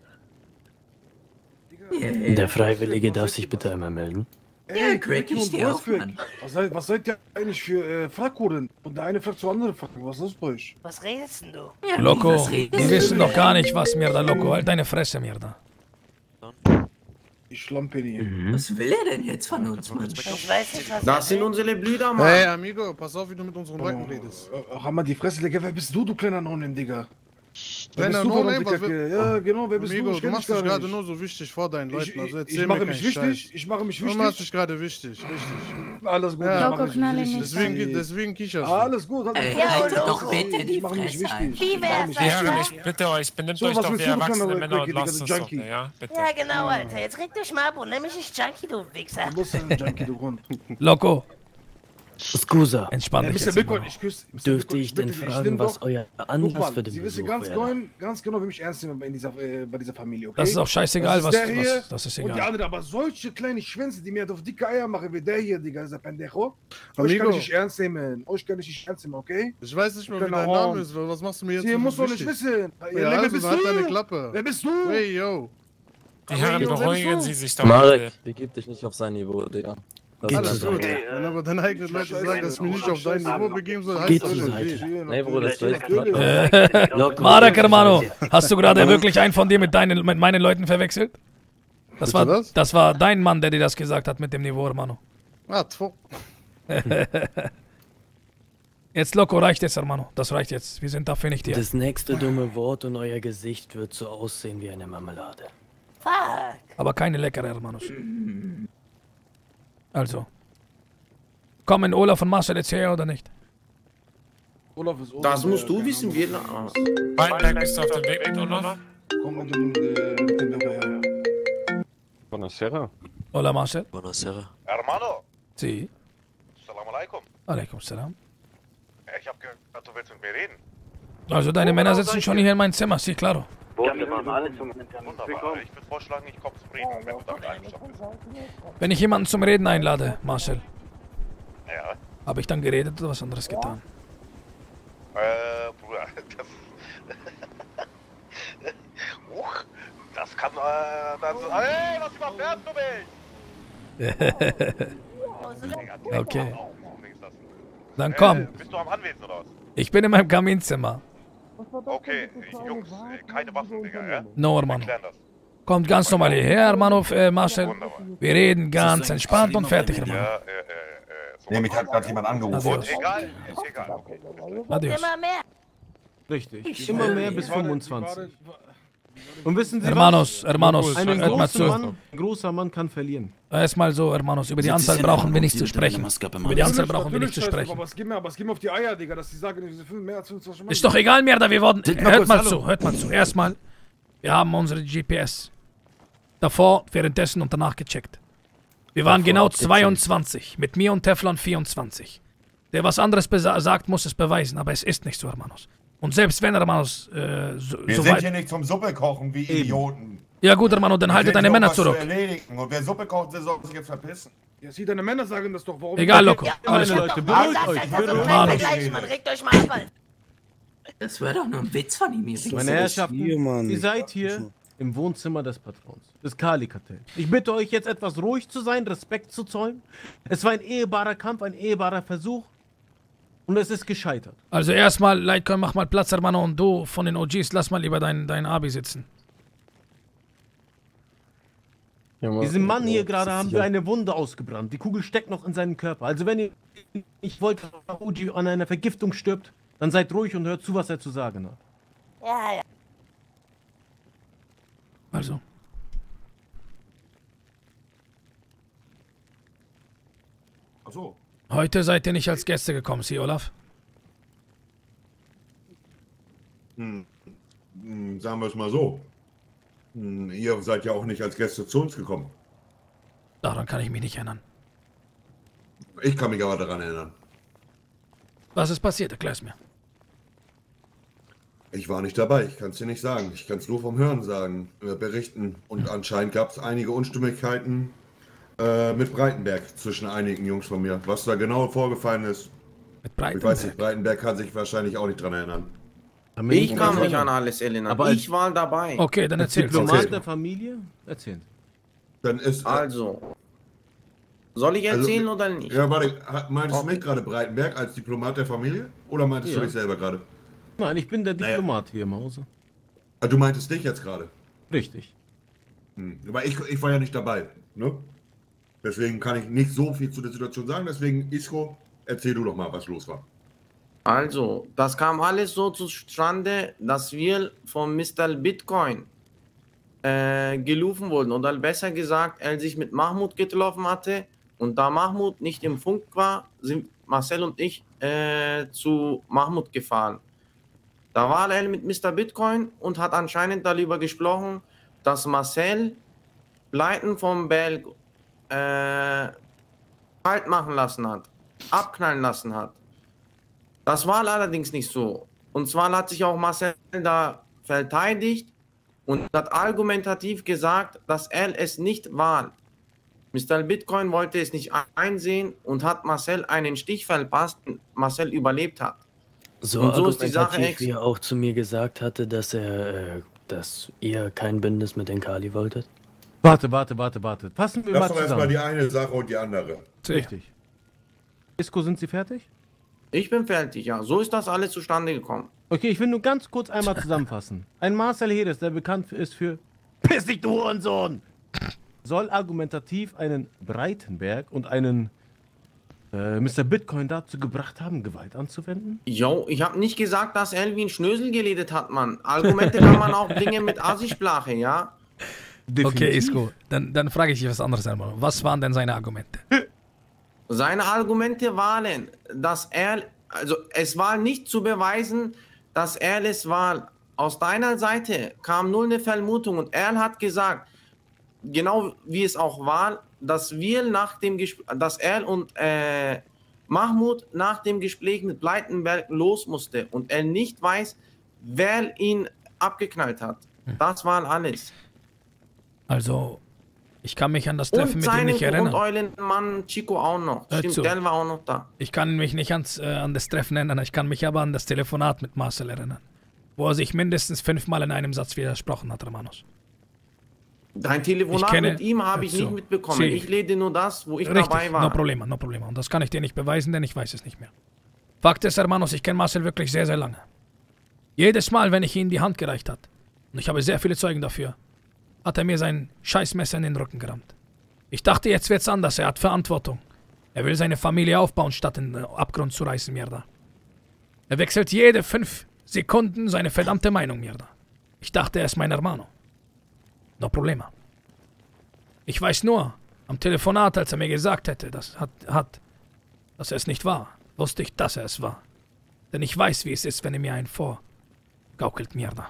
Der Freiwillige darf sich bitte einmal melden. Ja, Cracky, steh auf, Mann. Was seid ihr eigentlich für Frackhuren? Und der eine fragt zu andere Fragen. Was ist das bei euch? Was redest denn du? Ja, Loco, was redest die du wissen denn? doch gar nicht, was mir da, Loco. Halt deine Fresse, mir da. Ich schlampe nie. Was will er denn jetzt von uns, Mann? Ich weiß nicht, was Das sind unsere Brüder, Mann. Hey, Amigo, pass auf, wie du mit unseren Leuten redest. Hammer die Fresse, Digga. Wer bist du kleiner No-Name, Digga? Kleiner No-Name? Ja, genau, wer bist Amigo, du? du machst dich gerade nur so wichtig vor deinen Leuten. Also erzähl ich mache mir mich keinen wichtig. Scheiß. Ich mache mich Du machst wichtig. dich gerade wichtig, richtig. Alles gut, Ja, ich mache mich wichtig. Deswegen kicherst du. Alles gut, Ey, alles halt gut. doch bitte die Ich mache mich Fresse ein. wichtig. Wie wär's, Ja, Alter? ich bitte euch, benimmt So, euch was doch wie willst du, du erwachsene kleiner Männer und Digga, lasst du es doch, Junkie? ja, bitte. Ja, genau, Alter. Jetzt reg dich mal ab und nimm mich nicht Junkie, du Wichser. Du bist ein Junkie, du Hund. Loco, Scusa. Entspann dich jetzt. Dürfte ich denn fragen, was euer Anlass für den Sie wissen Besuch ganz genau, wie mich ernst nehmen bei dieser Familie, okay? Das ist auch scheißegal, das ist Und die egal. andere, aber solche kleine Schwänze, die mir auf dicke Eier machen, wie der hier, Digga, dieser Pendejo. Euch kann ich nicht ernst nehmen. Euch kann ich nicht ernst nehmen, okay? Ich weiß nicht mal, wie dein Name ist. Was machst du mir jetzt? Sie musst doch nicht wissen. Ja, wer also, bist halt du? deine Klappe. Wer bist du? Hey, yo. Die Herren, beruhigen Sie sich doch. Marek, begib dich nicht auf sein Niveau, Digga. Alles gut. Wenn aber deine eigenen Leute sagen, dass ich mich nicht auf dein Niveau begeben soll, heißt Geht das zur nicht. Seite. Nee, Bruder, das Marek, Hermano, hast du gerade wirklich einen von dir mit meinen Leuten verwechselt? Das war dein Mann, der dir das gesagt hat mit dem Niveau, Hermano. Jetzt, Loco, reicht jetzt, Hermano. Das reicht jetzt. Wir sind dafür nicht hier. Das nächste dumme Wort und euer Gesicht wird so aussehen wie eine Marmelade. Fuck. Aber keine leckere, Hermanos. Also. Kommen Olaf und Marcel jetzt her oder nicht? Olaf ist Das musst du wissen, wir aus. Weinberg, bist du auf dem Weg mit Olaf? Komm mit dem Buonasera. Hola, Marcel. Buonasera. Hermano. Sí. Salam alaikum. Alaikum salam. Ich hab gehört, du willst mit mir reden. Also deine Männer sitzen schon hier in meinem Zimmer, sí, claro. Wunderbar. Ich würde vorschlagen, ich komme zum Reden, wenn du damit einverstanden bist. Wenn ich jemanden zum Reden einlade, Marcel, Ja. habe ich dann geredet oder was anderes getan? Bruder, das kann, hey, was überfährst du mich? Okay. Dann komm. Bist du am Anwesen oder was? Ich bin in meinem Kaminzimmer. Okay, Jungs, keine Waffen, Digga, ja? No, Hermano. Kommt ganz normal hierher, Hermano, Marcel. Wir reden ganz entspannt und fertig, Hermano. Nee, mich hat gerade jemand angerufen. Adios. Egal, ist egal, okay. Adios. Immer mehr. Richtig, immer mehr bis 25. Und wissen Sie Hermanos, ein großer Mann kann verlieren. Erstmal so, Hermanos, über die Anzahl brauchen wir nicht zu sprechen. Über die Anzahl brauchen wir nicht zu sprechen. Aber es geht mir auf die Eier, Digga, dass sie sagen, wir sind mehr als 25 Mann. Ist doch egal mehr, da wir wurden... Hört mal zu. Erstmal, wir haben unsere GPS. Davor, währenddessen und danach gecheckt. Wir waren genau 22. Mit mir und Teflon 24. Der was anderes sagt, muss es beweisen, aber es ist nicht so, Hermanos. Und selbst wenn, Hermanos, wir sind hier nicht zum Suppe kochen wie Idioten. Ja gut, Hermano, dann halte deine Männer zurück. Und wer Suppe kocht, der soll sich jetzt verpissen. Ja, Sie, deine Männer sagen das doch, warum... Egal, Loco. Alles Leute, beruhigt euch. Man regt euch mal ab. Das war doch nur ein Witz von ihm. Meine Herrschaften, ihr seid hier im Wohnzimmer des Patrons, des Kali-Kartells. Ich bitte euch jetzt etwas ruhig zu sein, Respekt zu zollen. Es war ein ehebarer Kampf, ein ehebarer Versuch. Und es ist gescheitert. Also erstmal, Leitkoin, mach mal Platz, Hermano, und du von den OGs, lass mal lieber dein Abi sitzen. Diesem Mann hier gerade haben wir eine Wunde ausgebrannt. Die Kugel steckt noch in seinem Körper. Also wenn ihr nicht wollt, dass OG an einer Vergiftung stirbt, dann seid ruhig und hört zu, was er zu sagen hat. Ja. Also. Ach so. Heute seid ihr nicht als Gäste gekommen, Sie, Olaf? Sagen wir es mal so. Ihr seid ja auch nicht als Gäste zu uns gekommen. Daran kann ich mich nicht erinnern. Ich kann mich aber daran erinnern. Was ist passiert? Erklär's mir. Ich war nicht dabei, ich kann es dir nicht sagen. Ich kann es nur vom Hören sagen, berichten. Und anscheinend gab es einige Unstimmigkeiten mit Breitenberg zwischen einigen Jungs von mir. Was da genau vorgefallen ist, mit Breitenberg? Ich weiß nicht, Breitenberg kann sich wahrscheinlich auch nicht dran erinnern. Ich kann mich an alles erinnern, aber ich war dabei. Okay, dann erzähl. Diplomat der Familie? Erzählt. Dann ist... Also, soll ich erzählen oder nicht? Ja, warte, meintest du mich gerade Breitenberg als Diplomat der Familie? Oder meintest du dich selber gerade? Nein, ich bin der Diplomat hier im Hause. Ah, du meintest dich jetzt gerade? Richtig. Aber ich war ja nicht dabei, ne? Deswegen kann ich nicht so viel zu der Situation sagen. Deswegen, Isco, erzähl du doch mal, was los war. Also, das kam alles so zustande, dass wir von Mr. Bitcoin gerufen wurden. Oder besser gesagt, er sich mit Mahmoud getroffen hatte. Und da Mahmoud nicht im Funk war, sind Marcel und ich zu Mahmoud gefahren. Da war er mit Mr. Bitcoin und hat anscheinend darüber gesprochen, dass Marcel Pleiten vom Berg halt machen lassen hat. abknallen lassen hat. Das war allerdings nicht so. Und zwar hat sich auch Marcel da verteidigt und hat argumentativ gesagt, dass er es nicht war. Mr. Bitcoin wollte es nicht einsehen und hat Marcel einen Stich verpasst und Marcel überlebt hat. So ist die Sache, wie er auch zu mir gesagt hatte, dass ihr kein Bündnis mit den Kali wolltet. Warte. Fassen wir mal Lass doch zusammen. erstmal die eine Sache und die andere. Richtig. Isco, sind Sie fertig? Ich bin fertig, ja. So ist das alles zustande gekommen. Okay, ich will nur ganz kurz einmal zusammenfassen. Ein Marcel Hedes, der bekannt ist für Piss dich, du Hurensohn! Soll argumentativ einen Breitenberg und einen Mr. Bitcoin dazu gebracht haben, Gewalt anzuwenden? Jo, ich habe nicht gesagt, dass er wie ein Schnösel geredet hat, Mann. Argumente kann man auch bringen mit Assi-Sprache, ja? Definitiv. Okay, Isco, dann frage ich dich was anderes einmal. Was waren denn seine Argumente? Seine Argumente waren, dass also es war nicht zu beweisen, dass er es war. Aus deiner Seite kam nur eine Vermutung und er hat gesagt, genau wie es auch war, dass dass er und Mahmoud nach dem Gespräch mit Bleitenberg los musste und er nicht weiß, wer ihn abgeknallt hat. Das war alles. Also, ich kann mich an das Treffen mit ihm nicht erinnern. Und Eulenmann Chico auch noch. Stimmt, der war auch noch da. Ich kann mich nicht an das Treffen erinnern, ich kann mich aber an das Telefonat mit Marcel erinnern, wo er sich mindestens 5-mal in einem Satz widersprochen hat, Romanos. Dein Telefonat mit ihm habe ich nicht mitbekommen. Sí. Ich lese nur das, wo ich Richtig, dabei war. No problema. Und das kann ich dir nicht beweisen, denn ich weiß es nicht mehr. Fakt ist, Hermanos, ich kenne Marcel wirklich sehr, sehr lange. Jedes Mal, wenn ich ihm die Hand gereicht habe, und ich habe sehr viele Zeugen dafür, hat er mir sein Scheißmesser in den Rücken gerammt. Ich dachte, jetzt wird's anders. Er hat Verantwortung. Er will seine Familie aufbauen, statt in den Abgrund zu reißen, Mierda. Er wechselt jede 5 Sekunden seine verdammte Meinung, Mierda. Ich dachte, er ist mein Hermano. No problema. Ich weiß nur, am Telefonat, als er mir gesagt hätte, dass er es nicht war, wusste ich, dass er es war. Denn ich weiß, wie es ist, wenn er mir einen vorgaukelt, Mierda.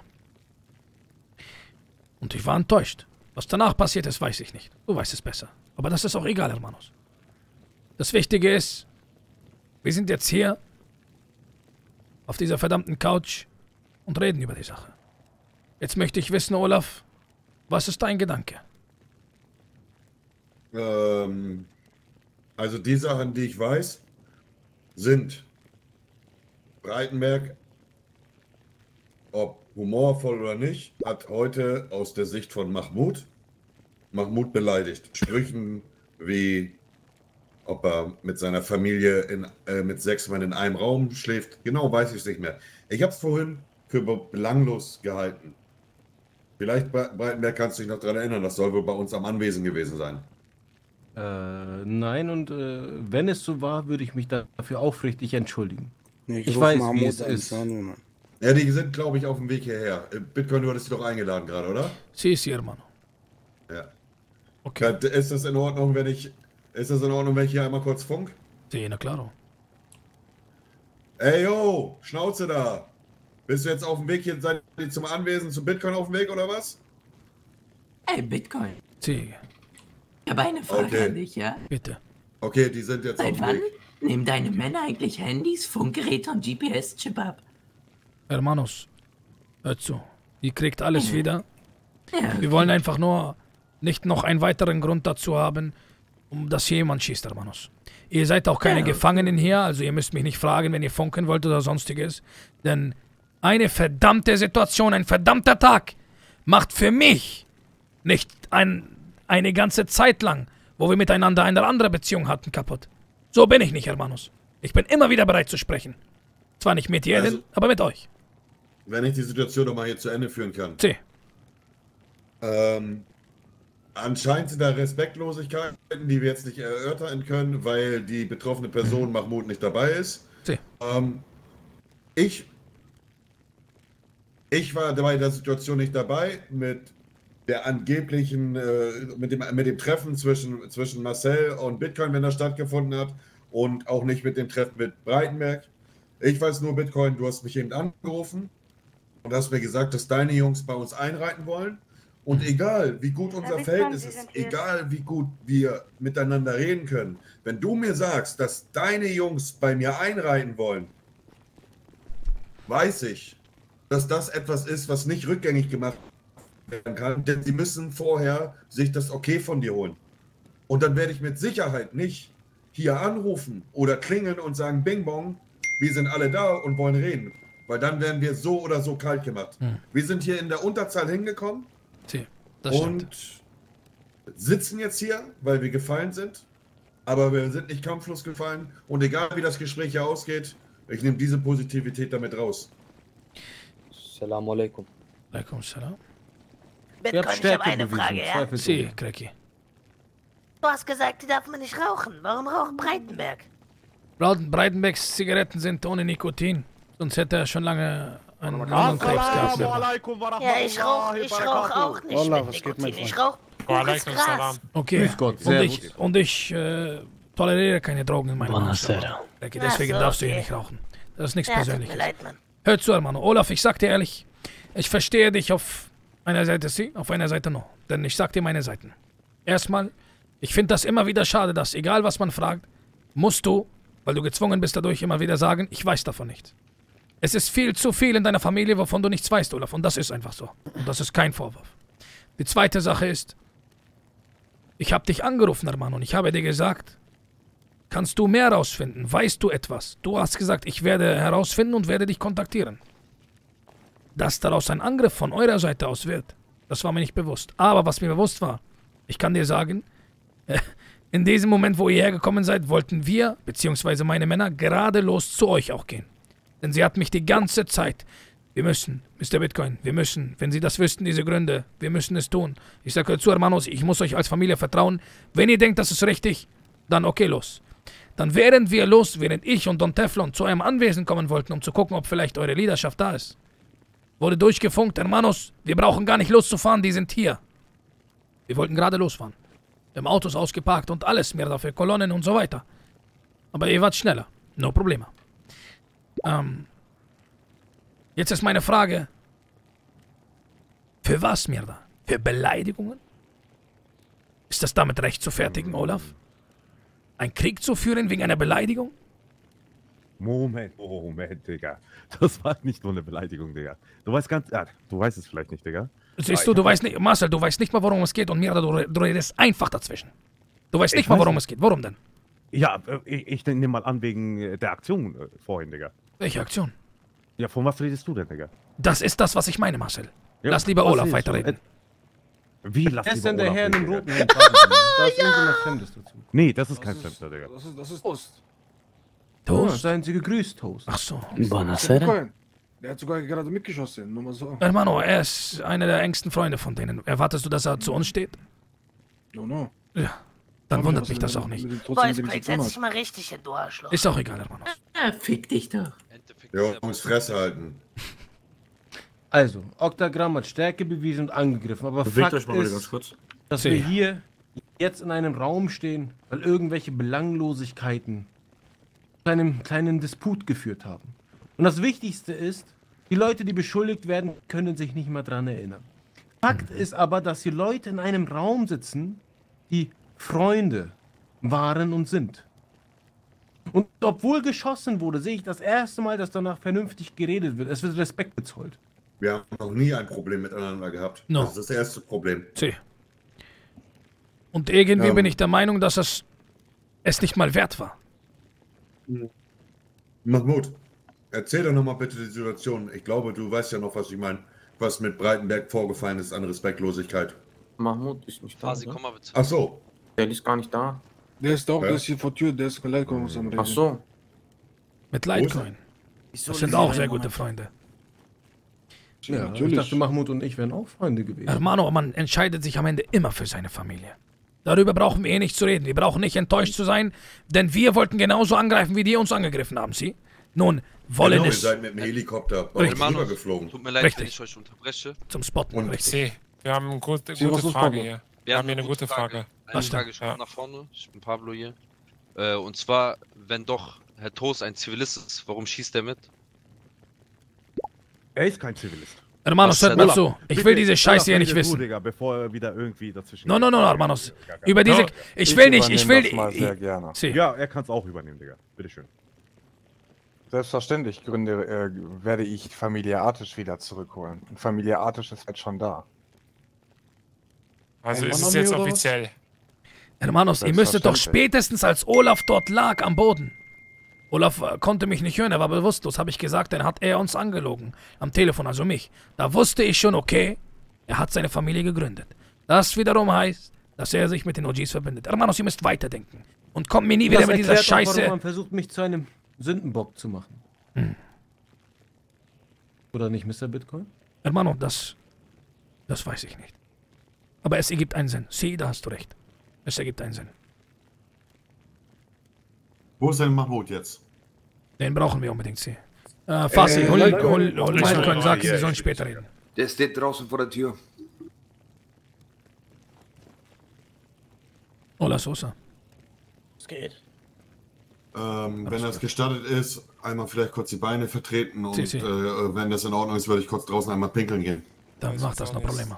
Und ich war enttäuscht. Was danach passiert ist, weiß ich nicht. Du weißt es besser. Aber das ist auch egal, Hermanos. Das Wichtige ist, wir sind jetzt hier auf dieser verdammten Couch und reden über die Sache. Jetzt möchte ich wissen, Olaf, was ist dein Gedanke? Also die Sachen, die ich weiß, sind Breitenberg, ob humorvoll oder nicht, hat heute aus der Sicht von Mahmoud beleidigt. Sprüchen wie, ob er mit seiner Familie mit 6 Mann in einem Raum schläft, genau weiß ich es nicht mehr. Ich habe es vorhin für belanglos gehalten. Vielleicht, Breitenberg, kannst du dich noch daran erinnern, das soll wohl bei uns am Anwesen gewesen sein. Nein, und wenn es so war, würde ich mich dafür aufrichtig entschuldigen. Ich weiß, wie es ist. Ja, die sind, glaube ich, auf dem Weg hierher. Bitcoin, du hattest sie doch eingeladen gerade, oder? Sí, hermano. Ja. Okay. Ist das in Ordnung, wenn ich hier einmal kurz funk? Sí, na claro. Ey, yo, Schnauze da. Bist du jetzt auf dem Weg hier, seid ihr zum Anwesen, zum Bitcoin auf dem Weg, oder was? Ey, Bitcoin. Sí. Ich habe eine Frage an dich, ja? Bitte. Okay, die sind jetzt auf Seit dem wann Weg. nehmen deine Männer eigentlich Handys, Funkgeräte und GPS-Chip ab? Hermanos, hört zu. Ihr kriegt alles wieder. Ja, Wir wollen einfach nur nicht noch einen weiteren Grund dazu haben, um dass hier jemand schießt, Hermanos. Ihr seid auch keine Gefangenen hier, also ihr müsst mich nicht fragen, wenn ihr funken wollt oder sonstiges. Denn eine verdammte Situation, ein verdammter Tag macht für mich nicht eine ganze Zeit lang, wo wir miteinander eine andere Beziehung hatten, kaputt. So bin ich nicht, Hermanos. Ich bin immer wieder bereit zu sprechen. Zwar nicht mit jedem, aber mit euch. Wenn ich die Situation nochmal hier zu Ende führen kann. Sí. Anscheinend sind da Respektlosigkeiten, die wir jetzt nicht erörtern können, weil die betroffene Person Mahmoud nicht dabei ist. Sí. Ich war bei der Situation nicht dabei mit der angeblichen, mit dem Treffen zwischen Marcel und Bitcoin, wenn das stattgefunden hat, und auch nicht mit dem Treffen mit Breitenberg. Ich weiß nur, Bitcoin, du hast mich eben angerufen und hast mir gesagt, dass deine Jungs bei uns einreiten wollen Und egal, wie gut unser Verhältnis ist, egal, wie gut wir miteinander reden können, wenn du mir sagst, dass deine Jungs bei mir einreiten wollen, weiß ich, dass das etwas ist, was nicht rückgängig gemacht werden kann, denn sie müssen vorher sich das Okay von dir holen. Und dann werde ich mit Sicherheit nicht hier anrufen oder klingeln und sagen, Bing Bong, wir sind alle da und wollen reden. Weil dann werden wir so oder so kalt gemacht. Wir sind hier in der Unterzahl hingekommen und sitzen jetzt hier, weil wir gefallen sind. Aber wir sind nicht kampflos gefallen. Und egal wie das Gespräch hier ausgeht, ich nehme diese Positivität damit raus. Salam alaikum. Alaikum salam. Bitcoin, ich habe eine Frage, ja? Sie, Cracky. Du hast gesagt, die darf man nicht rauchen. Warum raucht Breitenberg? Breitenbergs Zigaretten sind ohne Nikotin. Sonst hätte er schon lange einen Lungenkrebs gehabt. Ja, ich rauch auch nicht mit Nikotin. Ich rauch pures Gras. Okay, und ich toleriere keine Drogen in meinem Haus. Deswegen darfst du hier nicht rauchen. Das ist nichts Persönliches. Tut mir leid, Mann. Hör zu, Hermano. Olaf, ich sag dir ehrlich, ich verstehe dich auf einer Seite auf einer Seite no. Denn ich sag dir meine Seiten. Erstmal, ich finde das immer wieder schade, dass egal was man fragt, musst du, weil du gezwungen bist dadurch, immer wieder sagen, ich weiß davon nichts. Es ist viel zu viel in deiner Familie, wovon du nichts weißt, Olaf. Und das ist einfach so. Und das ist kein Vorwurf. Die zweite Sache ist, ich habe dich angerufen, Hermano, und ich habe dir gesagt, kannst du mehr herausfinden? Weißt du etwas? Du hast gesagt, ich werde herausfinden und werde dich kontaktieren. Dass daraus ein Angriff von eurer Seite aus wird, das war mir nicht bewusst. Aber was mir bewusst war, ich kann dir sagen, in diesem Moment, wo ihr hergekommen seid, wollten wir, beziehungsweise meine Männer, gerade los zu euch auch gehen. Denn sie hat mich die ganze Zeit, wir müssen, Mr. Bitcoin, wir müssen, wenn Sie das wüssten, diese Gründe, wir müssen es tun. Ich sage zu, Hermanos, ich muss euch als Familie vertrauen. Wenn ihr denkt, das ist richtig, dann okay, los. Dann während ich und Don Teflon zu eurem Anwesen kommen wollten, um zu gucken, ob vielleicht eure Leaderschaft da ist, wurde durchgefunkt, Hermanos, wir brauchen gar nicht loszufahren, die sind hier. Wir wollten gerade losfahren. Wir haben Autos ausgeparkt und alles mehr dafür, Kolonnen und so weiter. Aber ihr wart schneller, no problema. Jetzt ist meine Frage, für was, Mirda? Für Beleidigungen? Ist das damit recht zu fertigen, Olaf? Ein Krieg zu führen wegen einer Beleidigung? Moment, Digga. Das war nicht nur eine Beleidigung, Digga. Du weißt du weißt es vielleicht nicht, Digga. Siehst du, weißt nicht, Marcel, du weißt nicht mal, worum es geht und Mirda, du redest einfach dazwischen. Du weißt nicht mal, worum es geht. Warum denn? Ja, ich nehme mal an, wegen der Aktion vorhin, Digga. Welche Aktion? Ja, von was redest du denn, Digga? Das ist das, was ich meine, Marcel. Ja, lass lieber Olaf weiterreden. Wie, lass lieber Olaf? Der Herr in dem roten Hemd. Da ist irgendwas Fremdes dazu. Nee, das ist kein Fremder, Digga. Das ist Toast. Toast? Ja, seien Sie gegrüßt, Toast. Ach so. Buonasera. Der hat sogar gerade mitgeschossen, nur mal so. Hermano, er ist einer der engsten Freunde von denen. Erwartest du, dass er zu uns steht? No. Ja, dann wundert mich das auch nicht. Voicebreak, setz dich mal richtig hin, du Arschloch. Ist auch egal, Hermano. Fick dich doch. Jungs, Fresse halten. Also, Octagram hat Stärke bewiesen und angegriffen, aber Bewegt Fakt euch mal wieder ganz ist, kurz. dass wir hier jetzt in einem Raum stehen, weil irgendwelche Belanglosigkeiten zu einem kleinen Disput geführt haben. Und das Wichtigste ist, die Leute, die beschuldigt werden, können sich nicht mehr dran erinnern. Fakt ist aber, dass hier Leute in einem Raum sitzen, die Freunde waren und sind. Und obwohl geschossen wurde, sehe ich das erste Mal, dass danach vernünftig geredet wird. Es wird Respekt gezollt. Wir haben noch nie ein Problem miteinander gehabt. No. Das ist das erste Problem. Und irgendwie bin ich der Meinung, dass es nicht mal wert war. Mahmoud, erzähl doch nochmal bitte die Situation. Ich glaube, du weißt ja noch, was ich meine. Was mit Breitenberg vorgefallen ist an Respektlosigkeit. Mahmoud ist nicht da. Quasi, komm mal bitte. Ach so. Der ist gar nicht da. Der ist doch, der ist hier vor Tür, der ist mit Litecoin am Reden. Ach so. Mit Litecoin. Das sind auch sehr gute Freunde. Ja, natürlich. Ich dachte, Mahmoud und ich wären auch Freunde gewesen. Hermano, man entscheidet sich am Ende immer für seine Familie. Darüber brauchen wir eh nicht zu reden. Wir brauchen nicht enttäuscht zu sein, denn wir wollten genauso angreifen, wie die uns angegriffen haben, Sie? Nun, wollen genau, es... ihr seid mit dem Helikopter bei uns rübergeflogen. Tut mir leid, wenn ich euch unterbreche. Zum Spotten. Und wir haben eine gute Frage hier. Wir haben hier eine gute Frage. Eine Frage, ich komme nach vorne. Ich bin Pablo hier. Und zwar, wenn doch Herr Toast ein Zivilist ist, warum schießt er mit? Er ist kein Zivilist. Hermanos, hört mal zu. Ich will diese Scheiße hier nicht wissen. Digga, bevor er wieder irgendwie dazwischen... No, Hermanos. Über diese... Ich will nicht, ich will... Sehr gerne. Ja, er kann es auch übernehmen, Digga. Bitteschön. Selbstverständlich werde ich Familie Artisch wieder zurückholen. Und Familie Artisch ist jetzt schon da. Also ist es jetzt offiziell. Hermanos, ihr müsstet doch spätestens, als Olaf dort lag am Boden. Olaf konnte mich nicht hören, er war bewusstlos, habe ich gesagt, dann hat er uns angelogen. Am Telefon, also mich. Da wusste ich schon, okay, er hat seine Familie gegründet. Das wiederum heißt, dass er sich mit den OGs verbindet. Hermanos, ihr müsst weiterdenken. Und kommt mir nie wieder mit dieser Scheiße. Auch, warum man versucht, mich zu einem Sündenbock zu machen. Oder nicht, Mr. Bitcoin? Hermano, das weiß ich nicht. Aber es ergibt einen Sinn. Sie, da hast du recht. Es ergibt einen Sinn. Wo ist denn Mahmoud jetzt? Den brauchen wir unbedingt, Sie. Fassi, hol Bitcoin, sag, Sie sollen später reden. Der steht draußen vor der Tür. Hola, Sosa. Es geht. Wenn das gestattet ist, einmal vielleicht kurz die Beine vertreten und wenn das in Ordnung ist, würde ich kurz draußen einmal pinkeln gehen. Dann macht das noch Probleme.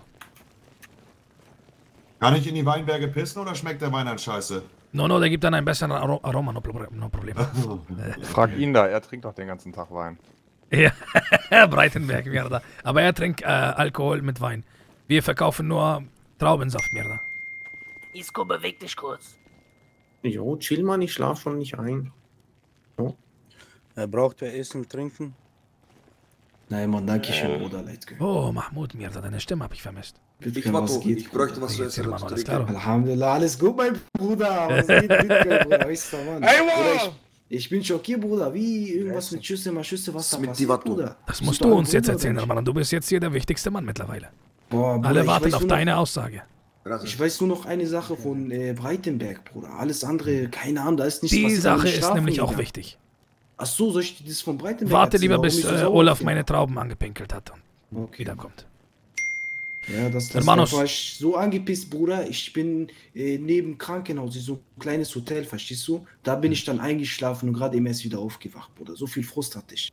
Kann ich in die Weinberge pissen oder schmeckt der Wein an Scheiße? No, der gibt dann einen besseren Aroma, no Probleme. Frag ihn da, er trinkt doch den ganzen Tag Wein. Ja, Breitenberg, Mierda. Aber er trinkt Alkohol mit Wein. Wir verkaufen nur Traubensaft, Mierda. Isko, beweg dich kurz. Jo, chill mal, ich schlaf schon nicht ein. Jo. Braucht wer Essen, Trinken? Nein, Mann, danke schön, Bruder. Oh, Mahmoud, Mierda, deine Stimme habe ich vermisst. Ich bräuchte was zu essen. Alhamdulillah, alles gut, mein Bruder. Was geht, Bruder? Mann? Ich bin schockiert, Bruder. Wie irgendwas mit Schüsse, was da passiert, Bruder? Das musst du uns jetzt erzählen, Mann. Du bist jetzt hier der wichtigste Mann mittlerweile. Boah, Bruder, alle warten auf deine Aussage. Ich weiß nur noch eine Sache von Breitenberg, Bruder. Alles andere, keine Ahnung, da ist nichts. Die Sache ist nämlich auch wichtig. Ach so, soll ich das von Breitenberg Warte lieber, bis Olaf meine Trauben angepinkelt hat und wiederkommt. Ja, das war ich so angepisst, Bruder. Ich bin neben Krankenhaus, so ein kleines Hotel, verstehst du? Da bin ich dann eingeschlafen und gerade eben erst wieder aufgewacht, Bruder. So viel Frust hatte ich.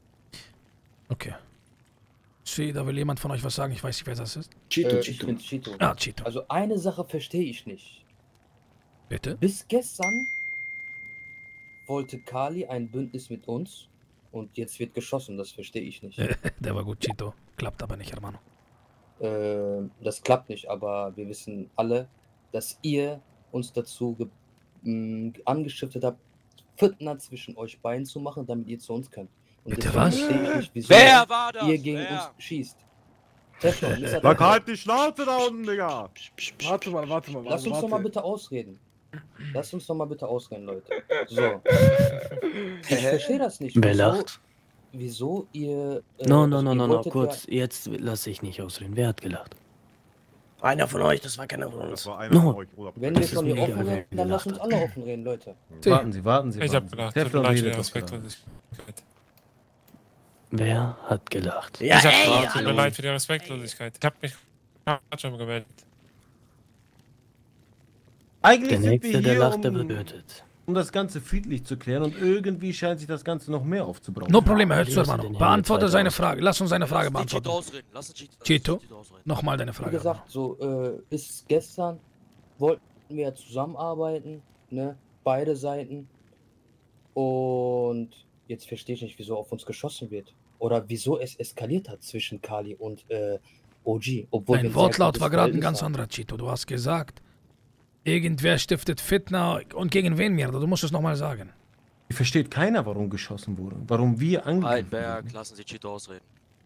Okay. Da will jemand von euch was sagen, ich weiß nicht, wer das ist. Cheeto. Ich bin Cheeto. Ah, Cheeto. Also eine Sache verstehe ich nicht. Bitte? Bis gestern wollte Kali ein Bündnis mit uns und jetzt wird geschossen, das verstehe ich nicht. Der war gut, Cheeto. Klappt aber nicht, Hermano. Das klappt nicht, aber wir wissen alle, dass ihr uns dazu angestiftet habt, Fitna zwischen euch beiden zu machen, damit ihr zu uns könnt. Und bitte was? Verstehe ich nicht, wieso Wer war das? ihr gegen uns schießt. Sag halt die Schnauze da unten, Digga! Warte mal. Lass uns doch mal bitte ausreden. Leute. So. Ich verstehe das nicht. Wer lacht? Wieso ihr... No, kurz. Ja, jetzt lasse ich nicht ausreden. Wer hat gelacht? Einer von euch, das war keiner von uns. Das war einer von euch, Bruder. Wenn wir von hier offen reden, dann lasst uns alle offen reden, Leute. Warten Sie. Ich hab gelacht. Wer hat gelacht? Ja, ich hab gelacht. Tut mir leid für die Respektlosigkeit. Ich hab mich schon gemeldet. Eigentlich der sind wir der hier, lacht, der bewirtet. Um das Ganze friedlich zu klären und irgendwie scheint sich das Ganze noch mehr aufzubrauchen. No Probleme, hörst du, Hermano. Beantworte seine Frage. Lass uns seine Frage beantworten. Cheeto, nochmal deine Frage. Wie gesagt, so bis gestern wollten wir zusammenarbeiten, ne? Beide Seiten. Und jetzt verstehe ich nicht, wieso auf uns geschossen wird. Oder wieso es eskaliert hat zwischen Kali und OG. Dein Wortlaut war gerade ein ganz anderer, Cheeto. Du hast gesagt, irgendwer stiftet Fitna und gegen wen, Mierda? Du musst es nochmal sagen. Versteht keiner, warum geschossen wurde. Warum wir angegriffen wurden. Lassen Sie Cheeto ausreden.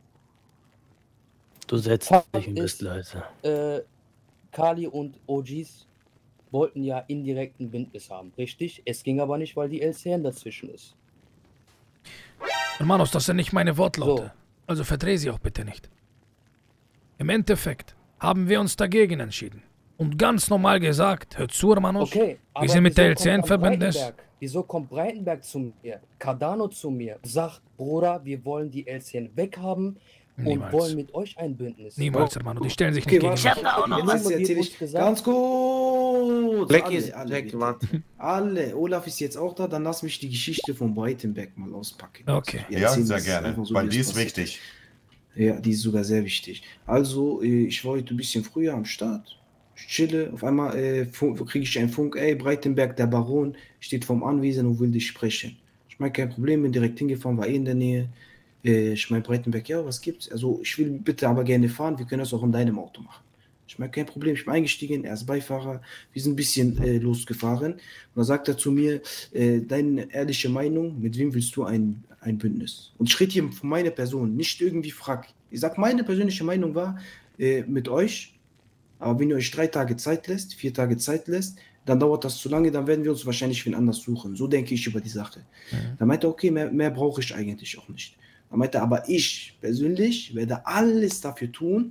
Du setzt dich ein bisschen leise. Kali und OGs wollten ja indirekt ein Bündnis haben, richtig? Es ging aber nicht, weil die LCN dazwischen ist. Hermanos, das sind nicht meine Wortlaute. So. Also verdreh sie auch bitte nicht. Im Endeffekt haben wir uns dagegen entschieden. Und ganz normal gesagt, hört zu, Hermanos, okay, wir sind mit der LCN verbündet. Wieso kommt Breitenberg zu mir, Cardano zu mir, sagt, Bruder, wir wollen die LCN weghaben und wollen mit euch ein Bündnis. Niemals, Hermano, die stellen sich nicht gegen mich. Ganz gut. Alle. Olaf ist jetzt auch da, dann lass mich die Geschichte von Breitenberg mal auspacken. Okay. Ja, sehr gerne, weil die ist wichtig. Ja, die ist sogar sehr wichtig. Also, ich war heute ein bisschen früher am Start. Ich chille. Auf einmal kriege ich einen Funk. Ey, Breitenberg, der Baron steht vorm Anwesen und will dich sprechen. Ich meine, kein Problem, bin direkt hingefahren, war in der Nähe. Ich meine, Breitenberg, ja, was gibt's? Also, ich will bitte aber gerne fahren. Wir können das auch in deinem Auto machen. Ich meine, kein Problem, ich bin eingestiegen, er ist Beifahrer. Wir sind ein bisschen losgefahren. Und dann sagt er zu mir, deine ehrliche Meinung, mit wem willst du ein Bündnis? Und ich rede hier von meiner Person, nicht irgendwie frag. Ich sage, meine persönliche Meinung war mit euch, aber wenn ihr euch 3 Tage Zeit lässt, 4 Tage Zeit lässt, dann dauert das zu lange, dann werden wir uns wahrscheinlich wen anders suchen. So denke ich über die Sache. Dann meinte er, okay, mehr brauche ich eigentlich auch nicht. Dann meinte er, aber ich persönlich werde alles dafür tun,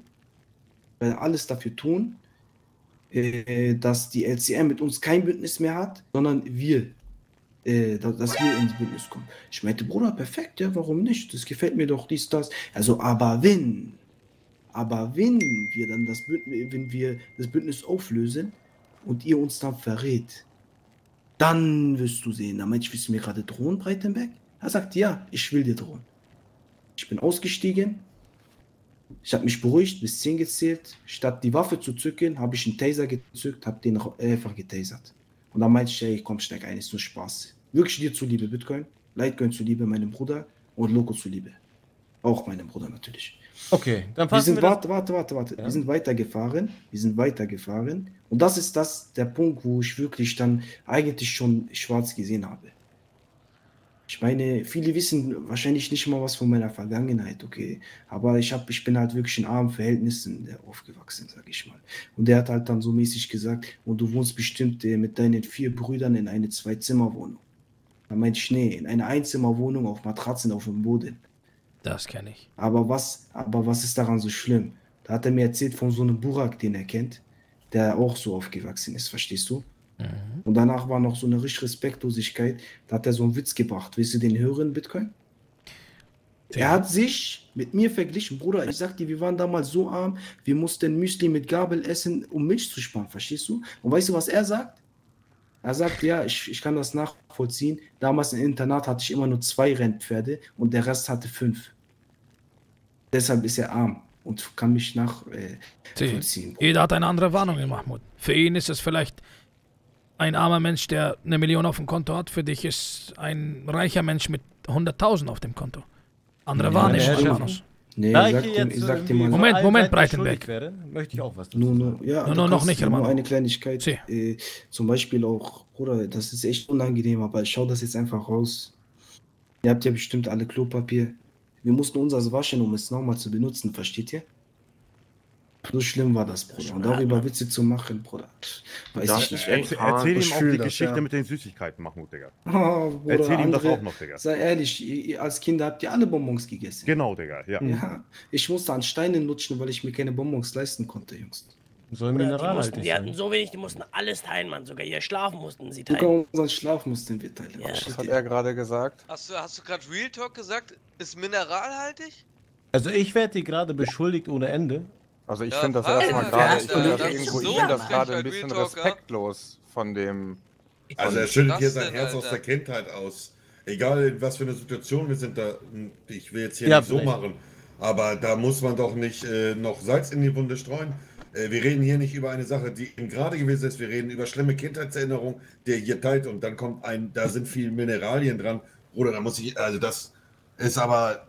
dass die LCM mit uns kein Bündnis mehr hat, sondern wir, dass wir ins Bündnis kommen. Ich meinte, Bruder, perfekt, ja, warum nicht? Das gefällt mir doch, dies, das. Also, aber wenn wir dann wenn wir das Bündnis auflösen und ihr uns dann verrät, dann wirst du sehen. Da meinte ich, willst du mir gerade drohen, Breitenberg? Er sagt, ja, ich will dir drohen. Ich bin ausgestiegen. Ich habe mich beruhigt, bis 10 gezählt. Statt die Waffe zu zücken, habe ich einen Taser gezückt, habe den einfach getasert. Und dann meinte ich, ey, komm, steig ein, ist nur Spaß. Wirklich dir zuliebe, Bitcoin. Litecoin zuliebe, meinem Bruder. Und Loco zuliebe. Auch meinem Bruder natürlich. Okay, dann fassen wir Warte. Ja. Wir sind weitergefahren. Und das ist der Punkt, wo ich wirklich dann eigentlich schon schwarz gesehen habe. Ich meine, viele wissen wahrscheinlich nicht mal was von meiner Vergangenheit, okay. Aber ich bin halt wirklich in armen Verhältnissen aufgewachsen, sag ich mal. Und der hat halt dann so mäßig gesagt, und du wohnst bestimmt mit deinen 4 Brüdern in eine 2-Zimmer-Wohnung. Da meinte ich, nee, in einer Einzimmerwohnung auf Matratzen auf dem Boden. Das kenne ich. Aber was ist daran so schlimm? Da hat er mir erzählt von so einem Burak, den er kennt, der auch so aufgewachsen ist, verstehst du? Und danach war noch so eine richtige Respektlosigkeit. Da hat er so einen Witz gebracht. Willst du den hören, Bitcoin? Ja. Er hat sich mit mir verglichen. Bruder, ich sag dir, wir waren damals so arm, wir mussten Müsli mit Gabel essen, um Milch zu sparen, verstehst du? Und weißt du, was er sagt? Er sagt, ja, ich kann das nachvollziehen. Damals im Internat hatte ich immer nur 2 Rennpferde und der Rest hatte 5. Deshalb ist er arm und kann mich nachvollziehen. Jeder hat eine andere Warnung, Mahmoud. Für ihn ist es vielleicht ein armer Mensch, der 1 Million auf dem Konto hat. Für dich ist ein reicher Mensch mit 100.000 auf dem Konto. Andere Wahrnehmung. Nee, ich sag dir mal. Moment, Breitenberg. Möchte ich auch was dazu sagen. Nur noch nicht, Nur eine Kleinigkeit. Zum Beispiel auch, Bruder, das ist echt unangenehm, aber ich schau das jetzt einfach raus. Ihr habt ja bestimmt alle Klopapier. Wir mussten unseres waschen, um es nochmal zu benutzen, versteht ihr? So schlimm war das, Bruder. Und darüber Witze zu machen, Bruder. Weiß ich nicht. Erzähl ihm auch die Geschichte mit den Süßigkeiten, Mahmoud, Digga. Bruder, erzähl ihm das auch noch, Digga. Sei ehrlich, ihr als Kinder habt ihr alle Bonbons gegessen. Genau, Digga, ja. Ich musste an Steinen lutschen, weil ich mir keine Bonbons leisten konnte, Jungs. So ein Mineral die hatten so wenig, die mussten alles teilen, Mann. Sogar ihr Schlafen mussten sie Sogar teilen. unseren Schlaf mussten wir teilen. Ja. Was hat er gerade gesagt? Hast du gerade Real Talk gesagt? Ist mineralhaltig? Also ich werde dir gerade beschuldigt ohne Ende. Also ich finde das erstmal gerade, ich finde das gerade ein bisschen respektlos von dem... Also er schüttet hier sein Herz aus der Kindheit aus. Egal in was für eine Situation wir sind da, ich will jetzt hier nicht so machen, aber da muss man doch nicht noch Salz in die Wunde streuen. Wir reden hier nicht über eine Sache, die ihm gerade gewesen ist, wir reden über schlimme Kindheitserinnerungen, der hier teilt und dann kommt da sind viele Mineralien dran. Oder da muss ich, also das ist aber,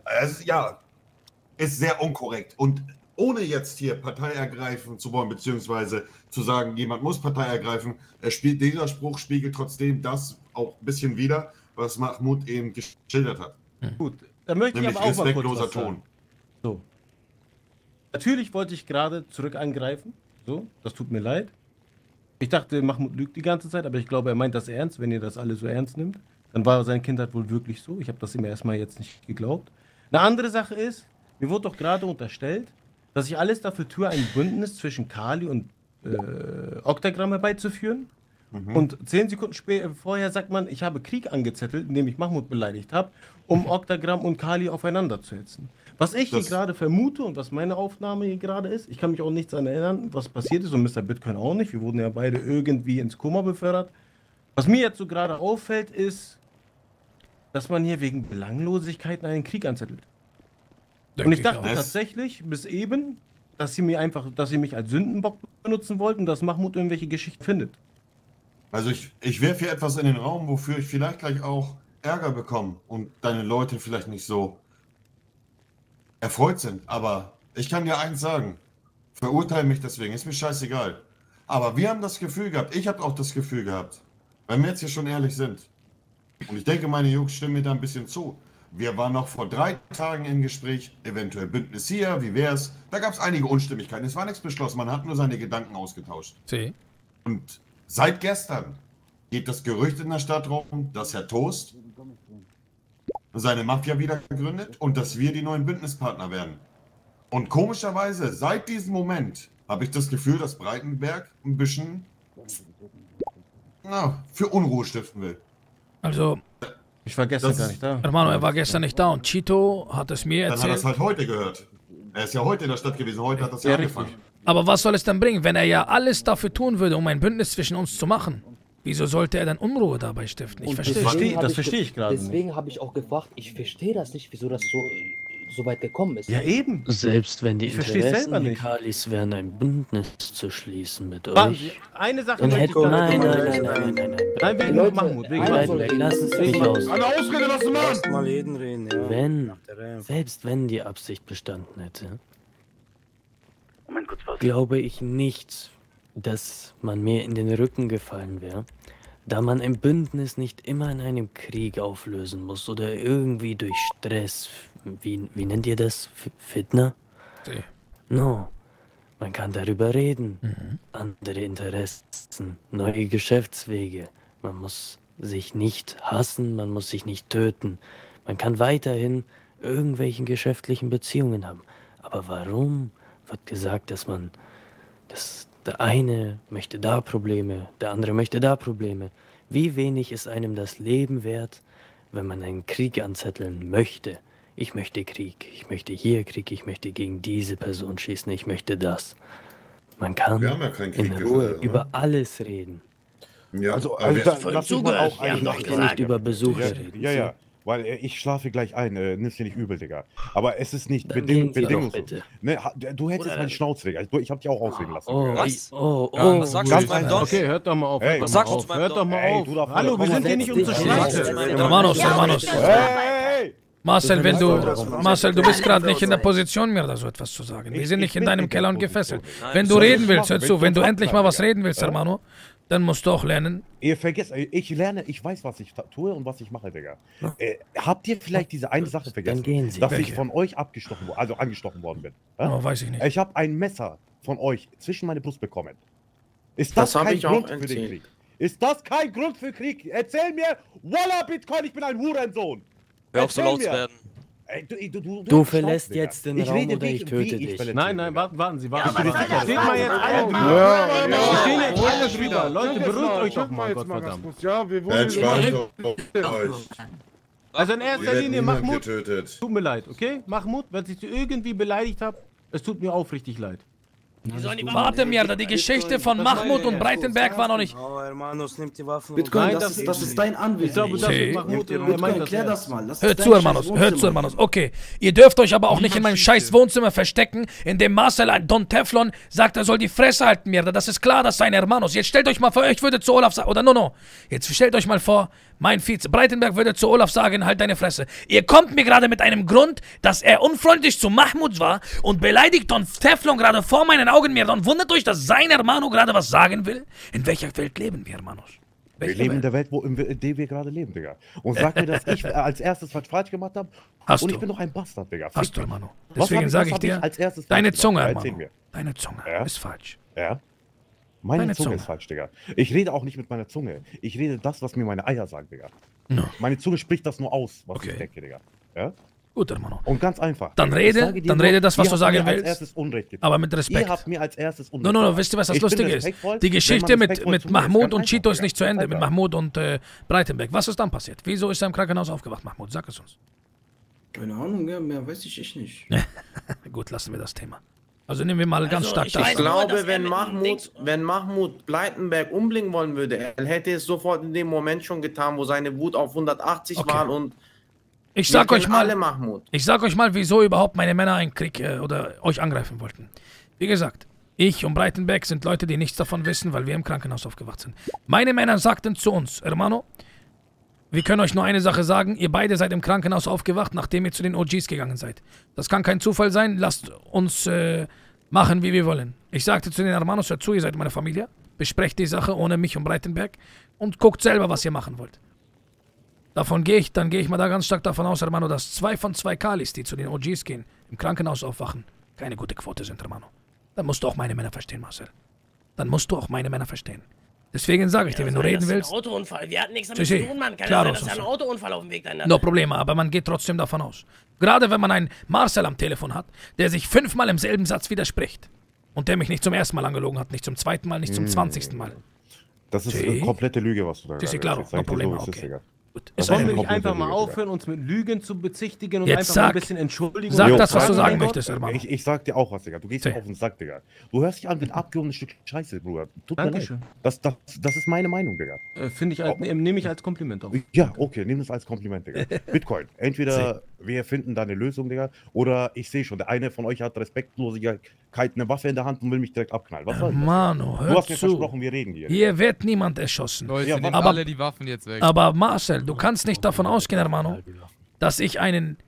ist sehr unkorrekt und ohne jetzt hier Partei ergreifen zu wollen, beziehungsweise zu sagen, jemand muss Partei ergreifen, dieser Spruch spiegelt trotzdem das auch ein bisschen wider, was Mahmoud eben geschildert hat. Gut, dann möchte ich aber auch mal kurz was sagen. Ton. So. Natürlich wollte ich gerade zurück angreifen. So, das tut mir leid. Ich dachte, Mahmoud lügt die ganze Zeit, aber ich glaube, er meint das ernst, wenn ihr das alle so ernst nimmt. Dann war seine Kindheit wohl wirklich so. Ich habe das ihm erstmal jetzt nicht geglaubt. Eine andere Sache ist, mir wurde doch gerade unterstellt, dass ich alles dafür tue, ein Bündnis zwischen Kali und Octagram herbeizuführen. Und 10 Sekunden vorher sagt man, ich habe Krieg angezettelt, indem ich Mahmoud beleidigt habe, um Octagram und Kali aufeinander zu hetzen. Was ich hier gerade vermute und was meine Aufnahme hier gerade ist, ich kann mich auch nichts daran erinnern, was passiert ist und Mr. Bitcoin auch nicht. Wir wurden ja beide irgendwie ins Koma befördert. Was mir jetzt so gerade auffällt, ist, dass man hier wegen Belanglosigkeiten einen Krieg anzettelt. Und ich dachte tatsächlich bis eben, dass sie mich als Sündenbock benutzen wollten, dass Mahmoud irgendwelche Geschichten findet. Also ich werfe hier etwas in den Raum, wofür ich vielleicht gleich auch Ärger bekomme und deine Leute vielleicht nicht so erfreut sind. Aber ich kann dir eins sagen, verurteile mich deswegen, ist mir scheißegal. Aber wir haben das Gefühl gehabt, ich habe auch das Gefühl gehabt, wenn wir jetzt hier schon ehrlich sind, und ich denke, meine Jungs stimmen mir da ein bisschen zu, wir waren noch vor 3 Tagen im Gespräch, eventuell Bündnis hier, wie wär's? Da gab es einige Unstimmigkeiten, es war nichts beschlossen, man hat nur seine Gedanken ausgetauscht. Sí. Und seit gestern geht das Gerücht in der Stadt rum, dass Herr Toast seine Mafia wieder gegründet und dass wir die neuen Bündnispartner werden. Und komischerweise, seit diesem Moment, habe ich das Gefühl, dass Breitenberg ein bisschen für Unruhe stiften will. Also, ich war gestern gar nicht da. Hermano, er war gestern nicht da und Chito hat es mir erzählt. Dann hat er es halt heute gehört. Er ist ja heute in der Stadt gewesen, heute hat das ja angefangen. Aber was soll es denn bringen, wenn er ja alles dafür tun würde, um ein Bündnis zwischen uns zu machen? Wieso sollte er dann Unruhe dabei stiften? Ich verstehe das verstehe ich gerade nicht. Deswegen habe ich auch gefragt, ich verstehe das nicht, wieso das so weit gekommen ist. Ja eben. Selbst wenn die Interessen der Kalis wären, ein Bündnis zu schließen mit euch. Eine Sache möchte ich Nein, wegen Leute, Mahmoud, wegen lass es mich aus. Eine Ausrede lassen, Mann! Lass mal jeden reden, ja. Selbst wenn die Absicht bestanden hätte, glaube ich nicht, dass man mir in den Rücken gefallen wäre, da man ein Bündnis nicht immer in einem Krieg auflösen muss oder irgendwie durch Stress, wie nennt ihr das? Fitna? Sí. No, man kann darüber reden, andere Interessen, neue Geschäftswege, man muss sich nicht hassen, man muss sich nicht töten, man kann weiterhin irgendwelchen geschäftlichen Beziehungen haben. Aber warum wird gesagt, dass der eine möchte da Probleme, der andere möchte da Probleme? Wie wenig ist einem das Leben wert, wenn man einen Krieg anzetteln möchte? Ich möchte Krieg, ich möchte hier Krieg, ich möchte gegen diese Person schießen, ich möchte das. Man kann in Ruhe über alles reden. Ja, also lass uns mal auch nicht über Besucher reden. Ja, weil ich schlafe gleich ein, nimm's dir nicht übel, Digga. Aber es ist nicht bedingungslos. Ne, du hättest meine Schnauze, Digga. Ich hab dich auch ausreden lassen. Was? Was sagst du zu meinem Don? Okay, hört doch mal auf. Was sagst du zu meinem Don? Hört doch mal auf. Hallo, wir sind hier nicht um zu streiten. Hermanos. Marcel, du bist gerade nicht in der Position, mir da so etwas zu sagen. Wir sind nicht in deinem Keller und gefesselt. Wenn du reden willst, hör zu, wenn du endlich mal was reden willst, Hermano, dann musst du auch lernen. Ihr vergesst, ich lerne, ich weiß, was ich tue und was ich mache, Digga. Habt ihr vielleicht diese eine Sache vergessen, dass ich von euch angestochen worden bin? Oh, weiß ich nicht. Ich habe ein Messer von euch zwischen meine Brust bekommen. Ist das kein Grund für den Krieg? Ist das kein Grund für Krieg? Erzähl mir, Wallah Bitcoin, ich bin ein Hurensohn. Hör auf so laut zu werden. Du verlässt jetzt den Raum oder ich töte dich. Nein, warten Sie. Steht mal jetzt alle drüber. Wir stehen jetzt alle drüber. Leute, beruhigt euch doch mal, Gottverdammt. Ja, wir wollen Also in erster Linie, Mahmoud, tut mir leid, okay? Mahmoud, wenn ich dich irgendwie beleidigt habe, es tut mir aufrichtig leid. Warte mir, die Geschichte von Mahmoud und Breitenberg war noch nicht... Oh, Hermanos, nimmt die Waffen. Bitcoin, das ist dein Anwesen. Erklär das mal. Hört zu, Hermanos. Okay, ihr dürft euch aber auch nicht in meinem scheiß Wohnzimmer verstecken, in dem Marcel, ein Don Teflon, sagt, er soll die Fresse halten, Mierda. Das ist klar, das seien Hermanos. Jetzt stellt euch mal vor, ich würde zu Olaf sagen, oder no. Jetzt stellt euch mal vor, mein Vize Breitenberg würde zu Olaf sagen, halt deine Fresse. Ihr kommt mir gerade mit einem Grund, dass er unfreundlich zu Mahmoud war und beleidigt Don Teflon gerade vor meinen Augen, Mierda, und wundert euch, dass sein Hermano gerade was sagen will? In welcher Welt leben wir, Hermanos? Wir leben in der Welt, in der wir gerade leben, Digga. Und sag mir, dass ich als erstes was falsch gemacht habe. Und ich bin doch ein Bastard, Digga. Hast du, Hermano. Deswegen sage ich dir, deine Zunge, Hermano. Deine Zunge ist falsch. Ja? Meine Zunge ist falsch, Digga. Ich rede auch nicht mit meiner Zunge. Ich rede das, was mir meine Eier sagen, Digga. No. Meine Zunge spricht das nur aus, was ich denke, Digga. Ja? Gut, Hermano. Und ganz einfach. Dann rede das, was du sagen willst. Aber mit Respekt. Ihr habt mir als erstes Unrecht. No, wisst ihr, was das Lustige ist? Die Geschichte mit Mahmoud und Chito ist nicht zu Ende. Mit Mahmoud und Breitenberg. Was ist dann passiert? Wieso ist er im Krankenhaus aufgewacht, Mahmoud? Sag es uns. Keine Ahnung, ja, mehr weiß ich echt nicht. Gut, lassen wir das Thema. Also nehmen wir mal ganz stark das. Ich glaube, wenn Mahmoud Breitenberg umbringen wollen würde, er hätte es sofort in dem Moment schon getan, wo seine Wut auf 180 war und Ich sag euch mal, alle Mahmoud. Ich sag euch mal, wieso überhaupt meine Männer einen Krieg oder euch angreifen wollten. Wie gesagt, ich und Breitenberg sind Leute, die nichts davon wissen, weil wir im Krankenhaus aufgewacht sind. Meine Männer sagten zu uns, Hermano, wir können euch nur eine Sache sagen, ihr beide seid im Krankenhaus aufgewacht, nachdem ihr zu den OGs gegangen seid. Das kann kein Zufall sein, lasst uns machen, wie wir wollen. Ich sagte zu den Hermanos, hört zu, ihr seid meine Familie, besprecht die Sache ohne mich und Breitenberg und guckt selber, was ihr machen wollt. Dann gehe ich mal da ganz stark davon aus, Hermano, dass 2 von 2 Kalis, die zu den OGs gehen, im Krankenhaus aufwachen, keine gute Quote sind, Hermano. Dann musst du auch meine Männer verstehen, Marcel. Dann musst du auch meine Männer verstehen. Deswegen sage ich dir, wenn du reden willst... Das ist ein Autounfall. Wir hatten nichts damit zu tun, Mann. Kann klar, sein, dass ein Autounfall auf dem Weg dahin hat. No Probleme, aber man geht trotzdem davon aus. Gerade wenn man einen Marcel am Telefon hat, der sich 5-mal im selben Satz widerspricht. Und der mich nicht zum ersten Mal angelogen hat, nicht zum zweiten Mal, nicht zum 20. Mal. Das ist eine komplette Lüge, was du da sagst. Claro, no Probleme, okay. Wollen wir nicht einfach mal aufhören, uns mit Lügen zu bezichtigen und jetzt einfach mal ein bisschen Entschuldigung? Sag das, was du sagen möchtest, Hermano. Ich sag dir auch was, Digga. Du gehst mir auf den Sack, Digga. Du hörst dich an wie ein abgehobenes Stück Scheiße, Bruder. Tut mir leid. Das ist meine Meinung, Digga. Finde ich, nehme ich als Kompliment auf. Ja, okay, nimm das als Kompliment, Digga. Bitcoin. Entweder wir finden da eine Lösung, Digga, oder ich sehe schon, der eine von euch hat Respektlosigkeit, eine Waffe in der Hand und will mich direkt abknallen. Was soll das? Mano, hör du hast mir zu. versprochen, wir reden hier. Hier wird niemand erschossen. Leute, ja, aber alle die Waffen jetzt weg. Aber Marcel, du kannst nicht davon ausgehen, Hermano, dass ich einen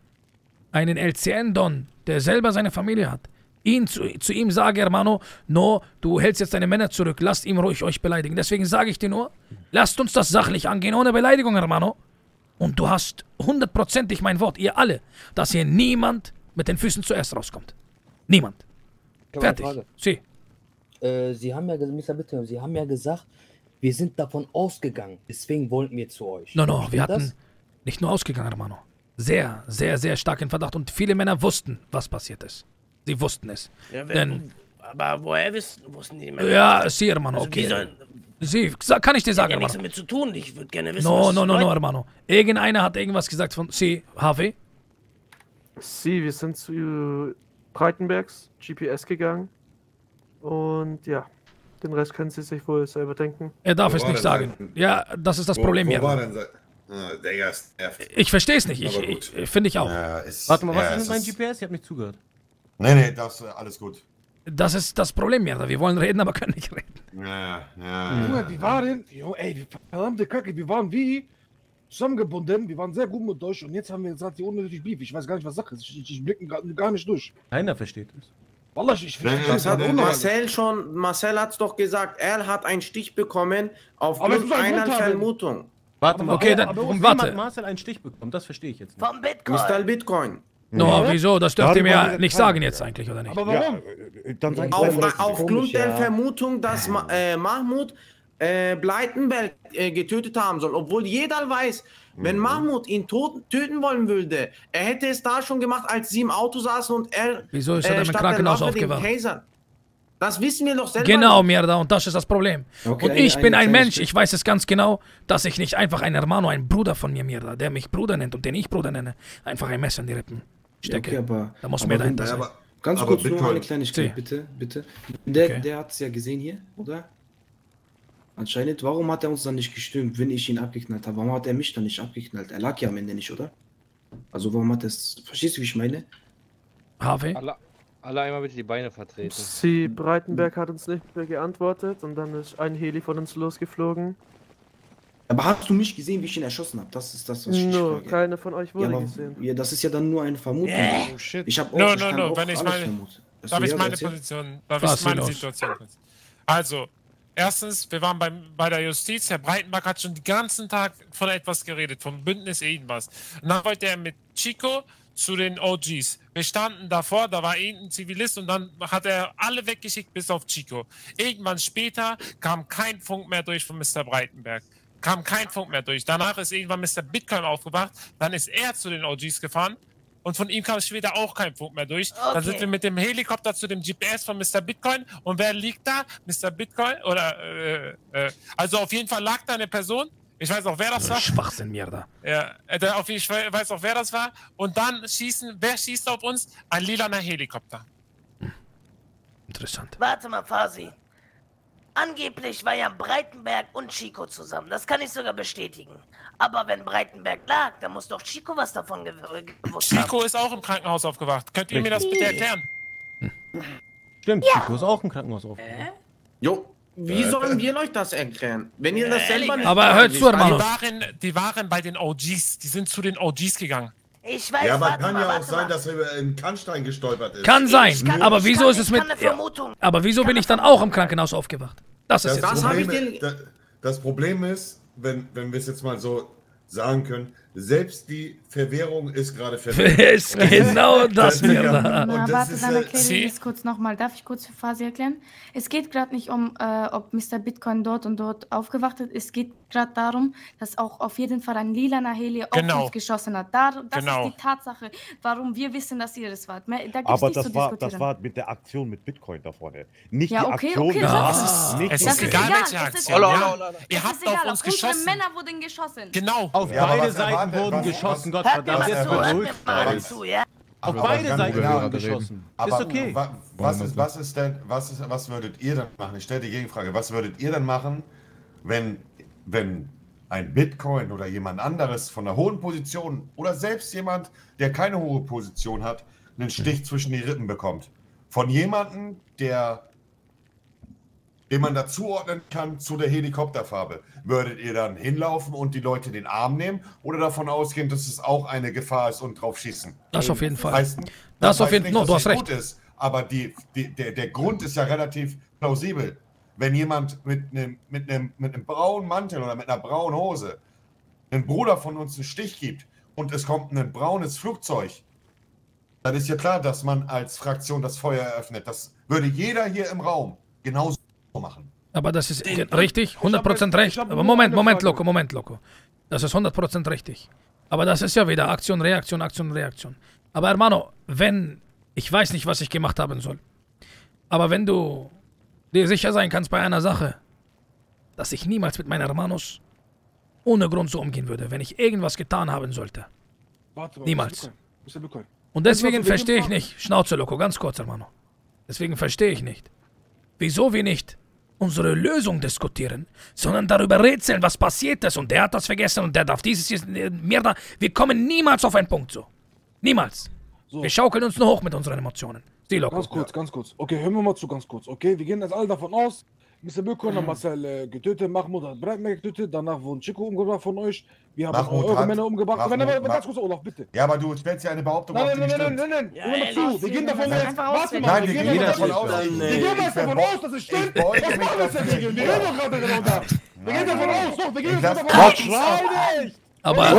LCN-Don, der selber seine Familie hat, zu ihm sage, Hermano, no, du hältst jetzt deine Männer zurück, lasst ihn ruhig euch beleidigen. Deswegen sage ich dir nur, lasst uns das sachlich angehen, ohne Beleidigung, Hermano. Und du hast 100%ig mein Wort, ihr alle, dass hier niemand mit den Füßen zuerst rauskommt. Niemand. Fertig. Sie haben ja, Mr. Bitte, Sie haben ja gesagt, wir sind davon ausgegangen, deswegen wollten wir zu euch. No, wir hatten nicht nur ausgegangen, Hermano. Sehr, sehr, sehr stark in Verdacht und viele Männer wussten, was passiert ist. Sie wussten es. Ja, aber woher wussten die Männer? Ja, sie, Hermano, okay. Sie, kann ich dir sagen, Hermano? Hermano. Nichts damit zu tun, ich würde gerne wissen, No, Hermano. Irgendeiner hat irgendwas gesagt von Sie, HW? Sie, wir sind zu Breitenbergs GPS gegangen und ja, den Rest können Sie sich wohl selber denken. Er darf es nicht sagen. Ja, das ist das Problem hier. Ich verstehe es nicht, finde ich auch. Ja, warte mal, was ist mit meinem GPS? Ich habe nicht zugehört. Nee, das ist alles gut. Das ist das Problem, ja. Wir wollen reden, aber können nicht reden. Ja. Junge, wir waren, verdammte Kacke, wir waren wie zusammengebunden, wir waren sehr gut mit euch und jetzt haben wir gesagt, die unnötig Beef. Ich weiß gar nicht, was Sache ist. Ich blicke gar nicht durch. Keiner versteht es. Wallah, ich verstehe das. Hat Marcel hat es doch gesagt, er hat einen Stich bekommen aufgrund einer Vermutung. Warte mal, okay, dann warte. Hat Marcel einen Stich bekommen? Das verstehe ich jetzt nicht. Vom Bitcoin. Mr. Bitcoin. No, wieso? Das dürft ihr mir ja nicht sagen jetzt eigentlich, oder nicht? Aber warum? Ja, aufgrund der Vermutung, dass Mahmoud Breitenberg getötet haben soll. Obwohl jeder weiß, wenn Mahmoud ihn töten wollen würde, er hätte es da schon gemacht, als sie im Auto saßen und er... Wieso ist er im Krankenhaus aufgewacht? Das wissen wir doch selber. Genau, Mierda, und das ist das Problem. Okay, und ich bin ein Mensch, ich weiß es ganz genau, dass ich nicht einfach ein Hermano, ein Bruder von mir, Mierda, der mich Bruder nennt und den ich Bruder nenne, einfach ein Messer in die Rippen stecke. Ja, okay, da muss mehr dahinter sein. Ganz kurz nur eine Kleinigkeit, bitte. Der hat es ja gesehen hier, oder? Anscheinend, warum hat er uns dann nicht gestürmt, wenn ich ihn abgeknallt habe? Warum hat er mich dann nicht abgeknallt? Er lag ja am Ende nicht, oder? Also warum hat er es... Verstehst du, wie ich meine? Harvey? Alle einmal bitte die Beine vertreten. Sie, Breitenberg hat uns nicht mehr geantwortet und dann ist ein Heli von uns losgeflogen. Aber hast du mich gesehen, wie ich ihn erschossen habe? Das ist das, was ich frage. Keine von euch wurde gesehen. Ja, das ist ja dann nur eine Vermutung. Oh shit. Ich habe auch, wenn ich meine Situation, Situation kurz. Also, erstens, wir waren bei der Justiz. Herr Breitenberg hat schon den ganzen Tag von etwas geredet, vom Bündnis irgendwas. Und dann wollte er mit Chico zu den OGs. Wir standen davor, da war irgendein Zivilist und dann hat er alle weggeschickt, bis auf Chico. Irgendwann später kam kein Funk mehr durch von Mr. Breitenberg. Kam kein Funk mehr durch. Danach ist irgendwann Mr. Bitcoin aufgewacht, dann ist er zu den OGs gefahren und von ihm kam später auch kein Funk mehr durch. Okay. Dann sind wir mit dem Helikopter zu dem GPS von Mr. Bitcoin und wer liegt da? Mr. Bitcoin oder also auf jeden Fall lag da eine Person. Ich weiß auch, wer das war. Schwachsinn, Mierda. Ja, ich weiß auch, wer das war. Und dann wer schießt auf uns? Ein lilaner Helikopter. Interessant. Warte mal, Fasi. Angeblich war ja Breitenberg und Chico zusammen. Das kann ich sogar bestätigen. Aber wenn Breitenberg lag, dann muss doch Chico was davon gewusst haben. Chico ist auch im Krankenhaus aufgewacht. Könnt ihr mir das bitte erklären? Stimmt, ja. Chico ist auch im Krankenhaus aufgewacht. Jo, wie sollen wir euch das erklären? Wenn ihr das selber nicht... Aber hört zu, Hermano. Die waren bei den OGs. Die sind zu den OGs gegangen. Ich weiß, ja, aber kann ja auch sein, dass er in Kannstein gestolpert ist. Kann sein, aber wieso ist es mit... Aber wieso bin ich dann auch im Krankenhaus aufgewacht? Das ist jetzt... Das Problem ist, wenn wir es jetzt mal so sagen können, selbst die Verwährung ist gerade verwehrt. Ist genau das, Mirda. Warte, dann erkläre ich das kurz nochmal. Darf ich kurz für Fasi erklären? Es geht gerade nicht um, ob Mr. Bitcoin dort und dort aufgewacht ist. Es geht gerade darum, dass auch auf jeden Fall ein lilaner Heli auf uns geschossen hat. Das ist die Tatsache, warum wir wissen, dass ihr das wart. Da aber das war mit der Aktion mit Bitcoin da vorne. Nicht ja, die Aktion. Es ist egal, welche Aktion. Ihr habt auf uns geschossen. Unsere Männer wurden geschossen. Genau. Auf beide Seiten wurden geschossen, Gott verdammt. Jetzt beruhigt euch. Auf beide Seiten wurden geschossen. Aber ist okay. Was würdet ihr dann machen? Ich stelle die Gegenfrage. Was würdet ihr dann machen, wenn ein Bitcoin oder jemand anderes von einer hohen Position oder selbst jemand, der keine hohe Position hat, einen Stich zwischen die Rippen bekommt? Von jemandem, den man dazuordnen kann zu der Helikopterfarbe. Würdet ihr dann hinlaufen und die Leute den Arm nehmen oder davon ausgehen, dass es auch eine Gefahr ist und drauf schießen? Das auf jeden Fall. Das auf jeden Fall. Du hast recht. Ist, aber der Grund ist ja relativ plausibel. Wenn jemand mit einem braunen Mantel oder mit einer braunen Hose einen Bruder von uns einen Stich gibt und es kommt ein braunes Flugzeug, dann ist ja klar, dass man als Fraktion das Feuer eröffnet. Das würde jeder hier im Raum genauso machen. Aber das ist richtig, 100% recht. Aber Moment, Loco. Das ist 100% richtig. Aber das ist ja wieder Aktion, Reaktion, Aktion, Reaktion. Aber Hermano, ich weiß nicht, was ich gemacht haben soll. Aber wenn du dir sicher sein kannst bei einer Sache, dass ich niemals mit meinen Hermanos ohne Grund so umgehen würde, wenn ich irgendwas getan haben sollte. Niemals. Und deswegen verstehe ich nicht, Schnauze, Loco, ganz kurz, Hermano. Deswegen verstehe ich nicht, wieso wir nicht unsere Lösung diskutieren, sondern darüber rätseln, was passiert ist. Und der hat das vergessen und der darf dieses hier, Mirda. Wir kommen niemals auf einen Punkt so. Niemals. So. Wir schaukeln uns nur hoch mit unseren Emotionen. Ganz kurz. Okay, hören wir mal zu, ganz kurz. Okay, wir gehen jetzt alle davon aus, Mr. Bitcoin hat Marcel getötet, Mahmoud hat Breitenberg getötet, danach wurden Chico umgebracht von euch. Wir haben eure Männer umgebracht. Ganz kurz, Olaf, bitte. Ja, aber du stellst ja eine Behauptung auf, die nicht stimmt. Nein. Hör mal zu. Wir gehen davon aus. Nein, wir gehen davon aus. Wir gehen davon aus, dass es stimmt. Was machen wir dagegen? Wir reden doch gerade genau da. Wir gehen davon aus. Doch, wir gehen davon aus. Schrei nicht! Aber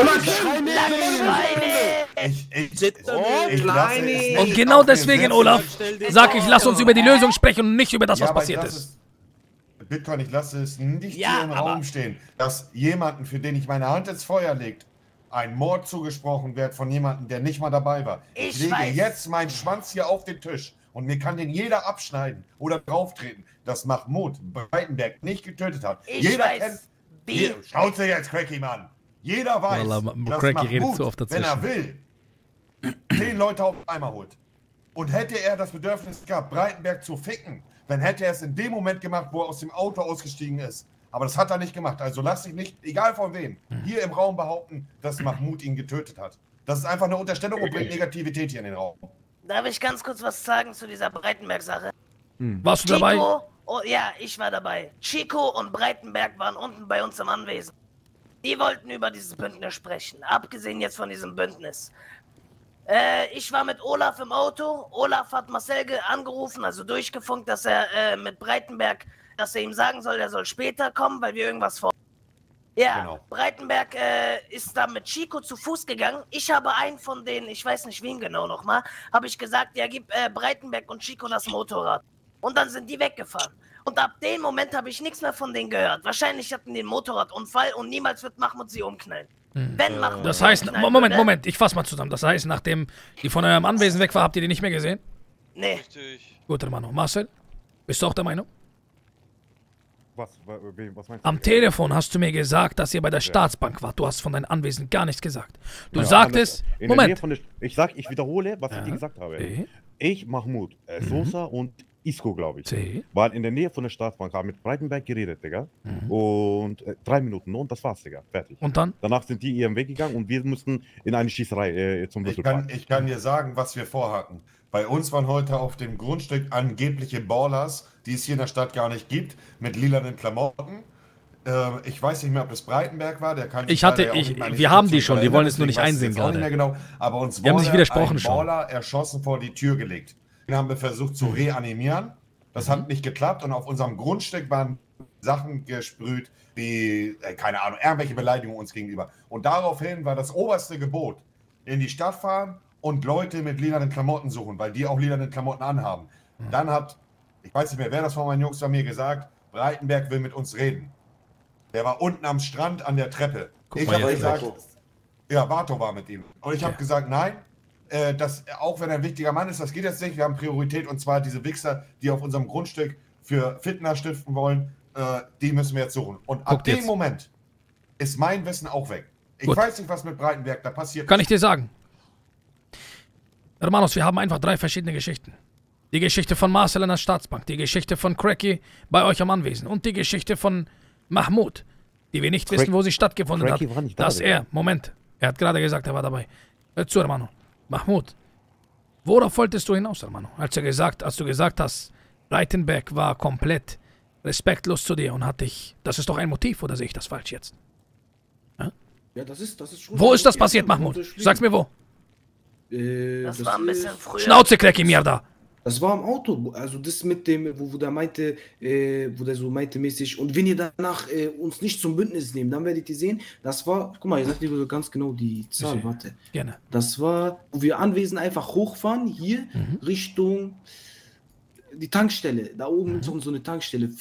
und genau deswegen, Olaf, sag ich, lass uns über die Lösung sprechen und nicht über das, was passiert ist. Bitcoin, ich lasse es nicht hier im Raum stehen, dass jemanden, für den ich meine Hand ins Feuer lege, ein Mord zugesprochen wird von jemandem, der nicht mal dabei war. Ich lege jetzt meinen Schwanz hier auf den Tisch und mir kann den jeder abschneiden oder drauftreten, dass Mahmoud Breitenberg nicht getötet hat. Jeder kennt... Schaut sich jetzt Cracky, Mann. Jeder weiß, dass Mahmoud, wenn er will, 10 Leute auf einmal holt. Und hätte er das Bedürfnis gehabt, Breitenberg zu ficken, dann hätte er es in dem Moment gemacht, wo er aus dem Auto ausgestiegen ist. Aber das hat er nicht gemacht. Also lass dich nicht, egal von wem, hier im Raum behaupten, dass Mahmoud ihn getötet hat. Das ist einfach eine Unterstellung und bringt Negativität hier in den Raum. Darf ich ganz kurz was sagen zu dieser Breitenberg-Sache? Warst du dabei? Oh, ja, ich war dabei. Chico und Breitenberg waren unten bei uns im Anwesen. Die wollten über dieses Bündnis sprechen, abgesehen jetzt von diesem Bündnis. Ich war mit Olaf im Auto. Olaf hat Marcel angerufen, also durchgefunkt, dass er mit Breitenberg, dass er ihm sagen soll, er soll später kommen, weil wir irgendwas vor... Ja, genau. Breitenberg ist dann mit Chico zu Fuß gegangen. Ich habe einen von denen, ich weiß nicht wen genau nochmal, habe ich gesagt, ja, gib Breitenberg und Chico das Motorrad. Und dann sind die weggefahren. Und ab dem Moment habe ich nichts mehr von denen gehört. Wahrscheinlich hatten die einen Motorradunfall und niemals wird Mahmoud sie umknallen. Wenn Mahmoud das heißt, Moment, ich fass mal zusammen. Das heißt, nachdem die von eurem Anwesen weg war, habt ihr die nicht mehr gesehen? Nee. Richtig. Gut, Hermano. Marcel, bist du auch der Meinung? Was meinst du? Am Telefon hast du mir gesagt, dass ihr bei der Staatsbank wart. Du hast von deinem Anwesen gar nichts gesagt. Du sagtest, Moment. Ich wiederhole, was ich dir gesagt habe. Ich, Mahmoud, Sosa und Isco, glaube ich. Sí. Waren in der Nähe von der Staatsbank, haben mit Breitenberg geredet, Digga. Und 3 Minuten nur und das war's, Digga. Fertig. Und dann? Danach sind die ihren Weg gegangen und wir mussten in eine Schießerei zum Würfelpark. Ich kann dir sagen, was wir vorhatten. Bei uns waren heute auf dem Grundstück angebliche Ballers, die es hier in der Stadt gar nicht gibt, mit lilanen Klamotten. Ich weiß nicht mehr, ob es Breitenberg war. Der kann wir haben die schon, die wollen es nur nicht einsehen gerade. Nicht mehr genau, aber uns haben sich widersprochen ein schon. Baller erschossen vor die Tür gelegt. Den haben wir versucht zu reanimieren. Das hat nicht geklappt und auf unserem Grundstück waren Sachen gesprüht, wie, keine Ahnung, irgendwelche Beleidigungen uns gegenüber. Und daraufhin war das oberste Gebot, in die Stadt fahren und Leute mit lilanen Klamotten suchen, weil die auch lilanen Klamotten anhaben. Dann hat, ich weiß nicht mehr, wer das von meinen Jungs bei mir gesagt, Breitenberg will mit uns reden. Der war unten am Strand an der Treppe. Ich habe gesagt, ja, Vato war mit ihm. Und ich habe gesagt, nein, auch wenn er ein wichtiger Mann ist, das geht jetzt nicht. Wir haben Priorität und zwar diese Wichser, die auf unserem Grundstück für Fitner stiften wollen, die müssen wir jetzt suchen. Und ab dem Moment ist mein Wissen auch weg. Ich weiß nicht, was mit Breitenberg da passiert. Kann ich dir sagen. Hermanos, wir haben einfach 3 verschiedene Geschichten. Die Geschichte von Marcel an der Staatsbank, die Geschichte von Cracky bei euch am Anwesen und die Geschichte von Mahmoud, die wir nicht wissen, wo sie stattgefunden hat. Dass er, Moment, er hat gerade gesagt, er war dabei. Hör zu, Hermano. Mahmoud, worauf wolltest du hinaus, Hermano? Als du gesagt hast, Breitenberg war komplett respektlos zu dir und hat dich. Das ist doch ein Motiv, oder sehe ich das falsch jetzt? Ja, das ist schon. Wo ist das passiert, Mahmoud? Sag's mir wo. Das war ein bisschen früher. Schnauze, Cracky, mir da. Das war im Auto, also das mit dem, wo der meinte, wo der so meinte mäßig, und wenn ihr danach uns nicht zum Bündnis nehmt, dann werdet ihr sehen, das war, guck mal, ihr sagt mir ganz genau die Zahl, warte. Gerne. Das war, wo wir Anwesen einfach hochfahren, hier Richtung die Tankstelle, da oben ist so eine Tankstelle,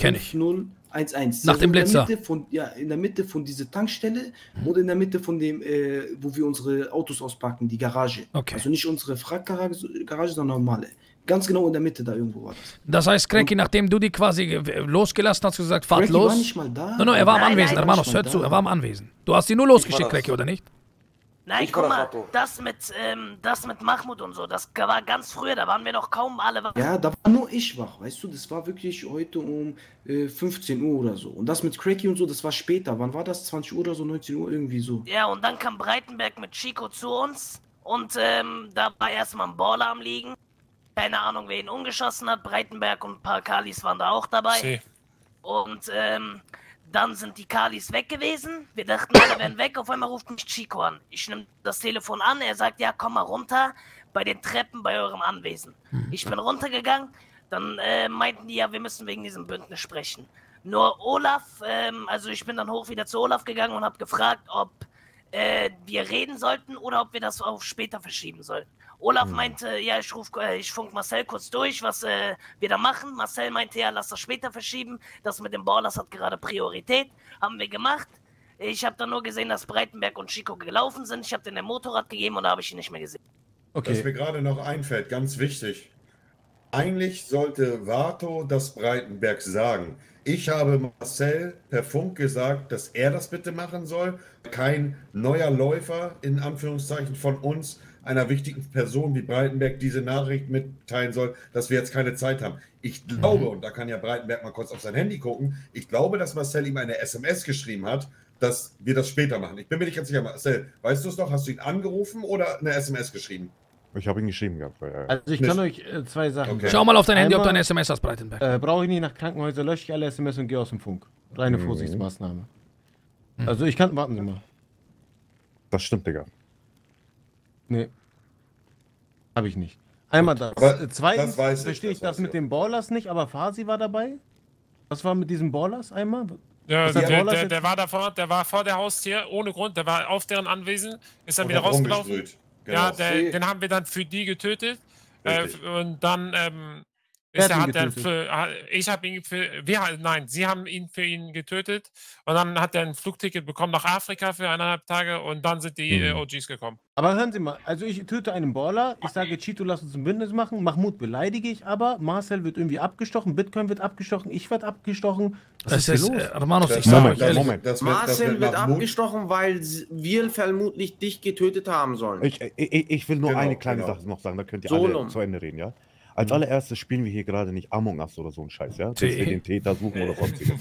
5011. Nach dem Blitzer. In der Mitte von dieser Tankstelle und in der Mitte von dem, wo wir unsere Autos auspacken, die Garage. Okay. Also nicht unsere Frachtgarage, sondern normale. Ganz genau in der Mitte da irgendwo war das. Das heißt, Cracky, nachdem du die quasi losgelassen hast, gesagt, fahrt Cracky los. War nicht mal da. No, er war am Anwesen, Hermanos, hör zu, er war am Anwesen. Du hast sie nur losgeschickt, Cracky, oder nicht? Nein, guck mal, das mit Mahmoud und so, das war ganz früher, da waren wir noch kaum alle wach. Ja, da war nur ich wach, weißt du, das war wirklich heute um 15 Uhr oder so. Und das mit Cracky und so, das war später. Wann war das? 20 Uhr oder so, 19 Uhr, irgendwie so. Ja, und dann kam Breitenberg mit Chico zu uns und da war erstmal ein Baller am Liegen. Keine Ahnung, wer ihn umgeschossen hat. Breitenberg und ein paar Kalis waren da auch dabei. Und dann sind die Kalis weg gewesen. Wir dachten, alle wären weg. Auf einmal ruft mich Chico an. Ich nehme das Telefon an. Er sagt, ja, komm mal runter bei den Treppen bei eurem Anwesen. Ich bin runtergegangen. Dann meinten die, ja, wir müssen wegen diesem Bündnis sprechen. Nur Olaf, also ich bin dann hoch wieder zu Olaf gegangen und habe gefragt, ob wir reden sollten oder ob wir das auf später verschieben sollen. Olaf meinte, ja, ich funk Marcel kurz durch, was wir da machen. Marcel meinte, ja, lass das später verschieben. Das mit dem Ballers hat gerade Priorität. Haben wir gemacht. Ich habe dann nur gesehen, dass Breitenberg und Chico gelaufen sind. Ich habe denen ein Motorrad gegeben und da habe ich ihn nicht mehr gesehen. Okay. Was mir gerade noch einfällt, ganz wichtig. Eigentlich sollte Vato das Breitenberg sagen. Ich habe Marcel per Funk gesagt, dass er das bitte machen soll. Kein neuer Läufer, in Anführungszeichen, von uns, einer wichtigen Person wie Breitenberg, diese Nachricht mitteilen soll, dass wir jetzt keine Zeit haben. Ich glaube, und da kann ja Breitenberg mal kurz auf sein Handy gucken, ich glaube, dass Marcel ihm eine SMS geschrieben hat, dass wir das später machen. Ich bin mir nicht ganz sicher. Marcel, weißt du es noch? Hast du ihn angerufen oder eine SMS geschrieben? Ich habe ihn geschrieben gehabt. Also ich kann euch 2 Sachen sagen. Schau mal auf dein Handy, ob du eine SMS hast, Breitenberg. Brauche ich nicht nach Krankenhäusern, lösche ich alle SMS und gehe aus dem Funk. Reine Vorsichtsmaßnahme. Also ich kann, warten Sie mal. Das stimmt, Digga. Nee. Habe ich nicht. Einmal das. Zweitens verstehe ich das mit den Ballers nicht, aber Fasi war dabei. Was war mit diesen Ballers einmal? Ja, der war davor, der war vor der Haustür, ohne Grund, der war auf deren Anwesen, ist dann wieder rausgelaufen. Genau. Ja, den haben wir dann für die getötet. Und dann sie haben ihn für ihn getötet und dann hat er ein Flugticket bekommen nach Afrika für 1,5 Tage und dann sind die OGs gekommen. Aber hören Sie mal, also ich töte einen Baller, ich sage Chito, lass uns ein Bündnis machen, Mahmoud beleidige ich aber, Marcel wird irgendwie abgestochen, Bitcoin wird abgestochen, ich werde abgestochen. Was ist los? Romanos, ich sage euch ehrlich, Marcel wird abgestochen, weil wir vermutlich dich getötet haben sollen. Ich will nur eine kleine Sache noch sagen, da könnt ihr alle zu Ende reden, ja? Als allererstes spielen wir hier gerade nicht Among Us oder so ein Scheiß, ja? Dass wir den Täter suchen oder sonstiges.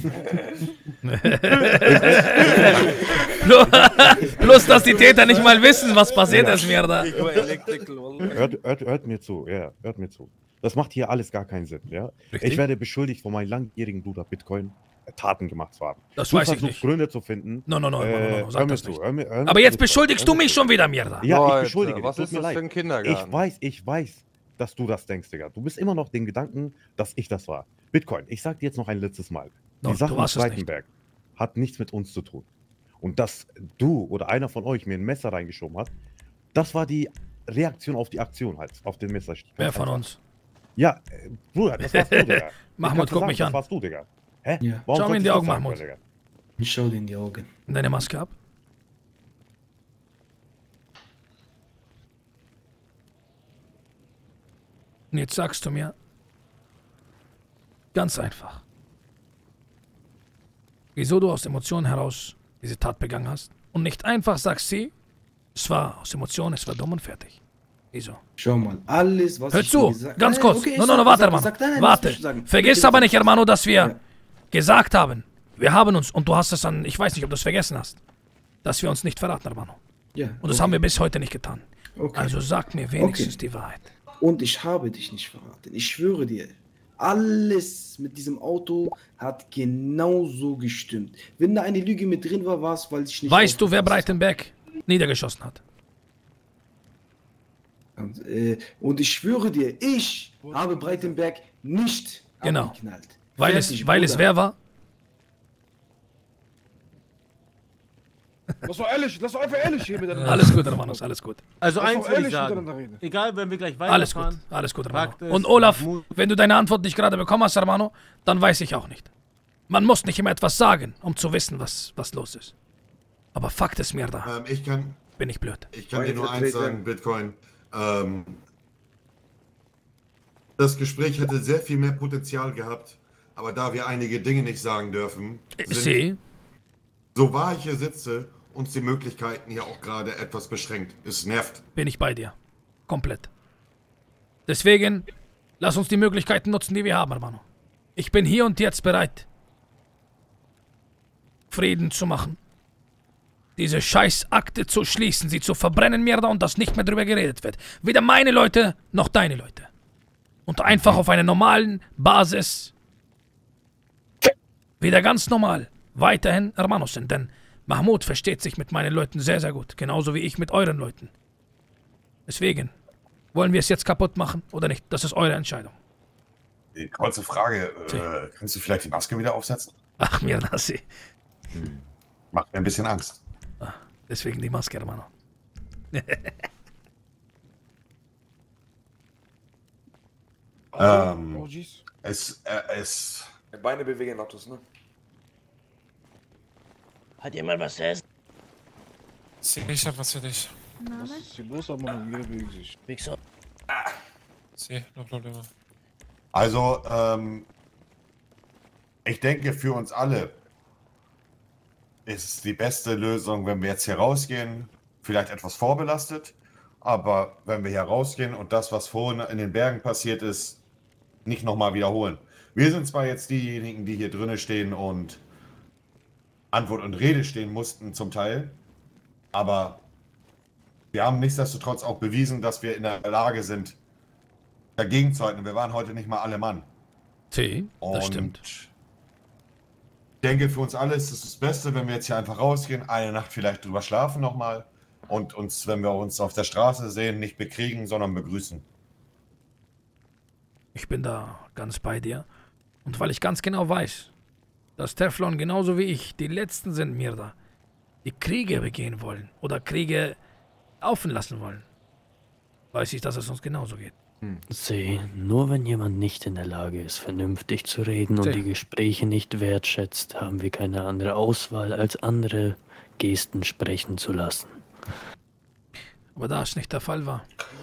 Bloß, dass die Täter nicht mal wissen, was passiert ist mir da. Hört mir zu, ja, hört mir zu. Das macht hier alles gar keinen Sinn, ja? Richtig? Ich werde beschuldigt, von meinem langjährigen Bruder Bitcoin Taten gemacht zu haben. Das weiß ich nicht. Gründe zu finden. No, sag das nicht. Hör mir Aber jetzt beschuldigst du mich schon wieder, Mirda. Ja, ich beschuldige dich. Was ist das für ein Kindergarten? Ich weiß, dass du das denkst, Digga. Du bist immer noch den Gedanken, dass ich das war. Bitcoin, ich sag dir jetzt noch ein letztes Mal. Die Sache mit Breitenberg hat nichts mit uns zu tun. Und dass du oder einer von euch mir ein Messer reingeschoben hat, das war die Reaktion auf die Aktion halt, auf den Messerstich. Wer von uns? Ja, Bruder, das warst du, Digga. Mahmoud, guck mich an. Das warst du, Digga. Hä? Ja. Schau mir in die Augen, Mahmoud. Ich schau dir in die Augen. Deine Maske ab. Und jetzt sagst du mir, ganz einfach, wieso du aus Emotionen heraus diese Tat begangen hast und nicht einfach sagst, es war aus Emotionen, es war dumm und fertig. Wieso? Schau mal, alles, was Hör ich zu, gesagt ganz kurz. Okay, No, warte, Hermano. Warte. Vergiss aber nicht, Hermano, dass wir gesagt haben, wir haben uns, und du hast es dann, ich weiß nicht, ob du es vergessen hast, dass wir uns nicht verraten, Hermano. Ja. Und das haben wir bis heute nicht getan. Okay. Also sag mir wenigstens die Wahrheit. Und ich habe dich nicht verraten. Ich schwöre dir, alles mit diesem Auto hat genauso gestimmt. Wenn da eine Lüge mit drin war, war es, weil ich nicht... Weißt du, wer Breitenberg niedergeschossen hat? Und ich schwöre dir, ich habe Breitenberg nicht abgeknallt. Weil es wer war? Lass doch ehrlich, lass doch einfach ehrlich hier miteinander. Alles gut, Hermanos, alles gut. Also eins will ich sagen, egal, wenn wir gleich weiterfahren. Alles gut, Hermano. Und Olaf, wenn du deine Antwort nicht gerade bekommen hast, Hermano, dann weiß ich auch nicht. Man muss nicht immer etwas sagen, um zu wissen, was los ist. Aber Fakt ist mir da. Bin ich blöd. Ich kann dir nur eins sagen, Bitcoin. Das Gespräch hätte sehr viel mehr Potenzial gehabt, aber da wir einige Dinge nicht sagen dürfen, so wahr ich hier sitze, uns die Möglichkeiten hier auch gerade etwas beschränkt. Es nervt. Bin ich bei dir. Komplett. Deswegen, lass uns die Möglichkeiten nutzen, die wir haben, Hermano. Ich bin hier und jetzt bereit, Frieden zu machen. Diese Scheißakte zu schließen, sie zu verbrennen, Mirda, und dass nicht mehr drüber geredet wird. Weder meine Leute, noch deine Leute. Und einfach auf einer normalen Basis wieder ganz normal weiterhin Hermanos sind. Denn Mahmoud versteht sich mit meinen Leuten sehr, sehr gut. Genauso wie ich mit euren Leuten. Deswegen, wollen wir es jetzt kaputt machen oder nicht? Das ist eure Entscheidung. Kurze Frage. Kannst du vielleicht die Maske wieder aufsetzen? Ach, Mirda, sie. Macht mir ein bisschen Angst. Deswegen die Maske, Hermano. Die Beine bewegen, Lottus, ne? Hat jemand was zu essen? Ich hab was für dich. Was ist hier los, aber man bewegt sich. Wichser. No Probleme. Also, ich denke, für uns alle ist es die beste Lösung, wenn wir jetzt hier rausgehen, vielleicht etwas vorbelastet, aber wenn wir hier rausgehen und das, was vorhin in den Bergen passiert ist, nicht nochmal wiederholen. Wir sind zwar jetzt diejenigen, die hier drinnen stehen und Antwort und Rede stehen mussten zum Teil, aber wir haben nichtsdestotrotz auch bewiesen, dass wir in der Lage sind, dagegen zu halten. Wir waren heute nicht mal alle Mann. Das stimmt. Ich denke, für uns alle ist es das Beste, wenn wir jetzt hier einfach rausgehen, eine Nacht vielleicht drüber schlafen nochmal und uns, wenn wir uns auf der Straße sehen, nicht bekriegen, sondern begrüßen. Ich bin da ganz bei dir. Und weil ich ganz genau weiß, dass Teflon genauso wie ich die Letzten sind, Mirda, die Kriege begehen wollen oder Kriege laufen lassen wollen, weiß ich, dass es uns genauso geht. Nur wenn jemand nicht in der Lage ist, vernünftig zu reden und die Gespräche nicht wertschätzt, haben wir keine andere Auswahl, als andere Gesten sprechen zu lassen. Aber da es nicht der Fall war,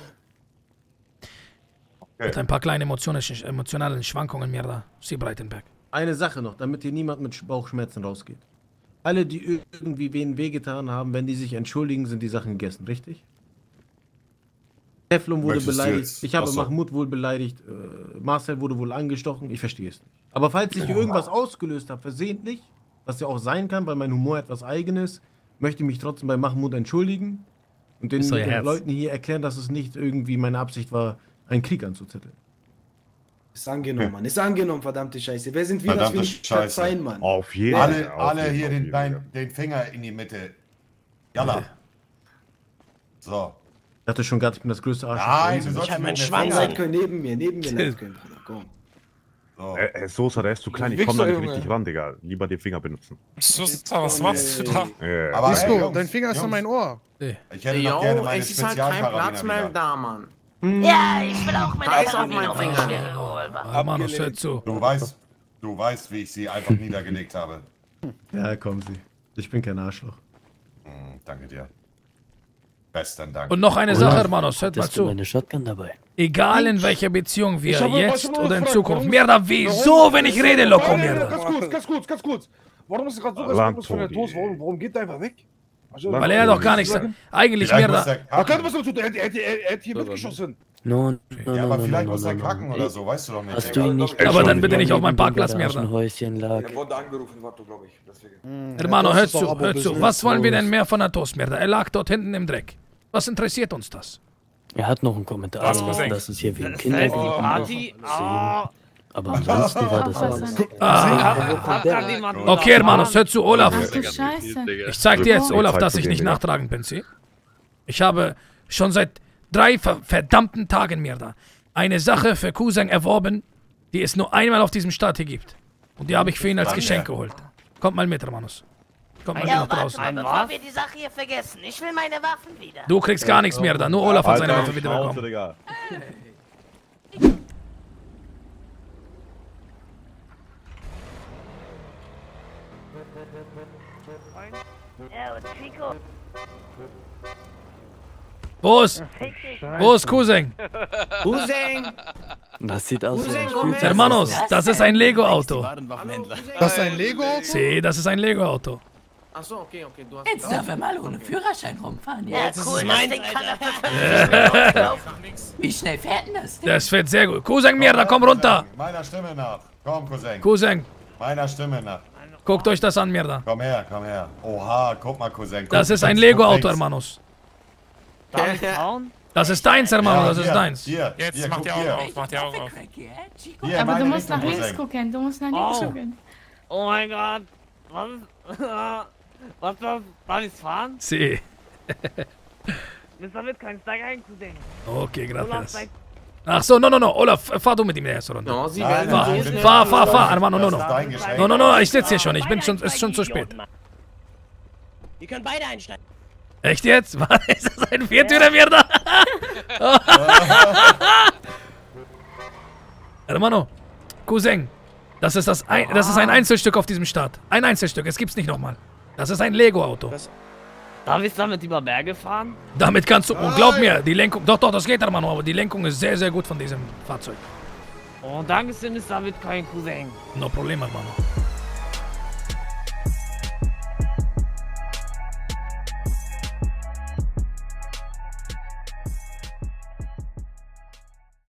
mit ein paar kleinen emotionalen Schwankungen, Mirda, Sie Breitenberg. Eine Sache noch, damit hier niemand mit Bauchschmerzen rausgeht. Alle, die irgendwie wen wehgetan haben, wenn die sich entschuldigen, sind die Sachen gegessen, richtig? Teflon wurde Möchtest du beleidigt, jetzt- ich habe Ach so. Mahmoud wohl beleidigt, Marcel wurde wohl angestochen, ich verstehe es nicht. Aber falls ich irgendwas ausgelöst habe, versehentlich, was ja auch sein kann, weil mein Humor etwas eigen ist, möchte ich mich trotzdem bei Mahmoud entschuldigen und den Leuten hier erklären, dass es nicht irgendwie meine Absicht war, einen Krieg anzuzetteln. Ist angenommen, Mann. Ist angenommen, verdammte Scheiße. Wer sind wir, dass wir Verdammte nicht Scheiße. verzeihen, Mann? Auf jeden Alle, Fall. alle hier den Finger in die Mitte. Jalla. So. Ich dachte schon gerade, ich bin das größte Arschloch. Nein, der du Welt. sollst mir Schwanz sein können, neben mir leid können, Bruder. Komm. So. Sosa, der ist zu klein, ich komme da nicht richtig ran, Digga. Lieber den Finger benutzen. Sosa, was machst du da? Aber Disco, hey, Jungs, dein Finger ist an mein Ohr. Ich hätte noch gerne meine es ist halt kein Spezialkarabiner Platz mehr wieder. da, Mann. Ja, ich will auch meine Da ist auch Karabiner mein auf Finger. den Schwerrevolver. Manos, hör zu. Du weißt, wie ich sie einfach niedergelegt habe. Ja, kommen Sie. Ich bin kein Arschloch. Danke dir. Besten Dank. Und noch eine Sache, Hermanos, hört mal Hattest du zu. meine Shotgun dabei? Egal in welcher Beziehung wir Ich habe jetzt was oder in gefragt, Zukunft. warum- Mierda, wieso, wenn ich rede, Loco, Nein, Mierda? Ganz kurz. Warum ist gerade so Lang, respektlos von der Tobi. Toast? Warum geht der einfach weg? Also, Weil er doch gar nichts. Eigentlich, Mierda. Da könnte was dazu tun. Er hat hier mitgeschossen. No, Ja, aber vielleicht muss er kacken oder so, weißt du doch nicht. Hast du ihn nicht Aber dann bitte nicht auf meinem Parkplatz, Mierda. Häuschen lag. Er wurde angerufen, war du, glaube ich. Deswegen. Hermano, das hör ist doch zu, aber hör zu. Business. Was wollen wir denn mehr von der Toastmierda? Er lag dort hinten im Dreck. Was interessiert uns das? Er hat noch einen Kommentar, Was, also, Cousin? dass es hier wegen Das Kindergarten heißt, die Party? war. Aber ansonsten war das alles. Okay, Hermanos, hör zu, Olaf. Ach du Scheiße. Ich zeig dir jetzt, Olaf, dass ich nicht nachtragend bin, sieh? Ich habe schon seit 3 verdammten Tagen mir da eine Sache für Cousin erworben, die es nur einmal auf diesem Start hier gibt. Und die habe ich für ihn als Geschenk geholt. Kommt mal mit, Hermanos. Kommt mal Ja, mit nach warte draußen. mal, bevor wir die Sache hier vergessen. Ich will meine Waffen wieder. Du kriegst gar nichts mehr da, nur Olaf hat seine Alter, Waffe wieder Schnauze, bekommen. Digga. Ja, und Chico. Wo ist Cousin? Cousin! Das sieht aus wie ein Hermanos, das ist ein Lego-Auto. Das ist ein Lego-Auto? Sí, das ist ein Lego-Auto. Achso, okay, du hast. Jetzt darf er mal ohne Führerschein rumfahren. Ja, Jetzt cool, ist das mein Ding kann er für 50 laufen. Wie schnell fährt denn das Ding? Das fährt sehr gut. Cousin, Mierda, komm runter. Meiner Stimme nach. Komm, Cousin. Cousin, Meiner Stimme nach. guckt euch das an, Mierda. Komm her, komm her. Oha, guck mal, Cousin. Guck, Das ist ein guck Lego-Auto, links. Hermanos. Darf ich hauen? Das ist deins, Hermano, Ja, das ist hier, deins. Hier, Jetzt hier, mach guck die Augen hier. auf, mach die Augen auf. Hier, Aber du meine musst nach Richtung, links Cousin. gucken. Du musst nach links Oh. gucken. Oh mein Gott. Was ist... Was das? Darf ich's fahren? Sí. Mr. Bitcoin, steig ein, Cousin. Okay, Olaf, gracias. steig- Ach so, no. Olaf, fahr du mit ihm in der ersten Runde. No, sie Nein, werden nein, so schnell- Fahr, Hermano, Das ist dein Geschenk. No, ich sitze hier schon, ich bin schon, es ist schon zu spät. Ihr könnt beide einsteigen. Echt jetzt? Was, ist das ein Viertürer, Mierda? Hermano, Cousin, das ist ein Einzelstück auf diesem Start. Ein Einzelstück, es gibt's nicht nochmal. Das ist ein Lego-Auto. Darf ich damit über Berge fahren? Damit kannst du, und glaub mir, die Lenkung, doch, das geht, Hermano, aber die Lenkung ist sehr, sehr gut von diesem Fahrzeug. Oh, danke schön, Mr. Bitcoin, Cousin. No problem, Hermano.